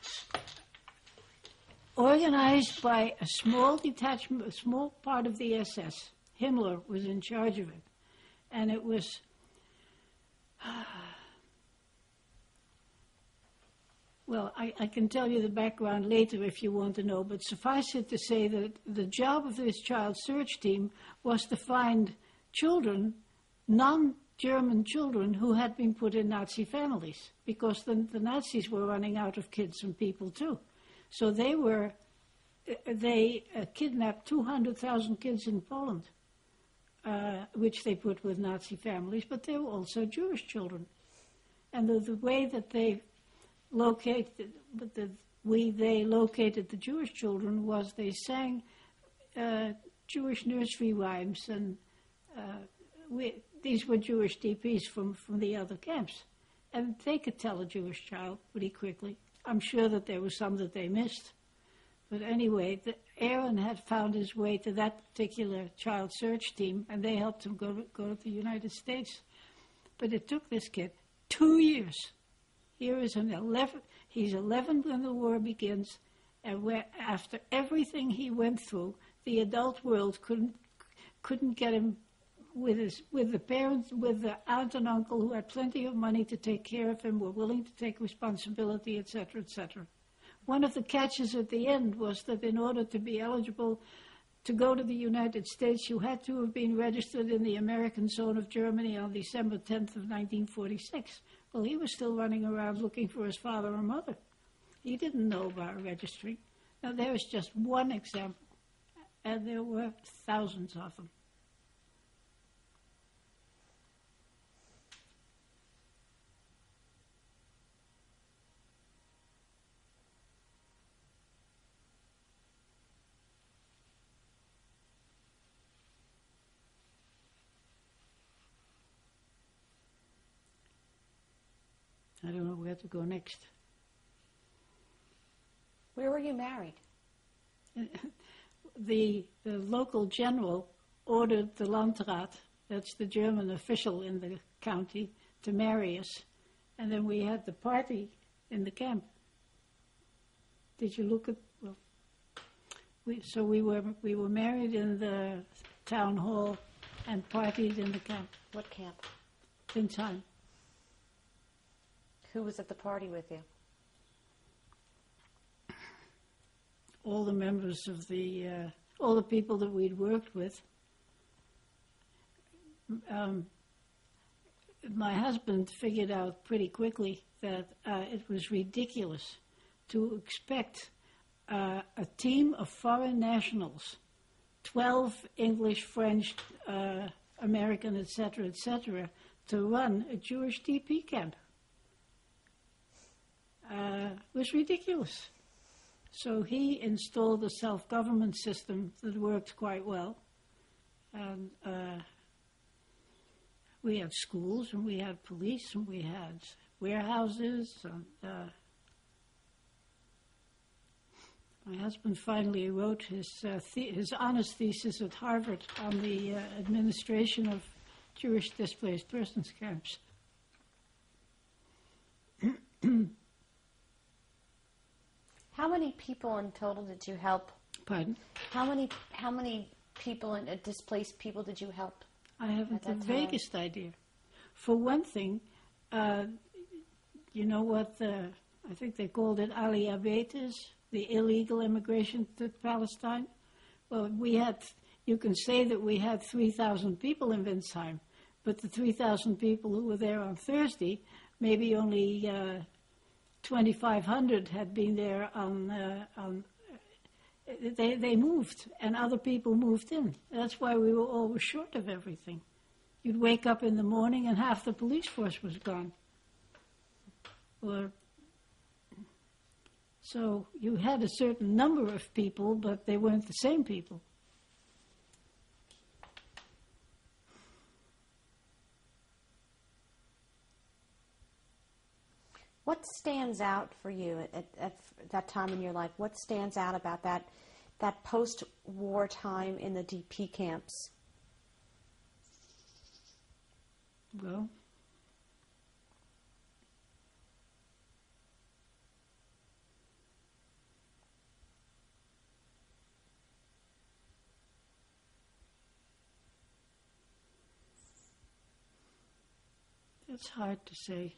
organized by a small detachment, a small part of the S S. Himmler was in charge of it. And it was, well, I, I can tell you the background later if you want to know, but suffice it to say that the job of this child search team was to find children, non-German children, who had been put in Nazi families, because the, the Nazis were running out of kids and people too. So they were, they uh, kidnapped two hundred thousand kids in Poland, uh, which they put with Nazi families, but they were also Jewish children. And the, the way that they located, but the, we, they located the Jewish children was they sang uh, Jewish nursery rhymes, and uh, we, these were Jewish D Ps from, from the other camps. And they could tell a Jewish child pretty quickly. I'm sure that there were some that they missed. But anyway, the, Aaron had found his way to that particular child search team, and they helped him go to, go to the United States. But it took this kid two years. Here is an eleven, he's eleven when the war begins, and where, after everything he went through, the adult world couldn't, couldn't get him with his, with the parents, with the aunt and uncle who had plenty of money to take care of him, were willing to take responsibility, et cetera, et cetera. One of the catches at the end was that in order to be eligible to go to the United States, you had to have been registered in the American zone of Germany on December tenth of nineteen forty-six. Well, he was still running around looking for his father or mother. He didn't know about registering. Now, there is just one example, and there were thousands of them. I don't know where to go next. Where were you married? The, the local general ordered the Landrat, that's the German official in the county, to marry us. And then we had the party in the camp. Did you look at, well, we, so we were, we were married in the town hall and partied in the camp. What camp? Winsheim. Who was at the party with you? All the members of the, uh, all the people that we'd worked with. Um, my husband figured out pretty quickly that uh, it was ridiculous to expect uh, a team of foreign nationals, twelve English, French, uh, American, et cetera, et cetera, to run a Jewish D P camp. Uh, it was ridiculous. So he installed a self-government system that worked quite well. And uh, we had schools, and we had police, and we had warehouses. And, uh, my husband finally wrote his, uh, the- his honors thesis at Harvard on the uh, administration of Jewish displaced persons camps. How many people in total did you help? Pardon? How many how many people and uh, displaced people did you help? I haven't At the that time? vaguest idea. For one thing, uh, you know what the, I think they called it Aliyah is, the illegal immigration to Palestine? Well, we had, you can say that we had three thousand people in Winsheim, but the three thousand people who were there on Thursday, maybe only uh, twenty-five hundred had been there on, uh, on they, they moved, and other people moved in. That's why we were always short of everything. You'd wake up in the morning and half the police force was gone. Or, so you had a certain number of people, but they weren't the same people. What stands out for you at, at, at that time in your life? What stands out about that that post-war time in the D P camps? Well, it's hard to say.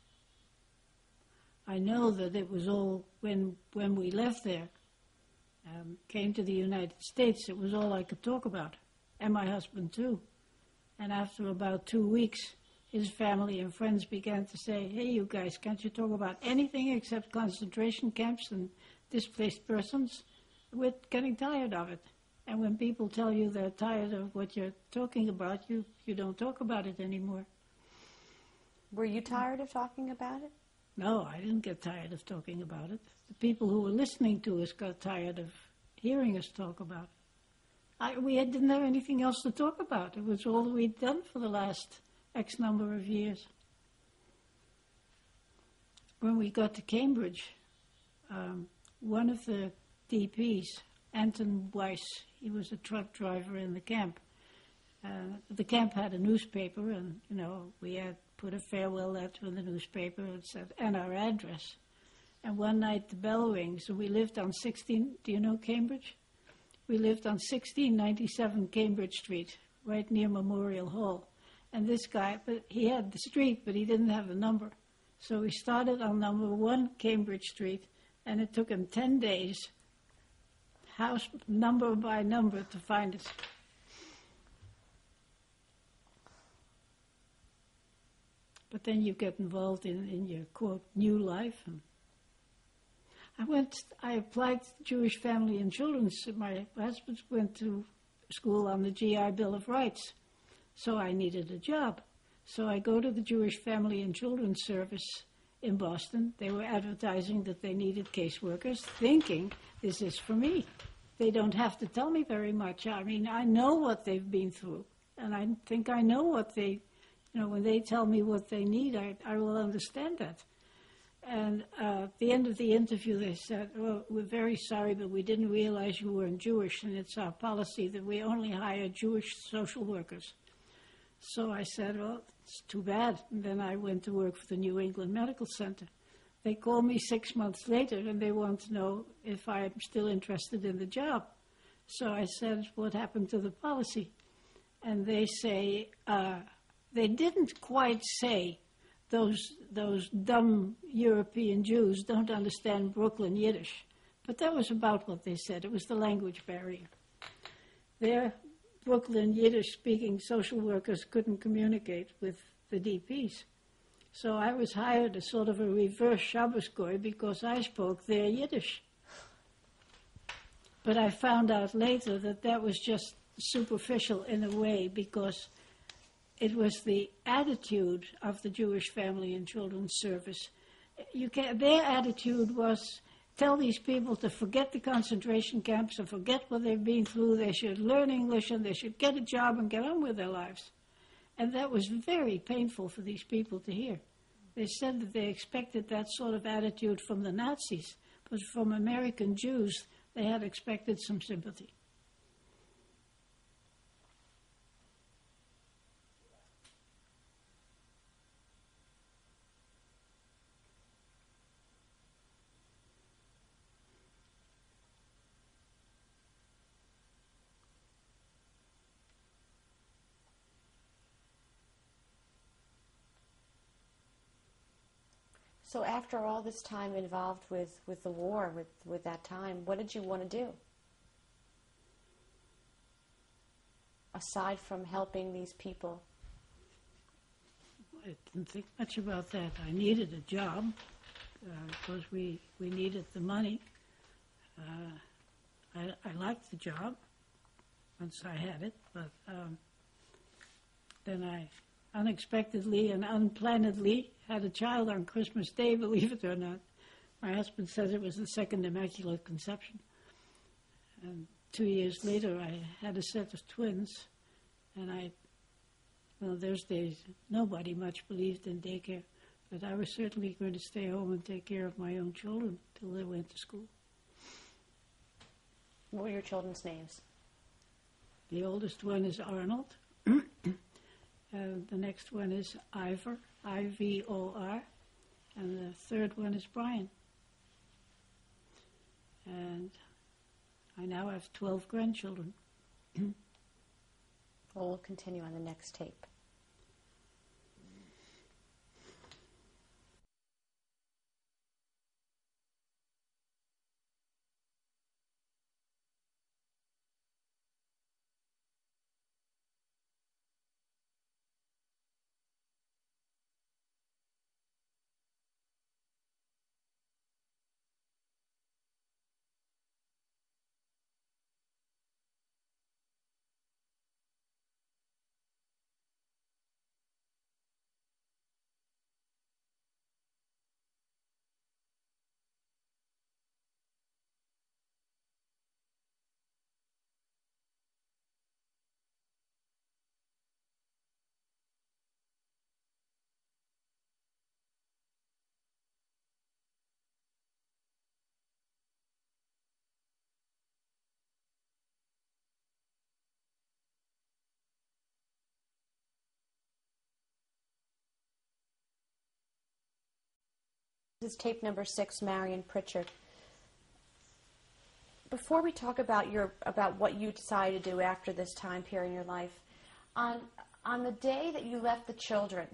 I know that it was all, when when we left there, um, came to the United States, it was all I could talk about, and my husband too. And after about two weeks, his family and friends began to say, hey, you guys, can't you talk about anything except concentration camps and displaced persons? We're getting tired of it. And when people tell you they're tired of what you're talking about, you, you don't talk about it anymore. Were you tired of talking about it? No, I didn't get tired of talking about it. The people who were listening to us got tired of hearing us talk about it. I, we had, didn't have anything else to talk about. It was all we'd done for the last X number of years. When we got to Cambridge, um, one of the D Ps, Anton Weiss, he was a truck driver in the camp. Uh, the camp had a newspaper, and, you know, we had put a farewell letter in the newspaper and said, and our address. And one night the bell rings, and we lived on sixteen, do you know Cambridge? We lived on sixteen ninety-seven Cambridge Street, right near Memorial Hall. And this guy, but he had the street, but he didn't have the number. So we started on number one Cambridge Street, and it took him ten days, house number by number, to find us. But then you get involved in, in your, quote, new life. And I went, I applied to Jewish Family and Children's. My husband went to school on the G I Bill of Rights, so I needed a job. So I go to the Jewish Family and Children's Service in Boston. They were advertising that they needed caseworkers, thinking, this is for me. They don't have to tell me very much. I mean, I know what they've been through, and I think I know what they... You know, when they tell me what they need, I, I will understand that. And uh, at the end of the interview, they said, well, we're very sorry, but we didn't realize you weren't Jewish, and it's our policy that we only hire Jewish social workers. So I said, well, it's too bad. And then I went to work for the New England Medical Center. They called me six months later, and they want to know if I'm still interested in the job. So I said, what happened to the policy? And they say, uh, they didn't quite say, those those dumb European Jews don't understand Brooklyn Yiddish. But that was about what they said. It was the language barrier. Their Brooklyn Yiddish-speaking social workers couldn't communicate with the D Ps. So I was hired as sort of a reverse Shabbos Goy because I spoke their Yiddish. But I found out later that that was just superficial in a way, because it was the attitude of the Jewish Family and Children's Service. You can, their attitude was, tell these people to forget the concentration camps and forget what they've been through. They should learn English and they should get a job and get on with their lives. And that was very painful for these people to hear. They said that they expected that sort of attitude from the Nazis, but from American Jews, they had expected some sympathy. So after all this time involved with, with the war, with, with that time, what did you want to do? Aside from helping these people? I didn't think much about that. I needed a job uh, because we, we needed the money. Uh, I, I liked the job once I had it, but um, then I unexpectedly and unplannedly had a child on Christmas Day, believe it or not. My husband says it was the second Immaculate Conception. And two years later, I had a set of twins, and I, well, those days, nobody much believed in daycare, but I was certainly going to stay home and take care of my own children till they went to school. What were your children's names? The oldest one is Arnold. Uh, the next one is Ivor, I V O R, and the third one is Brian. And I now have twelve grandchildren. Well, we'll continue on the next tape. This is tape number six, Marion Pritchard. Before we talk about your about what you decided to do after this time period in your life, on on the day that you left the children,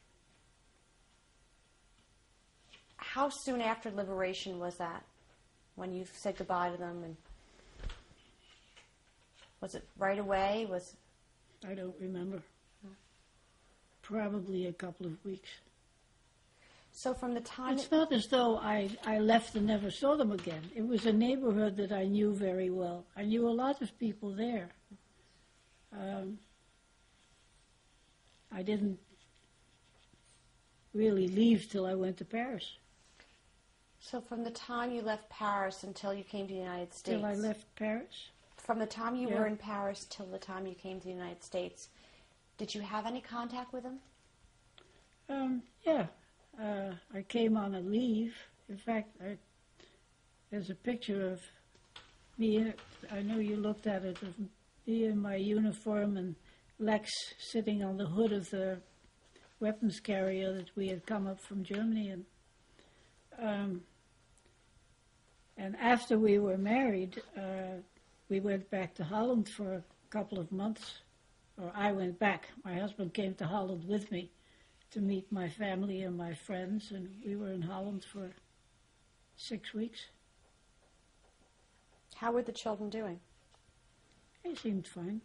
how soon after liberation was that? When you said goodbye to them, and was it right away? Was I don't remember. Probably a couple of weeks. So from the time... It's not as though I, I left and never saw them again. It was a neighborhood that I knew very well. I knew a lot of people there. Um, I didn't really leave till I went to Paris. So from the time you left Paris until you came to the United States... Till I left Paris? From the time you yeah. were in Paris till the time you came to the United States, did you have any contact with them? Um, yeah. uh, I came on a leave. In fact, I, there's a picture of me, I know you looked at it, of me in my uniform and Lex sitting on the hood of the weapons carrier that we had come up from Germany in. Um, and after we were married, uh, we went back to Holland for a couple of months, or I went back. My husband came to Holland with me to meet my family and my friends, and we were in Holland for six weeks. How were the children doing? They seemed fine.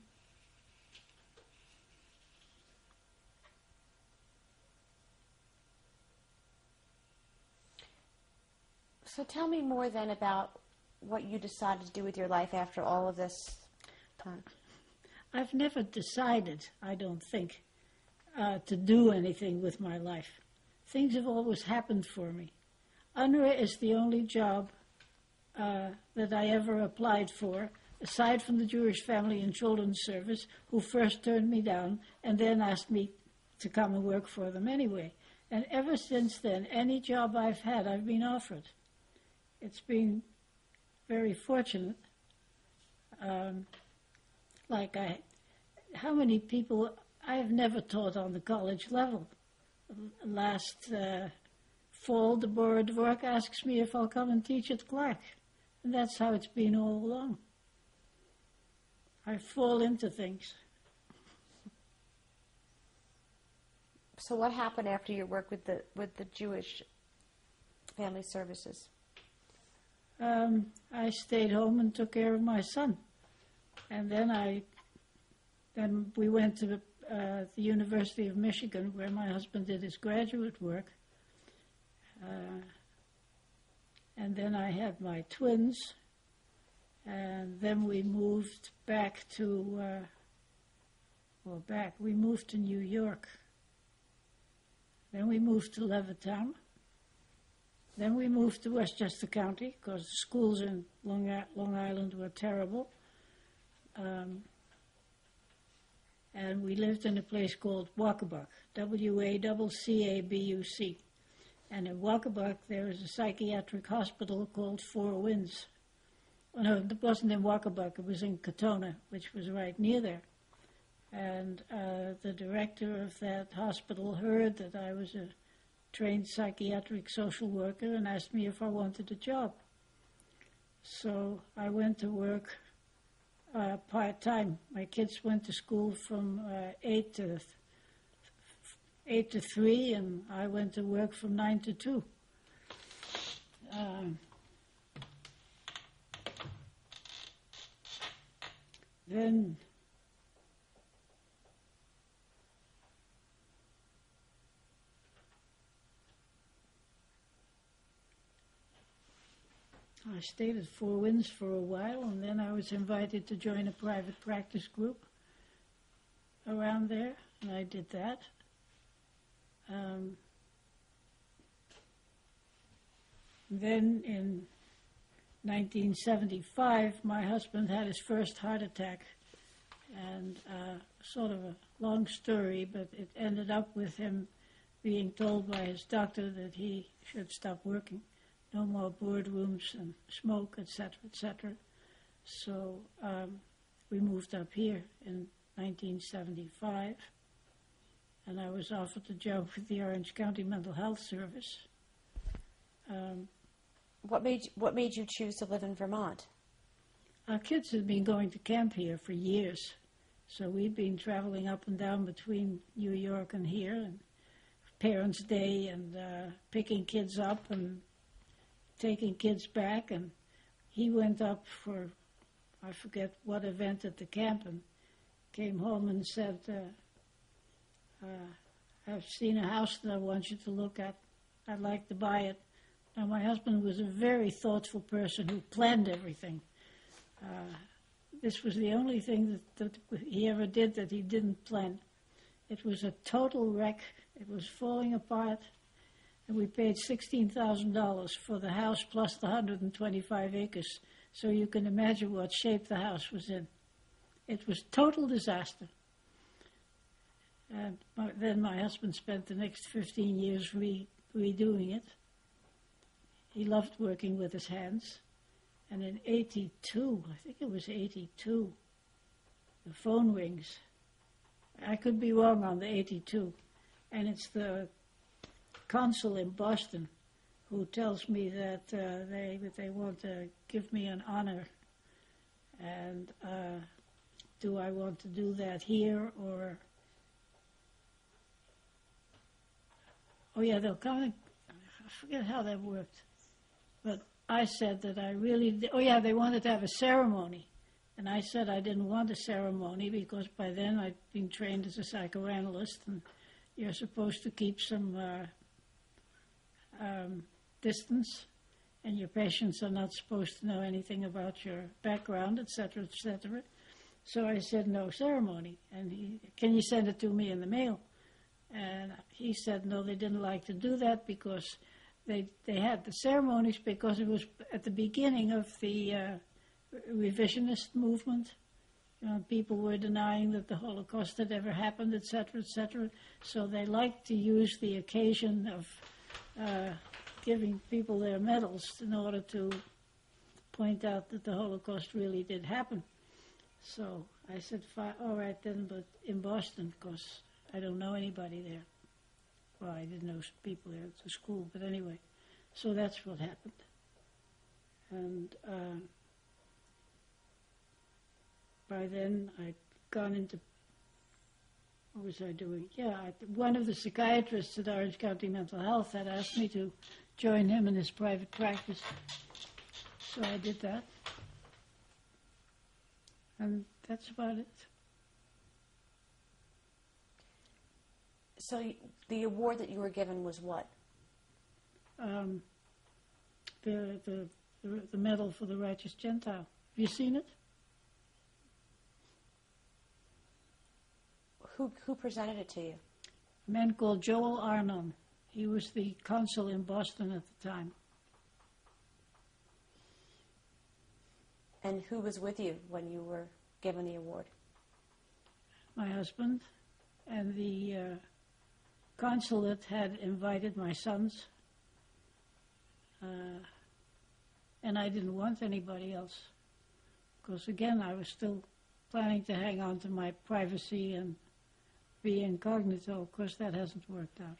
So tell me more then about what you decided to do with your life after all of this time. I've never decided, I don't think, uh, to do anything with my life. Things have always happened for me. U N R W A is the only job uh, that I ever applied for, aside from the Jewish Family and Children's Service, who first turned me down and then asked me to come and work for them anyway. And ever since then, any job I've had, I've been offered. It's been very fortunate. Um, like I, how many people, I've never taught on the college level. Last uh, fall, the Board of Work asks me if I'll come and teach at Clark. And that's how it's been all along. I fall into things. So what happened after your work with the with the Jewish Family Services? Um, I stayed home and took care of my son. And then I, then we went to the, uh, the University of Michigan, where my husband did his graduate work. Uh, and then I had my twins, and then we moved back to, uh, well, back, we moved to New York. Then we moved to Levittown. Then we moved to Westchester County, because the schools in Long, Long Island were terrible. Um, and we lived in a place called Wacabuck, W A C C A B U C. And in Wacabuck, there is a psychiatric hospital called Four Winds. Oh, no, it wasn't in Wacabuck, it was in Katona, which was right near there. And uh, the director of that hospital heard that I was a trained psychiatric social worker and asked me if I wanted a job. So I went to work uh, part-time. My kids went to school from uh, eight to th- eight to three, and I went to work from nine to two. Um, then I stayed at Four Winds for a while, and then I was invited to join a private practice group around there, and I did that. Um, then in nineteen seventy-five, my husband had his first heart attack, and uh, sort of a long story, but it ended up with him being told by his doctor that he should stop working. No more boardrooms and smoke, et cetera, et cetera. So um, we moved up here in nineteen seventy-five, and I was offered a job with the Orange County Mental Health Service. Um, What made what made you choose to live in Vermont? Our kids had been going to camp here for years, so we'd been traveling up and down between New York and here, and Parents' Day, and uh, picking kids up and taking kids back, and he went up for, I forget what event at the camp, and came home and said, uh, uh, I've seen a house that I want you to look at. I'd like to buy it. Now, my husband was a very thoughtful person who planned everything. Uh, this was the only thing that, that he ever did that he didn't plan. It was a total wreck. It was falling apart. And we paid sixteen thousand dollars for the house plus the one hundred twenty-five acres. So you can imagine what shape the house was in. It was total disaster. And my, then my husband spent the next fifteen years re, redoing it. He loved working with his hands. And in eighty-two, I think it was eighty-two, the phone rings. I could be wrong on the eighty-two. And it's the consul in Boston who tells me that uh, they that they want to give me an honor. And uh, do I want to do that here or... Oh yeah, they'll come and... I forget how that worked. But I said that I really... Did, oh yeah, they wanted to have a ceremony. And I said I didn't want a ceremony because by then I'd been trained as a psychoanalyst and you're supposed to keep some uh, um, distance and your patients are not supposed to know anything about your background, et cetera, et cetera. So I said no ceremony. And he, can you send it to me in the mail? And he said no, they didn't like to do that because they they had the ceremonies because it was at the beginning of the uh, revisionist movement. You know, people were denying that the Holocaust had ever happened, et cetera, et cetera. So they liked to use the occasion of uh, giving people their medals in order to point out that the Holocaust really did happen. So I said, Fine, all right then, but in Boston, because I don't know anybody there. Well, I didn't know people there at the school, but anyway. So that's what happened. And uh, by then, I'd gone into, what was I doing? Yeah, I, one of the psychiatrists at Orange County Mental Health had asked me to join him in his private practice. So I did that. And that's about it. So the award that you were given was what? Um, the, the, the, the Medal for the Righteous Gentile. Have you seen it? Who, who presented it to you? A man called Joel Arnon. He was the consul in Boston at the time. And who was with you when you were given the award? My husband and the uh, consulate had invited my sons. Uh, and I didn't want anybody else. Because again, I was still planning to hang on to my privacy and be incognito. Of course, that hasn't worked out.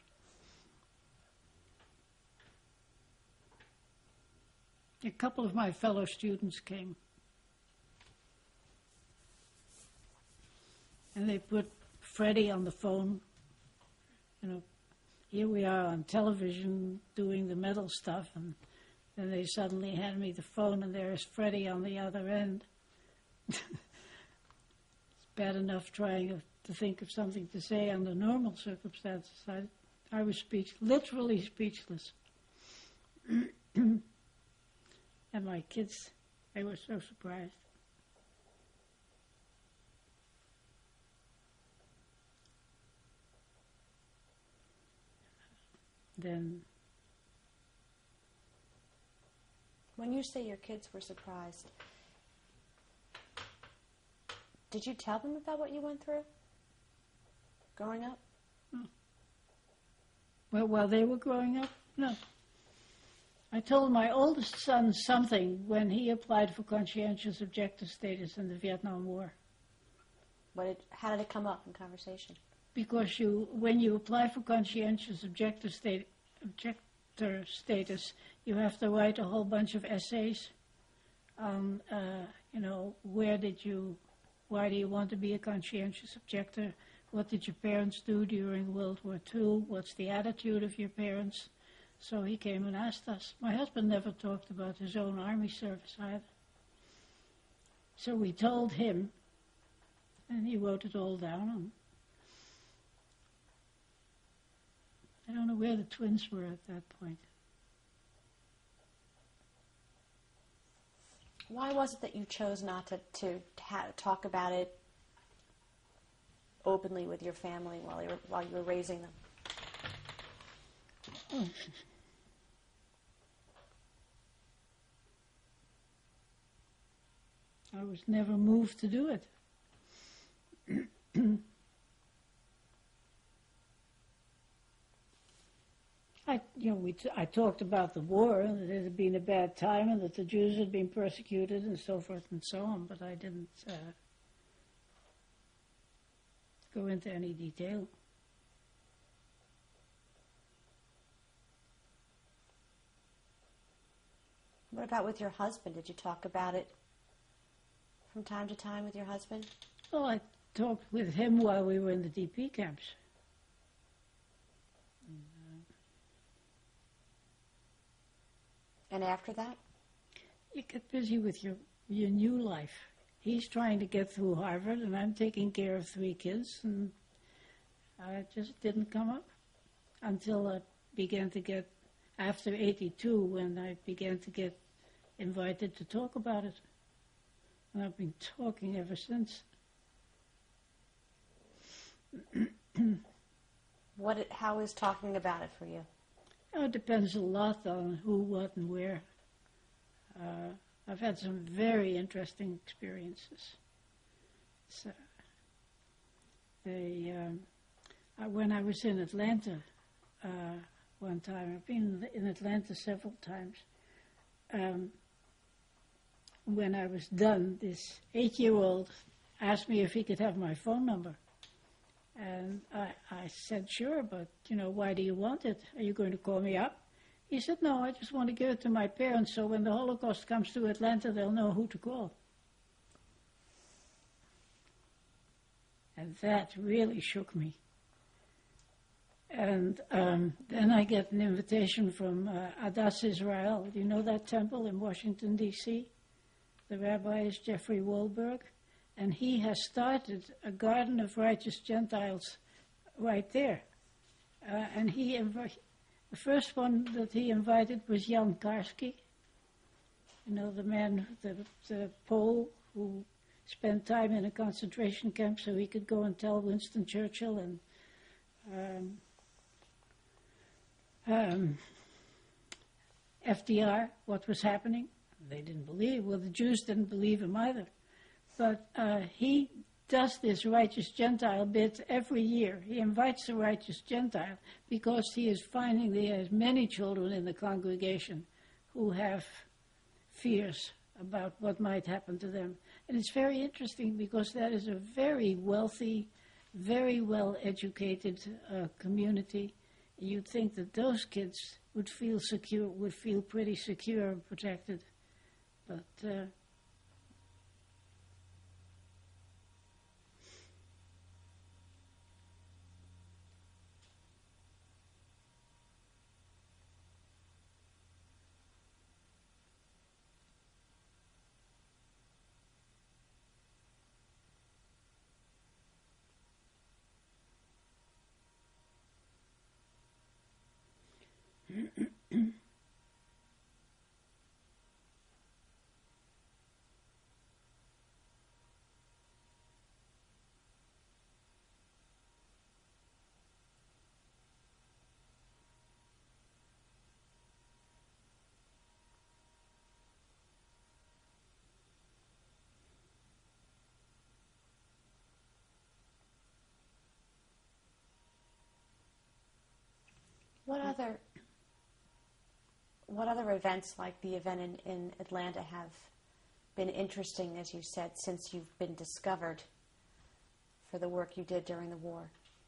A couple of my fellow students came. And they put Freddie on the phone. You know, here we are on television doing the metal stuff, and then they suddenly hand me the phone, and there's Freddie on the other end. It's bad enough trying to think of something to say under normal circumstances. I, I was speech, literally speechless. And my kids, they were so surprised. Then, when you say your kids were surprised, did you tell them about what you went through growing up? No. Well, while they were growing up, no. I told my oldest son something when he applied for conscientious objector status in the Vietnam War. What did, how did it come up in conversation? Because you, when you apply for conscientious objector, state, objector status, you have to write a whole bunch of essays on, uh, you know, where did you, why do you want to be a conscientious objector? What did your parents do during World War Two? What's the attitude of your parents? So he came and asked us. My husband never talked about his own army service either. So we told him, and he wrote it all down. And I don't know where the twins were at that point. Why was it that you chose not to, to ha- talk about it openly with your family while you were, while you were raising them? Oh. I was never moved to do it. I, you know, we t- I talked about the war and that it had been a bad time and that the Jews had been persecuted and so forth and so on, but I didn't uh, go into any detail. What about with your husband? Did you talk about it from time to time with your husband? Well, I talked with him while we were in the D P camps. And after that? You get busy with your, your new life. He's trying to get through Harvard, and I'm taking care of three kids, and I just didn't come up until I began to get, after eighty-two, when I began to get invited to talk about it. And I've been talking ever since. What? How is talking about it for you? Oh, it depends a lot on who, what, and where. Uh, I've had some very interesting experiences. So, they, um, I, when I was in Atlanta uh, one time, I've been in Atlanta several times. Um, when I was done, this eight-year-old asked me if he could have my phone number. And I, I said, sure, but, you know, why do you want it? Are you going to call me up? He said, no, I just want to give it to my parents so when the Holocaust comes to Atlanta, they'll know who to call. And that really shook me. And um, then I get an invitation from uh, Adas Israel. Do you know that temple in Washington, D C? The rabbi is Jeffrey Wahlberg. And he has started a garden of righteous Gentiles right there. Uh, and he inv- the first one that he invited was Jan Karski, you know, the man, the, the Pole who spent time in a concentration camp so he could go and tell Winston Churchill and um, um, F D R what was happening. They didn't believe, well, the Jews didn't believe him either. But uh, he does this righteous Gentile bit every year. He invites the righteous Gentile because he is finding there are many children in the congregation who have fears about what might happen to them. And it's very interesting because that is a very wealthy, very well-educated uh, community. You'd think that those kids would feel secure, would feel pretty secure and protected. But uh, What other what other events like the event in, in Atlanta have been interesting, as you said, since you've been discovered for the work you did during the war?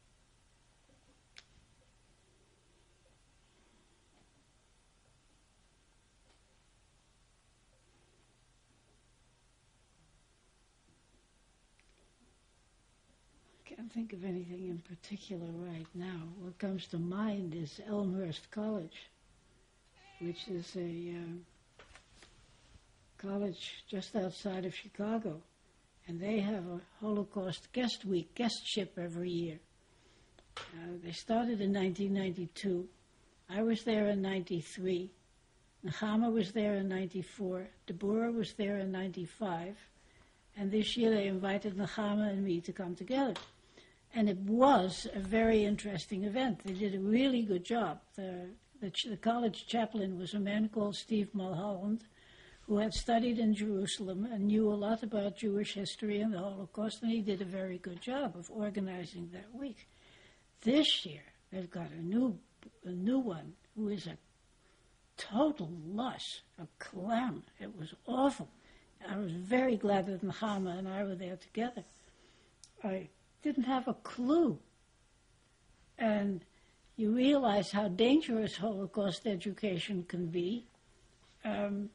I can't think of anything in particular right now. What comes to mind is Elmhurst College, which is a uh, college just outside of Chicago. And they have a Holocaust guest week, guestship every year. Uh, they started in nineteen ninety-two. I was there in ninety-three. Nechama was there in ninety-four. Deborah was there in ninety-five. And this year they invited Nechama and me to come together. And it was a very interesting event. They did a really good job. The, the, ch- the college chaplain was a man called Steve Mulholland, who had studied in Jerusalem and knew a lot about Jewish history and the Holocaust, and he did a very good job of organizing that week. This year, they've got a new a new one, who is a total lush, a clown. It was awful. I was very glad that Nechama and I were there together. I didn't have a clue. And you realize how dangerous Holocaust education can be. Um,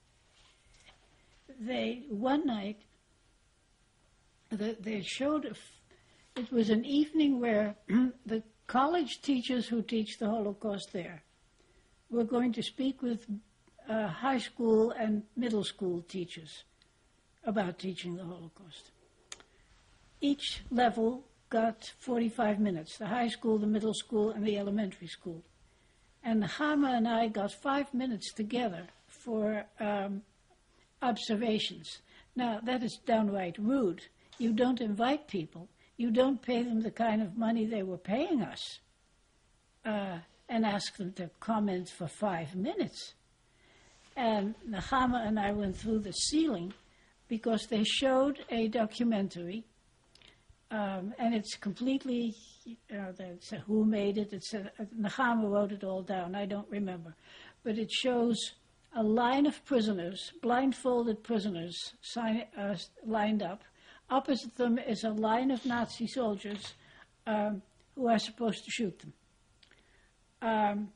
they, one night, they, they showed, a f- it was an evening where the college teachers who teach the Holocaust there were going to speak with uh, high school and middle school teachers about teaching the Holocaust. Each level got forty-five minutes, the high school, the middle school, and the elementary school. And Nechama and I got five minutes together for um, observations. Now, that is downright rude. You don't invite people. You don't pay them the kind of money they were paying us uh, and ask them to comment for five minutes. And Nechama and I went through the ceiling because they showed a documentary, um, and it's completely, you know, it's a, who made it, it's a, Nechama wrote it all down, I don't remember. But it shows a line of prisoners, blindfolded prisoners, sign, uh, lined up. Opposite them is a line of Nazi soldiers um, who are supposed to shoot them. Um,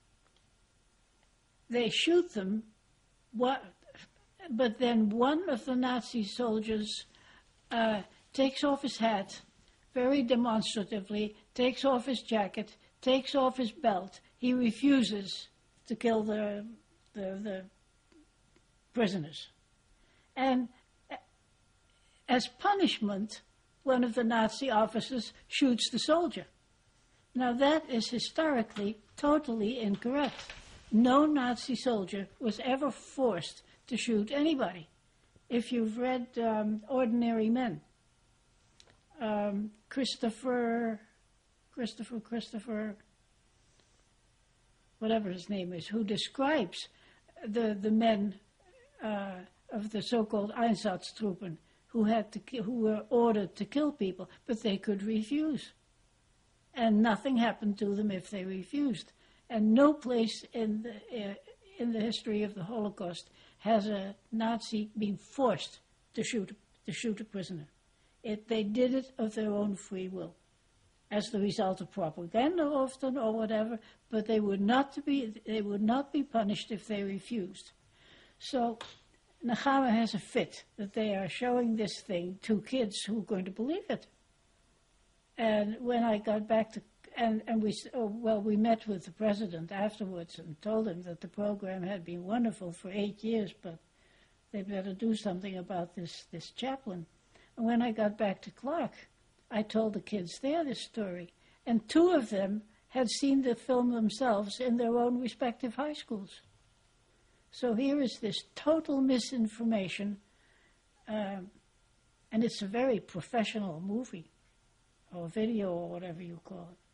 they shoot them, what, but then one of the Nazi soldiers uh, takes off his hat very demonstratively, takes off his jacket, takes off his belt. He refuses to kill the, the, the prisoners. And as punishment, one of the Nazi officers shoots the soldier. Now that is historically totally incorrect. No Nazi soldier was ever forced to shoot anybody. If you've read um, Ordinary Men, um, Christopher, Christopher, Christopher, whatever his name is, who describes the, the men uh, of the so-called Einsatztruppen who had to ki- who were ordered to kill people, but they could refuse. And nothing happened to them if they refused. And no place in the, uh, in the history of the Holocaust has a Nazi been forced to shoot, to shoot a prisoner. It, they did it of their own free will, as the result of propaganda often or whatever, but they would not be, they would not be punished if they refused. So Nechama has a fit that they are showing this thing to kids who are going to believe it. And when I got back to, and, and we, oh, well, we met with the president afterwards and told him that the program had been wonderful for eight years, but they better do something about this, this chaplain. And when I got back to Clark, I told the kids there this story, and two of them had seen the film themselves in their own respective high schools. So here is this total misinformation, um, and it's a very professional movie, or video, or whatever you call it.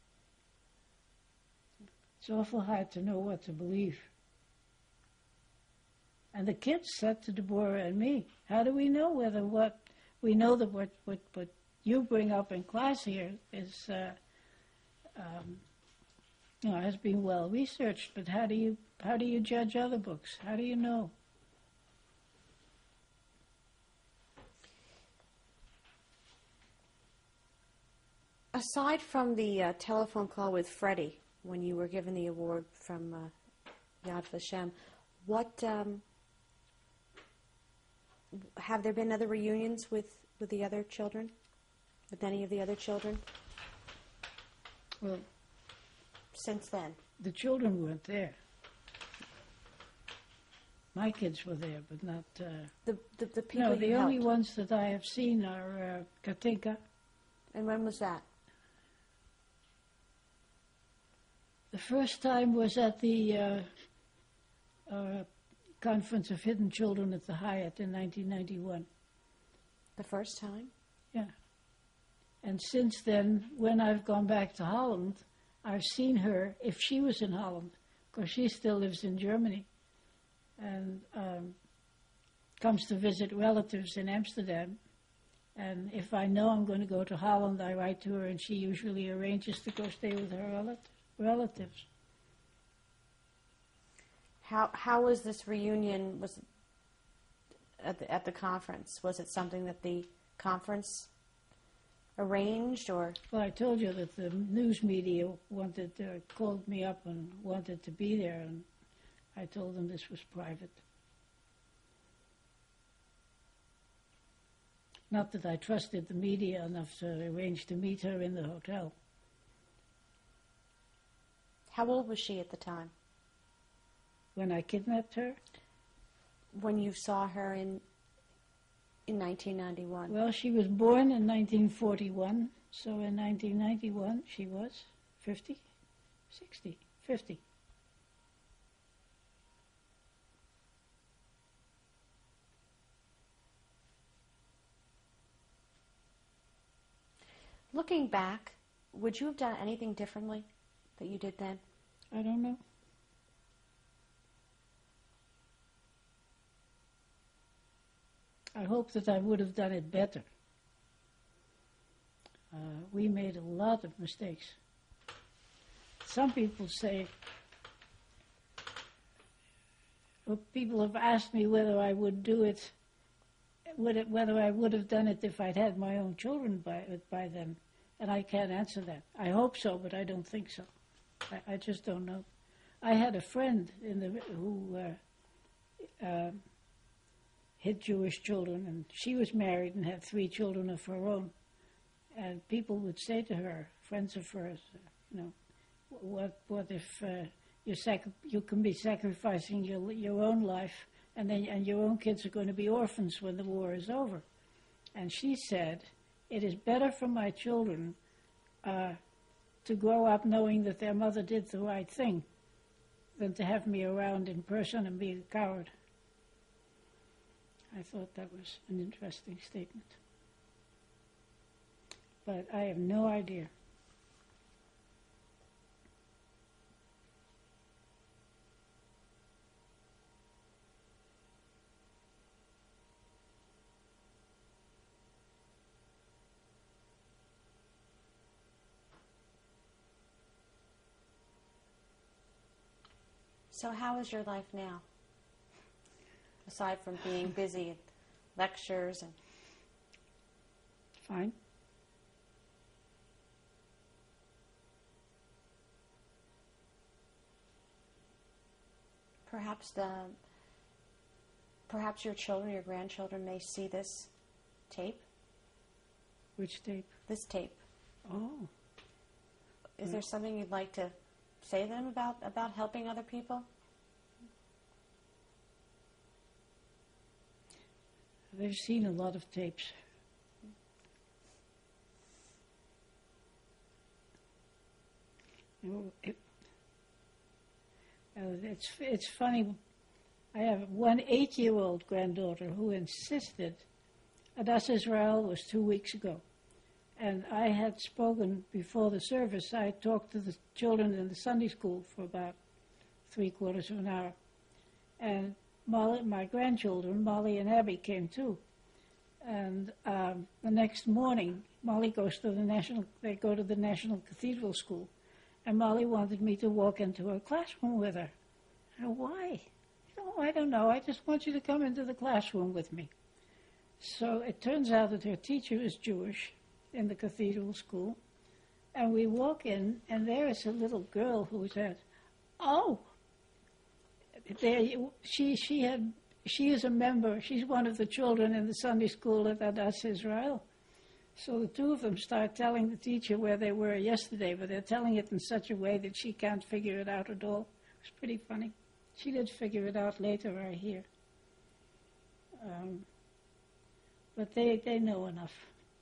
It's awful hard to know what to believe. And the kids said to Deborah and me, how do we know whether what, we know that what, what, what you bring up in class here is, uh, um, you know, has been well researched, but how do you, how do you judge other books? How do you know? Aside from the uh, telephone call with Freddie, when you were given the award from uh, Yad Vashem, what um, have there been other reunions with, with the other children, with any of the other children? Well, since then, the children weren't there. My kids were there, but not. Uh, the, the the people. No, the you only helped. ones that I have seen are uh, Katinka. And when was that? The first time was at the uh, uh, Conference of Hidden Children at the Hyatt in nineteen ninety-one. The first time? Yeah. And since then, when I've gone back to Holland, I've seen her, if she was in Holland, because she still lives in Germany, and um, comes to visit relatives in Amsterdam. And if I know I'm going to go to Holland, I write to her, and she usually arranges to go stay with her relatives. relatives. How how was this reunion? Was it at the at the conference? Was it something that the conference arranged, or? Well, I told you that the news media wanted uh, called me up and wanted to be there, and I told them this was private. Not that I trusted the media enough to arrange to meet her in the hotel. How old was she at the time? When I kidnapped her? When you saw her in in nineteen ninety-one? Well, she was born in nineteen forty-one, so in nineteen ninety-one she was fifty, sixty, fifty. Looking back, would you have done anything differently that you did then? I don't know. I hope that I would have done it better. Uh, we made a lot of mistakes. Some people say, well, people have asked me whether I would do it, would it, whether I would have done it if I'd had my own children by, by then, and I can't answer that. I hope so, but I don't think so. I, I just don't know. I had a friend in the who uh, uh, had Jewish children, and she was married and had three children of her own. And people would say to her, friends of hers, you know, what what if uh, you sac- you can be sacrificing your your own life, and then and your own kids are going to be orphans when the war is over? And she said, it is better for my children uh, to grow up knowing that their mother did the right thing than to have me around in person and be a coward. I thought that was an interesting statement. But I have no idea. So how is your life now? Aside from being busy at lectures and... Fine. Perhaps the, perhaps your children, your grandchildren may see this tape. Which tape? This tape. Oh. Is there something you'd like to say to them about, about helping other people? They've seen a lot of tapes. You know, it, uh, it's it's funny. I have one eight-year-old granddaughter who insisted. Adas Israel was two weeks ago, and I had spoken before the service. I talked to the children in the Sunday school for about three quarters of an hour, and Molly, my grandchildren, Molly and Abby, came too. And um, the next morning, Molly goes to the national. They go to the National Cathedral School, and Molly wanted me to walk into her classroom with her. And why? Oh, I don't know. I just want you to come into the classroom with me. So it turns out that her teacher is Jewish in the Cathedral School, and we walk in, and there is a little girl who said, "Oh." There, she she had she is a member. She's one of the children in the Sunday school at Adas Israel. So the two of them start telling the teacher where they were yesterday, but they're telling it in such a way that she can't figure it out at all. It's pretty funny. She did figure it out later, I hear. Um, but they they know enough.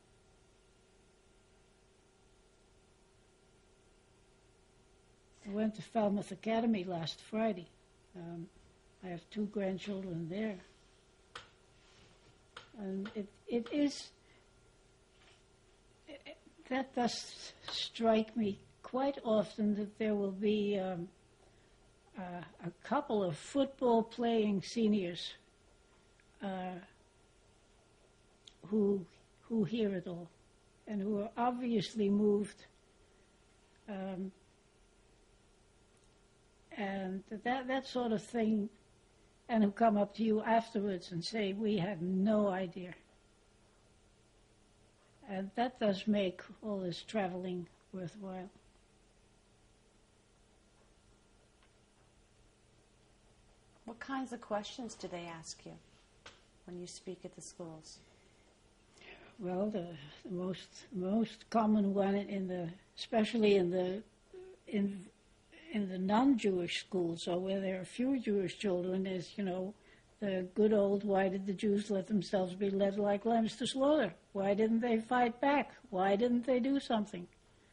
I went to Falmouth Academy last Friday. Um, I have two grandchildren there. And it, it is, it, that does strike me quite often that there will be um, uh, a couple of football-playing seniors uh, who who hear it all and who are obviously moved um, and that that sort of thing, and who come up to you afterwards and say, we had no idea. And that does make all this traveling worthwhile. What kinds of questions do they ask you when you speak at the schools? Well, the, the most most common one in the, especially in the in in the non-Jewish schools, or where there are few Jewish children, is, you know, the good old, why did the Jews let themselves be led like lambs to slaughter? Why didn't they fight back? Why didn't they do something?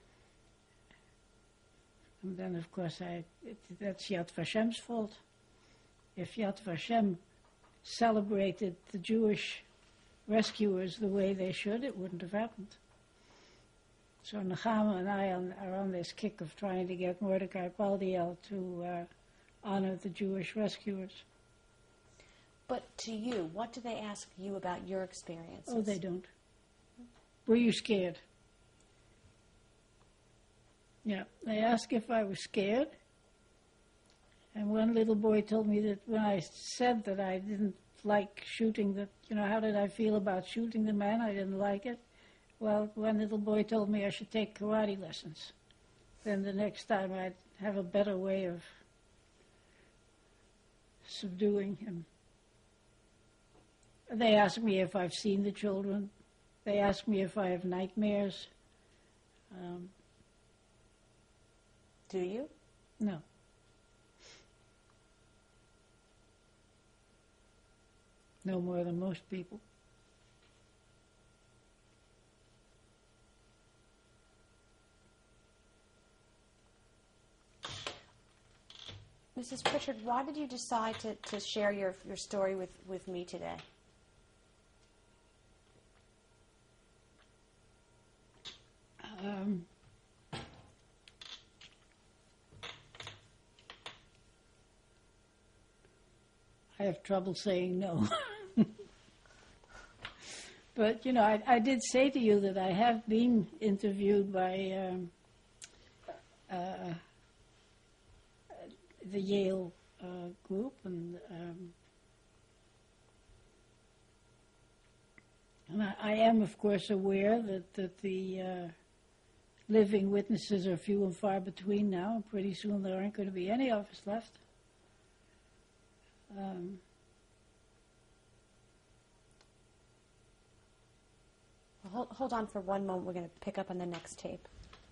And then, of course, I, it, that's Yad Vashem's fault. If Yad Vashem celebrated the Jewish rescuers the way they should, it wouldn't have happened. So Nechama and I on, are on this kick of trying to get Mordecai Paldiel to uh, honor the Jewish rescuers. But to you, what do they ask you about your experiences? Oh, they don't. Were you scared? Yeah, they ask if I was scared. And one little boy told me that when I said that I didn't like shooting, that, you know, how did I feel about shooting the man? I didn't like it. Well, one little boy told me I should take karate lessons. Then the next time I'd have a better way of subduing him. They ask me if I've seen the children. They ask me if I have nightmares. Um, Do you? no. No more than most people. Missus Pritchard, why did you decide to, to share your, your story with, with me today? Um, I have trouble saying no. But, you know, I, I did say to you that I have been interviewed by um, uh, the Yale uh, group, and, um, and I, I am, of course, aware that, that the uh, living witnesses are few and far between now, and pretty soon there aren't going to be any of us left. Um, well, hold, hold on for one moment. We're going to pick up on the next tape.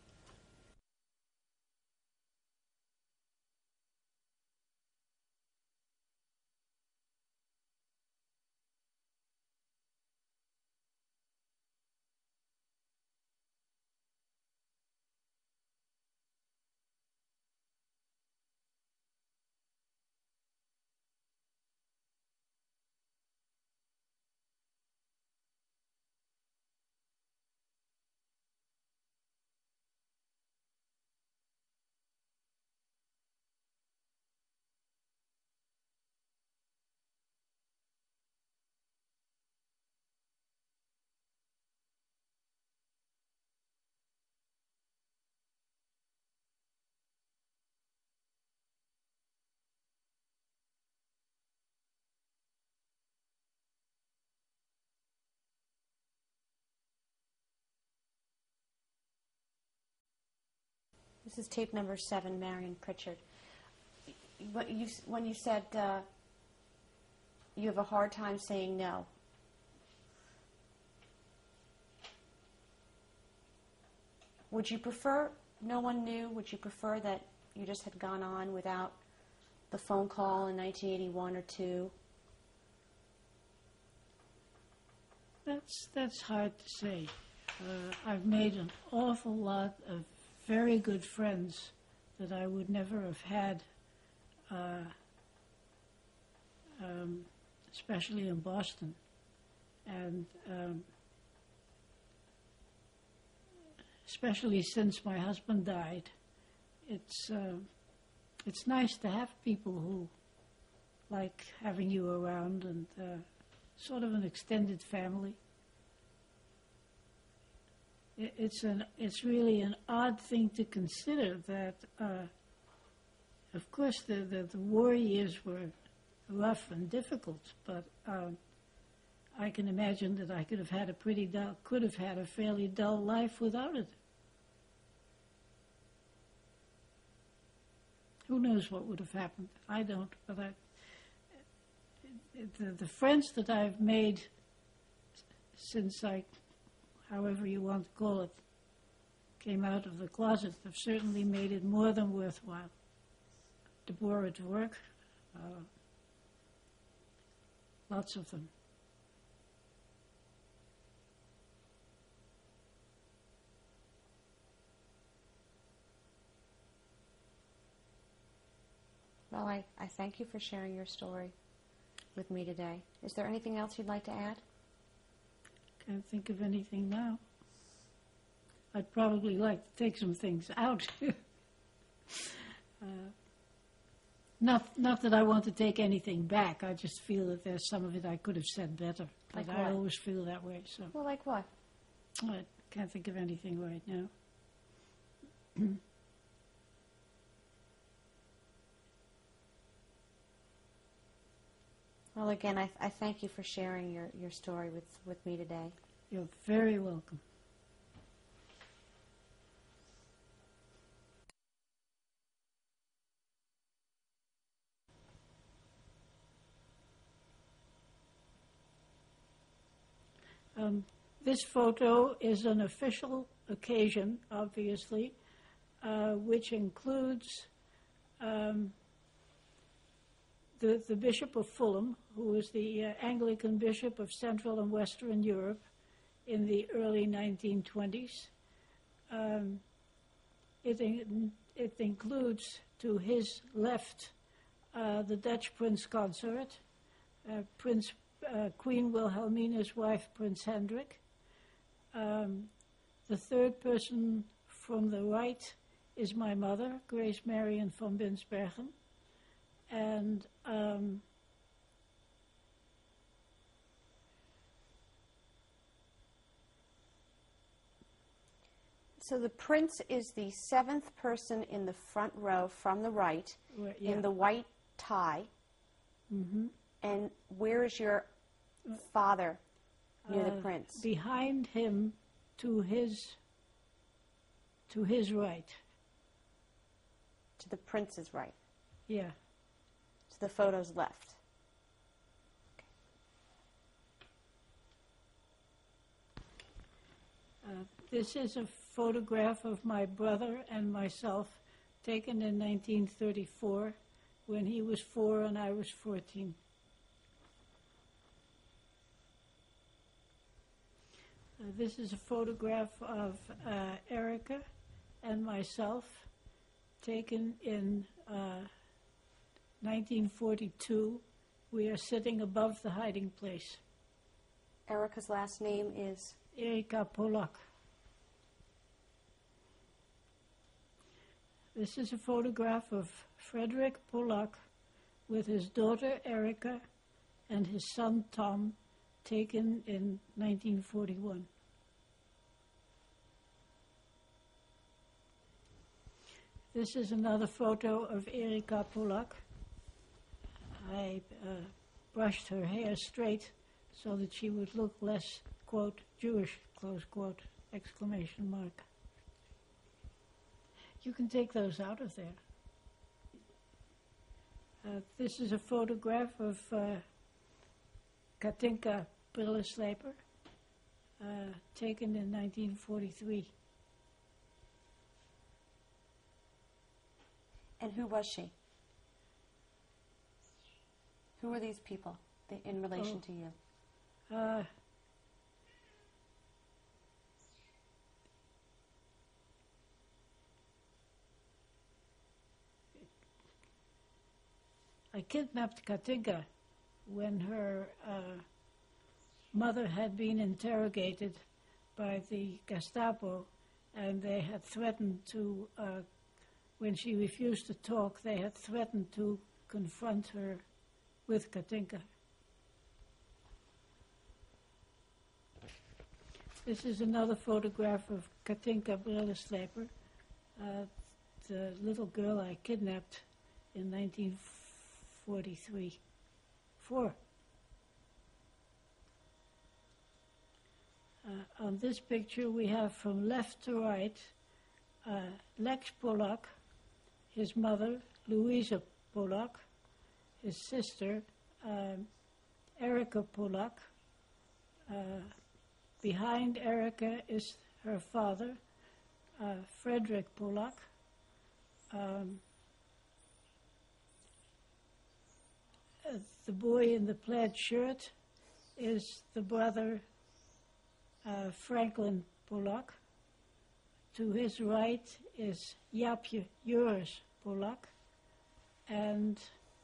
This is tape number seven, Marion Pritchard. When you, when you said uh, you have a hard time saying no, would you prefer no one knew? Would you prefer that you just had gone on without the phone call in nineteen eighty-one or two? That's, that's hard to say. Uh, I've made an awful lot of very good friends that I would never have had, uh, um, especially in Boston. And um, especially since my husband died, it's, uh, it's nice to have people who like having you around, and uh, sort of an extended family. It's an it's really an odd thing to consider that uh, of course, the, the, the war years were rough and difficult, but um, I can imagine that I could have had a pretty dull, could have had a fairly dull life without it. Who knows what would have happened? I don't, but I, the, the friends that I've made since I, however you want to call it, came out of the closet have certainly made it more than worthwhile. Deborah at work, uh, lots of them. Well, I, I thank you for sharing your story with me today. Is there anything else you'd like to add? Can't think of anything now. I'd probably like to take some things out. uh, not, not that I want to take anything back. I just feel that there's some of it I could have said better. But Like I what? always feel that way. So Well, like what? I can't think of anything right now. Well, again, I, I thank you for sharing your, your story with, with me today. You're very welcome. Um, this photo is an official occasion, obviously, uh, which includes um, the, the Bishop of Fulham, who was the uh, Anglican Bishop of Central and Western Europe in the early nineteen twenties. Um, it, in, it includes, to his left, uh, the Dutch Prince Consort, uh, Prince Uh, Queen Wilhelmina's wife, Prince Hendrik. Um, the third person from the right is my mother, Grace Marion von Binsbergen. And um, So the prince is the seventh person in the front row from the right Well, yeah. in the white tie. Mm-hmm. And where is your father near Uh, the prince? Behind him, to his to his right. To the prince's right. Yeah. To the photo's left. Uh, this is a photograph of my brother and myself taken in nineteen thirty-four when he was four and I was fourteen. Uh, this is a photograph of uh, Erica and myself taken in uh, nineteen forty-two. We are sitting above the hiding place. Erica's last name is? Erika Polak. This is a photograph of Frederick Polak with his daughter Erica and his son Tom, taken in nineteen forty-one. This is another photo of Erika Polak. I uh, brushed her hair straight so that she would look less, quote, Jewish, close quote, exclamation mark. You can take those out of there. Uh, this is a photograph of uh, Katinka Brillesleper, uh, taken in nineteen forty-three. And who was she? Who are these people th- in relation Oh. to you? Uh, I kidnapped Katinka when her uh, mother had been interrogated by the Gestapo, and they had threatened to, uh, when she refused to talk, they had threatened to confront her with Katinka. This is another photograph of Katinka Brillesleper, uh, the little girl I kidnapped in nineteen forty-three. Four. Uh, on this picture we have from left to right uh, Lex Polak, his mother, Louisa Polak, his sister, um, Erica Polak. Uh, behind Erica is her father, uh, Frederick Polak. Um, uh, the boy in the plaid shirt is the brother uh, Franklin Polak. To his right is Japje Joris Polak, and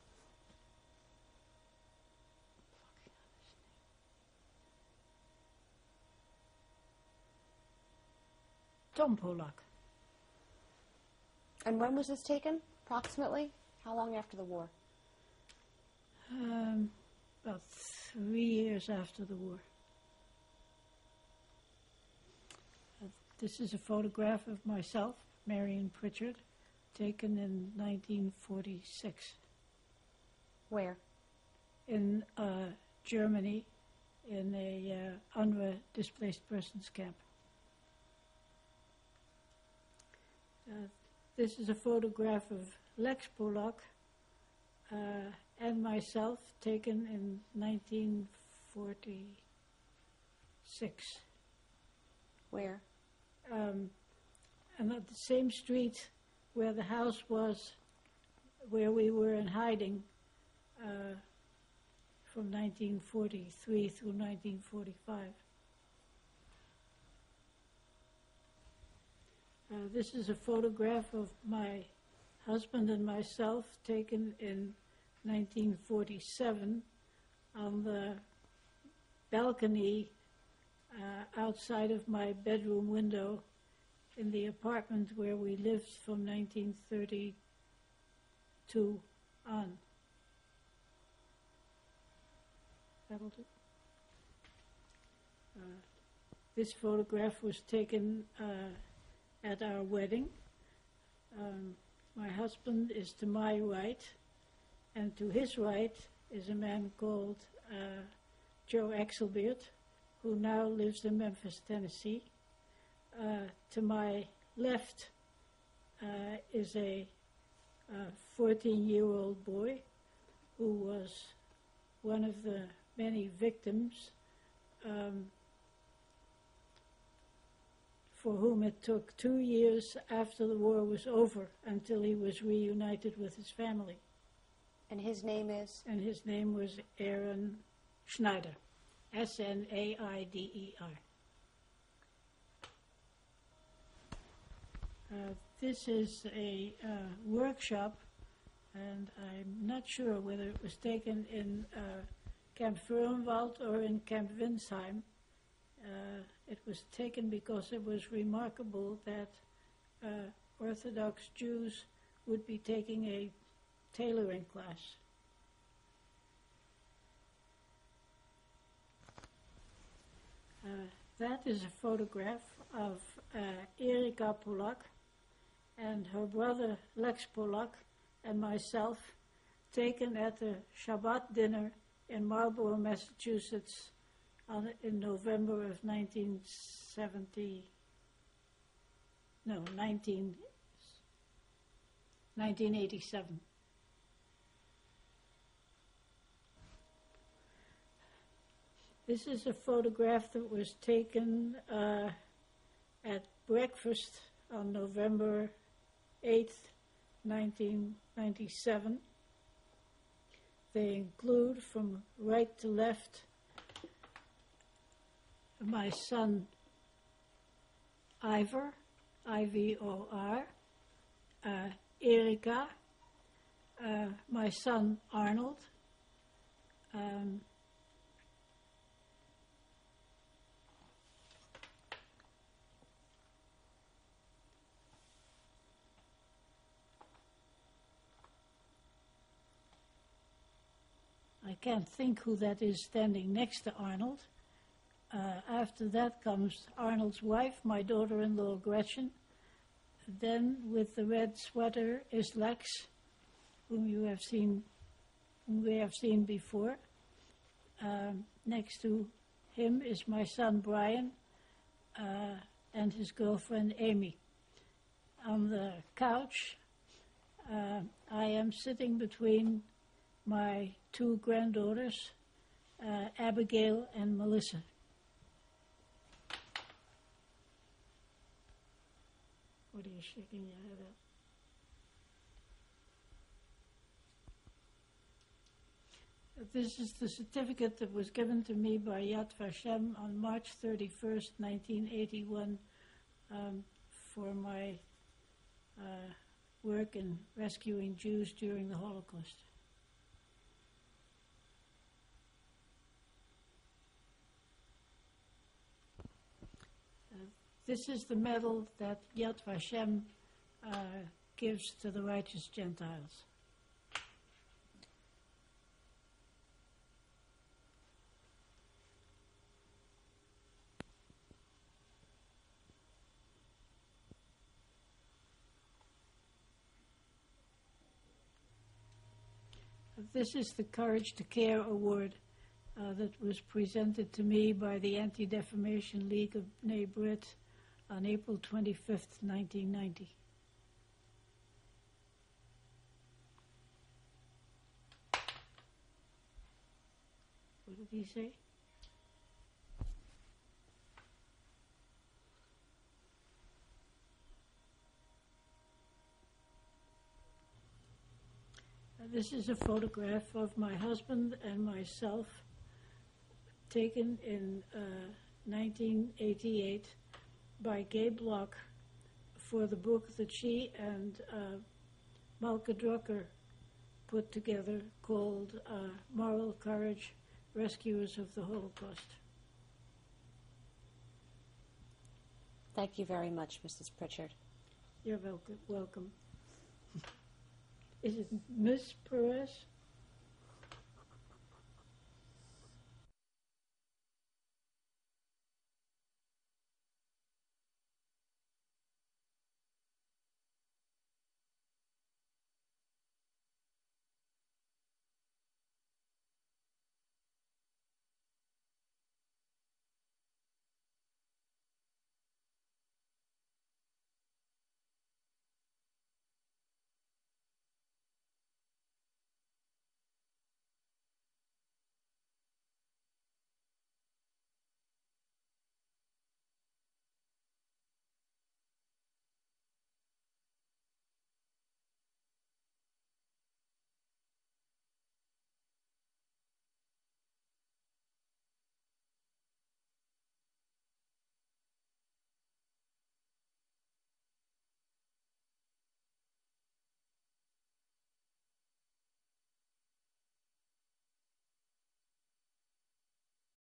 Tom Polak. And when was this taken, approximately? How long after the war? Um, about three years after the war. Uh, this is a photograph of myself, Marion Pritchard, taken in nineteen forty-six. Where? In uh, Germany, in a uh, UNRWA displaced persons camp. Uh, this is a photograph of Lex Polak uh, and myself, taken in nineteen forty-six. Where? Um, and at the same street where the house was, where we were in hiding uh, from nineteen forty-three through nineteen forty-five. Uh, this is a photograph of my husband and myself taken in nineteen forty-seven on the balcony uh, outside of my bedroom window in the apartment where we lived from nineteen thirty-two on. That'll do. Uh, this photograph was taken uh, at our wedding. Um, my husband is to my right, and to his right is a man called uh, Joe Axelbeert, who now lives in Memphis, Tennessee. Uh, to my left uh, is a fourteen-year-old boy who was one of the many victims um, for whom it took two years after the war was over until he was reunited with his family. And his name is? And his name was Aaron Schneider, S N A I D E R. Uh, this is a uh, workshop, and I'm not sure whether it was taken in uh, Camp Föhrenwald or in Camp Winsheim. Uh, it was taken because it was remarkable that uh, Orthodox Jews would be taking a tailoring class. Uh, that is a photograph of uh, Erika Polak and her brother Lex Polak and myself, taken at the Shabbat dinner in Marlborough, Massachusetts, on, in November of nineteen seventy. No, nineteen, nineteen eighty-seven. This is a photograph that was taken uh, at breakfast on November eighth, nineteen ninety-seven. They include, from right to left, my son Ivor, I V O R, uh, Erika, uh, my son Arnold, um, I can't think who that is standing next to Arnold. Uh, after that comes Arnold's wife, my daughter-in-law Gretchen. Then with the red sweater is Lex, whom you have seen, whom we have seen before. Um, next to him is my son Brian uh, and his girlfriend Amy. On the couch, uh, I am sitting between my two granddaughters, uh, Abigail and Melissa. What are you shaking your head at? This is the certificate that was given to me by Yad Vashem on March thirty-first, nineteen eighty-one, um, for my uh, work in rescuing Jews during the Holocaust. Uh, this is the medal that Yad Vashem uh, gives to the righteous Gentiles. This is the Courage to Care Award uh, that was presented to me by the Anti-Defamation League of B'nai Brit on April twenty-fifth, nineteen ninety. What did he say? This is a photograph of my husband and myself taken in uh, nineteen eighty-eight by Gay Block for the book that she and uh, Malka Drucker put together called uh, Moral Courage, Rescuers of the Holocaust. Thank you very much, Missus Pritchard. You're welcome. welcome. Is it Miss Perez?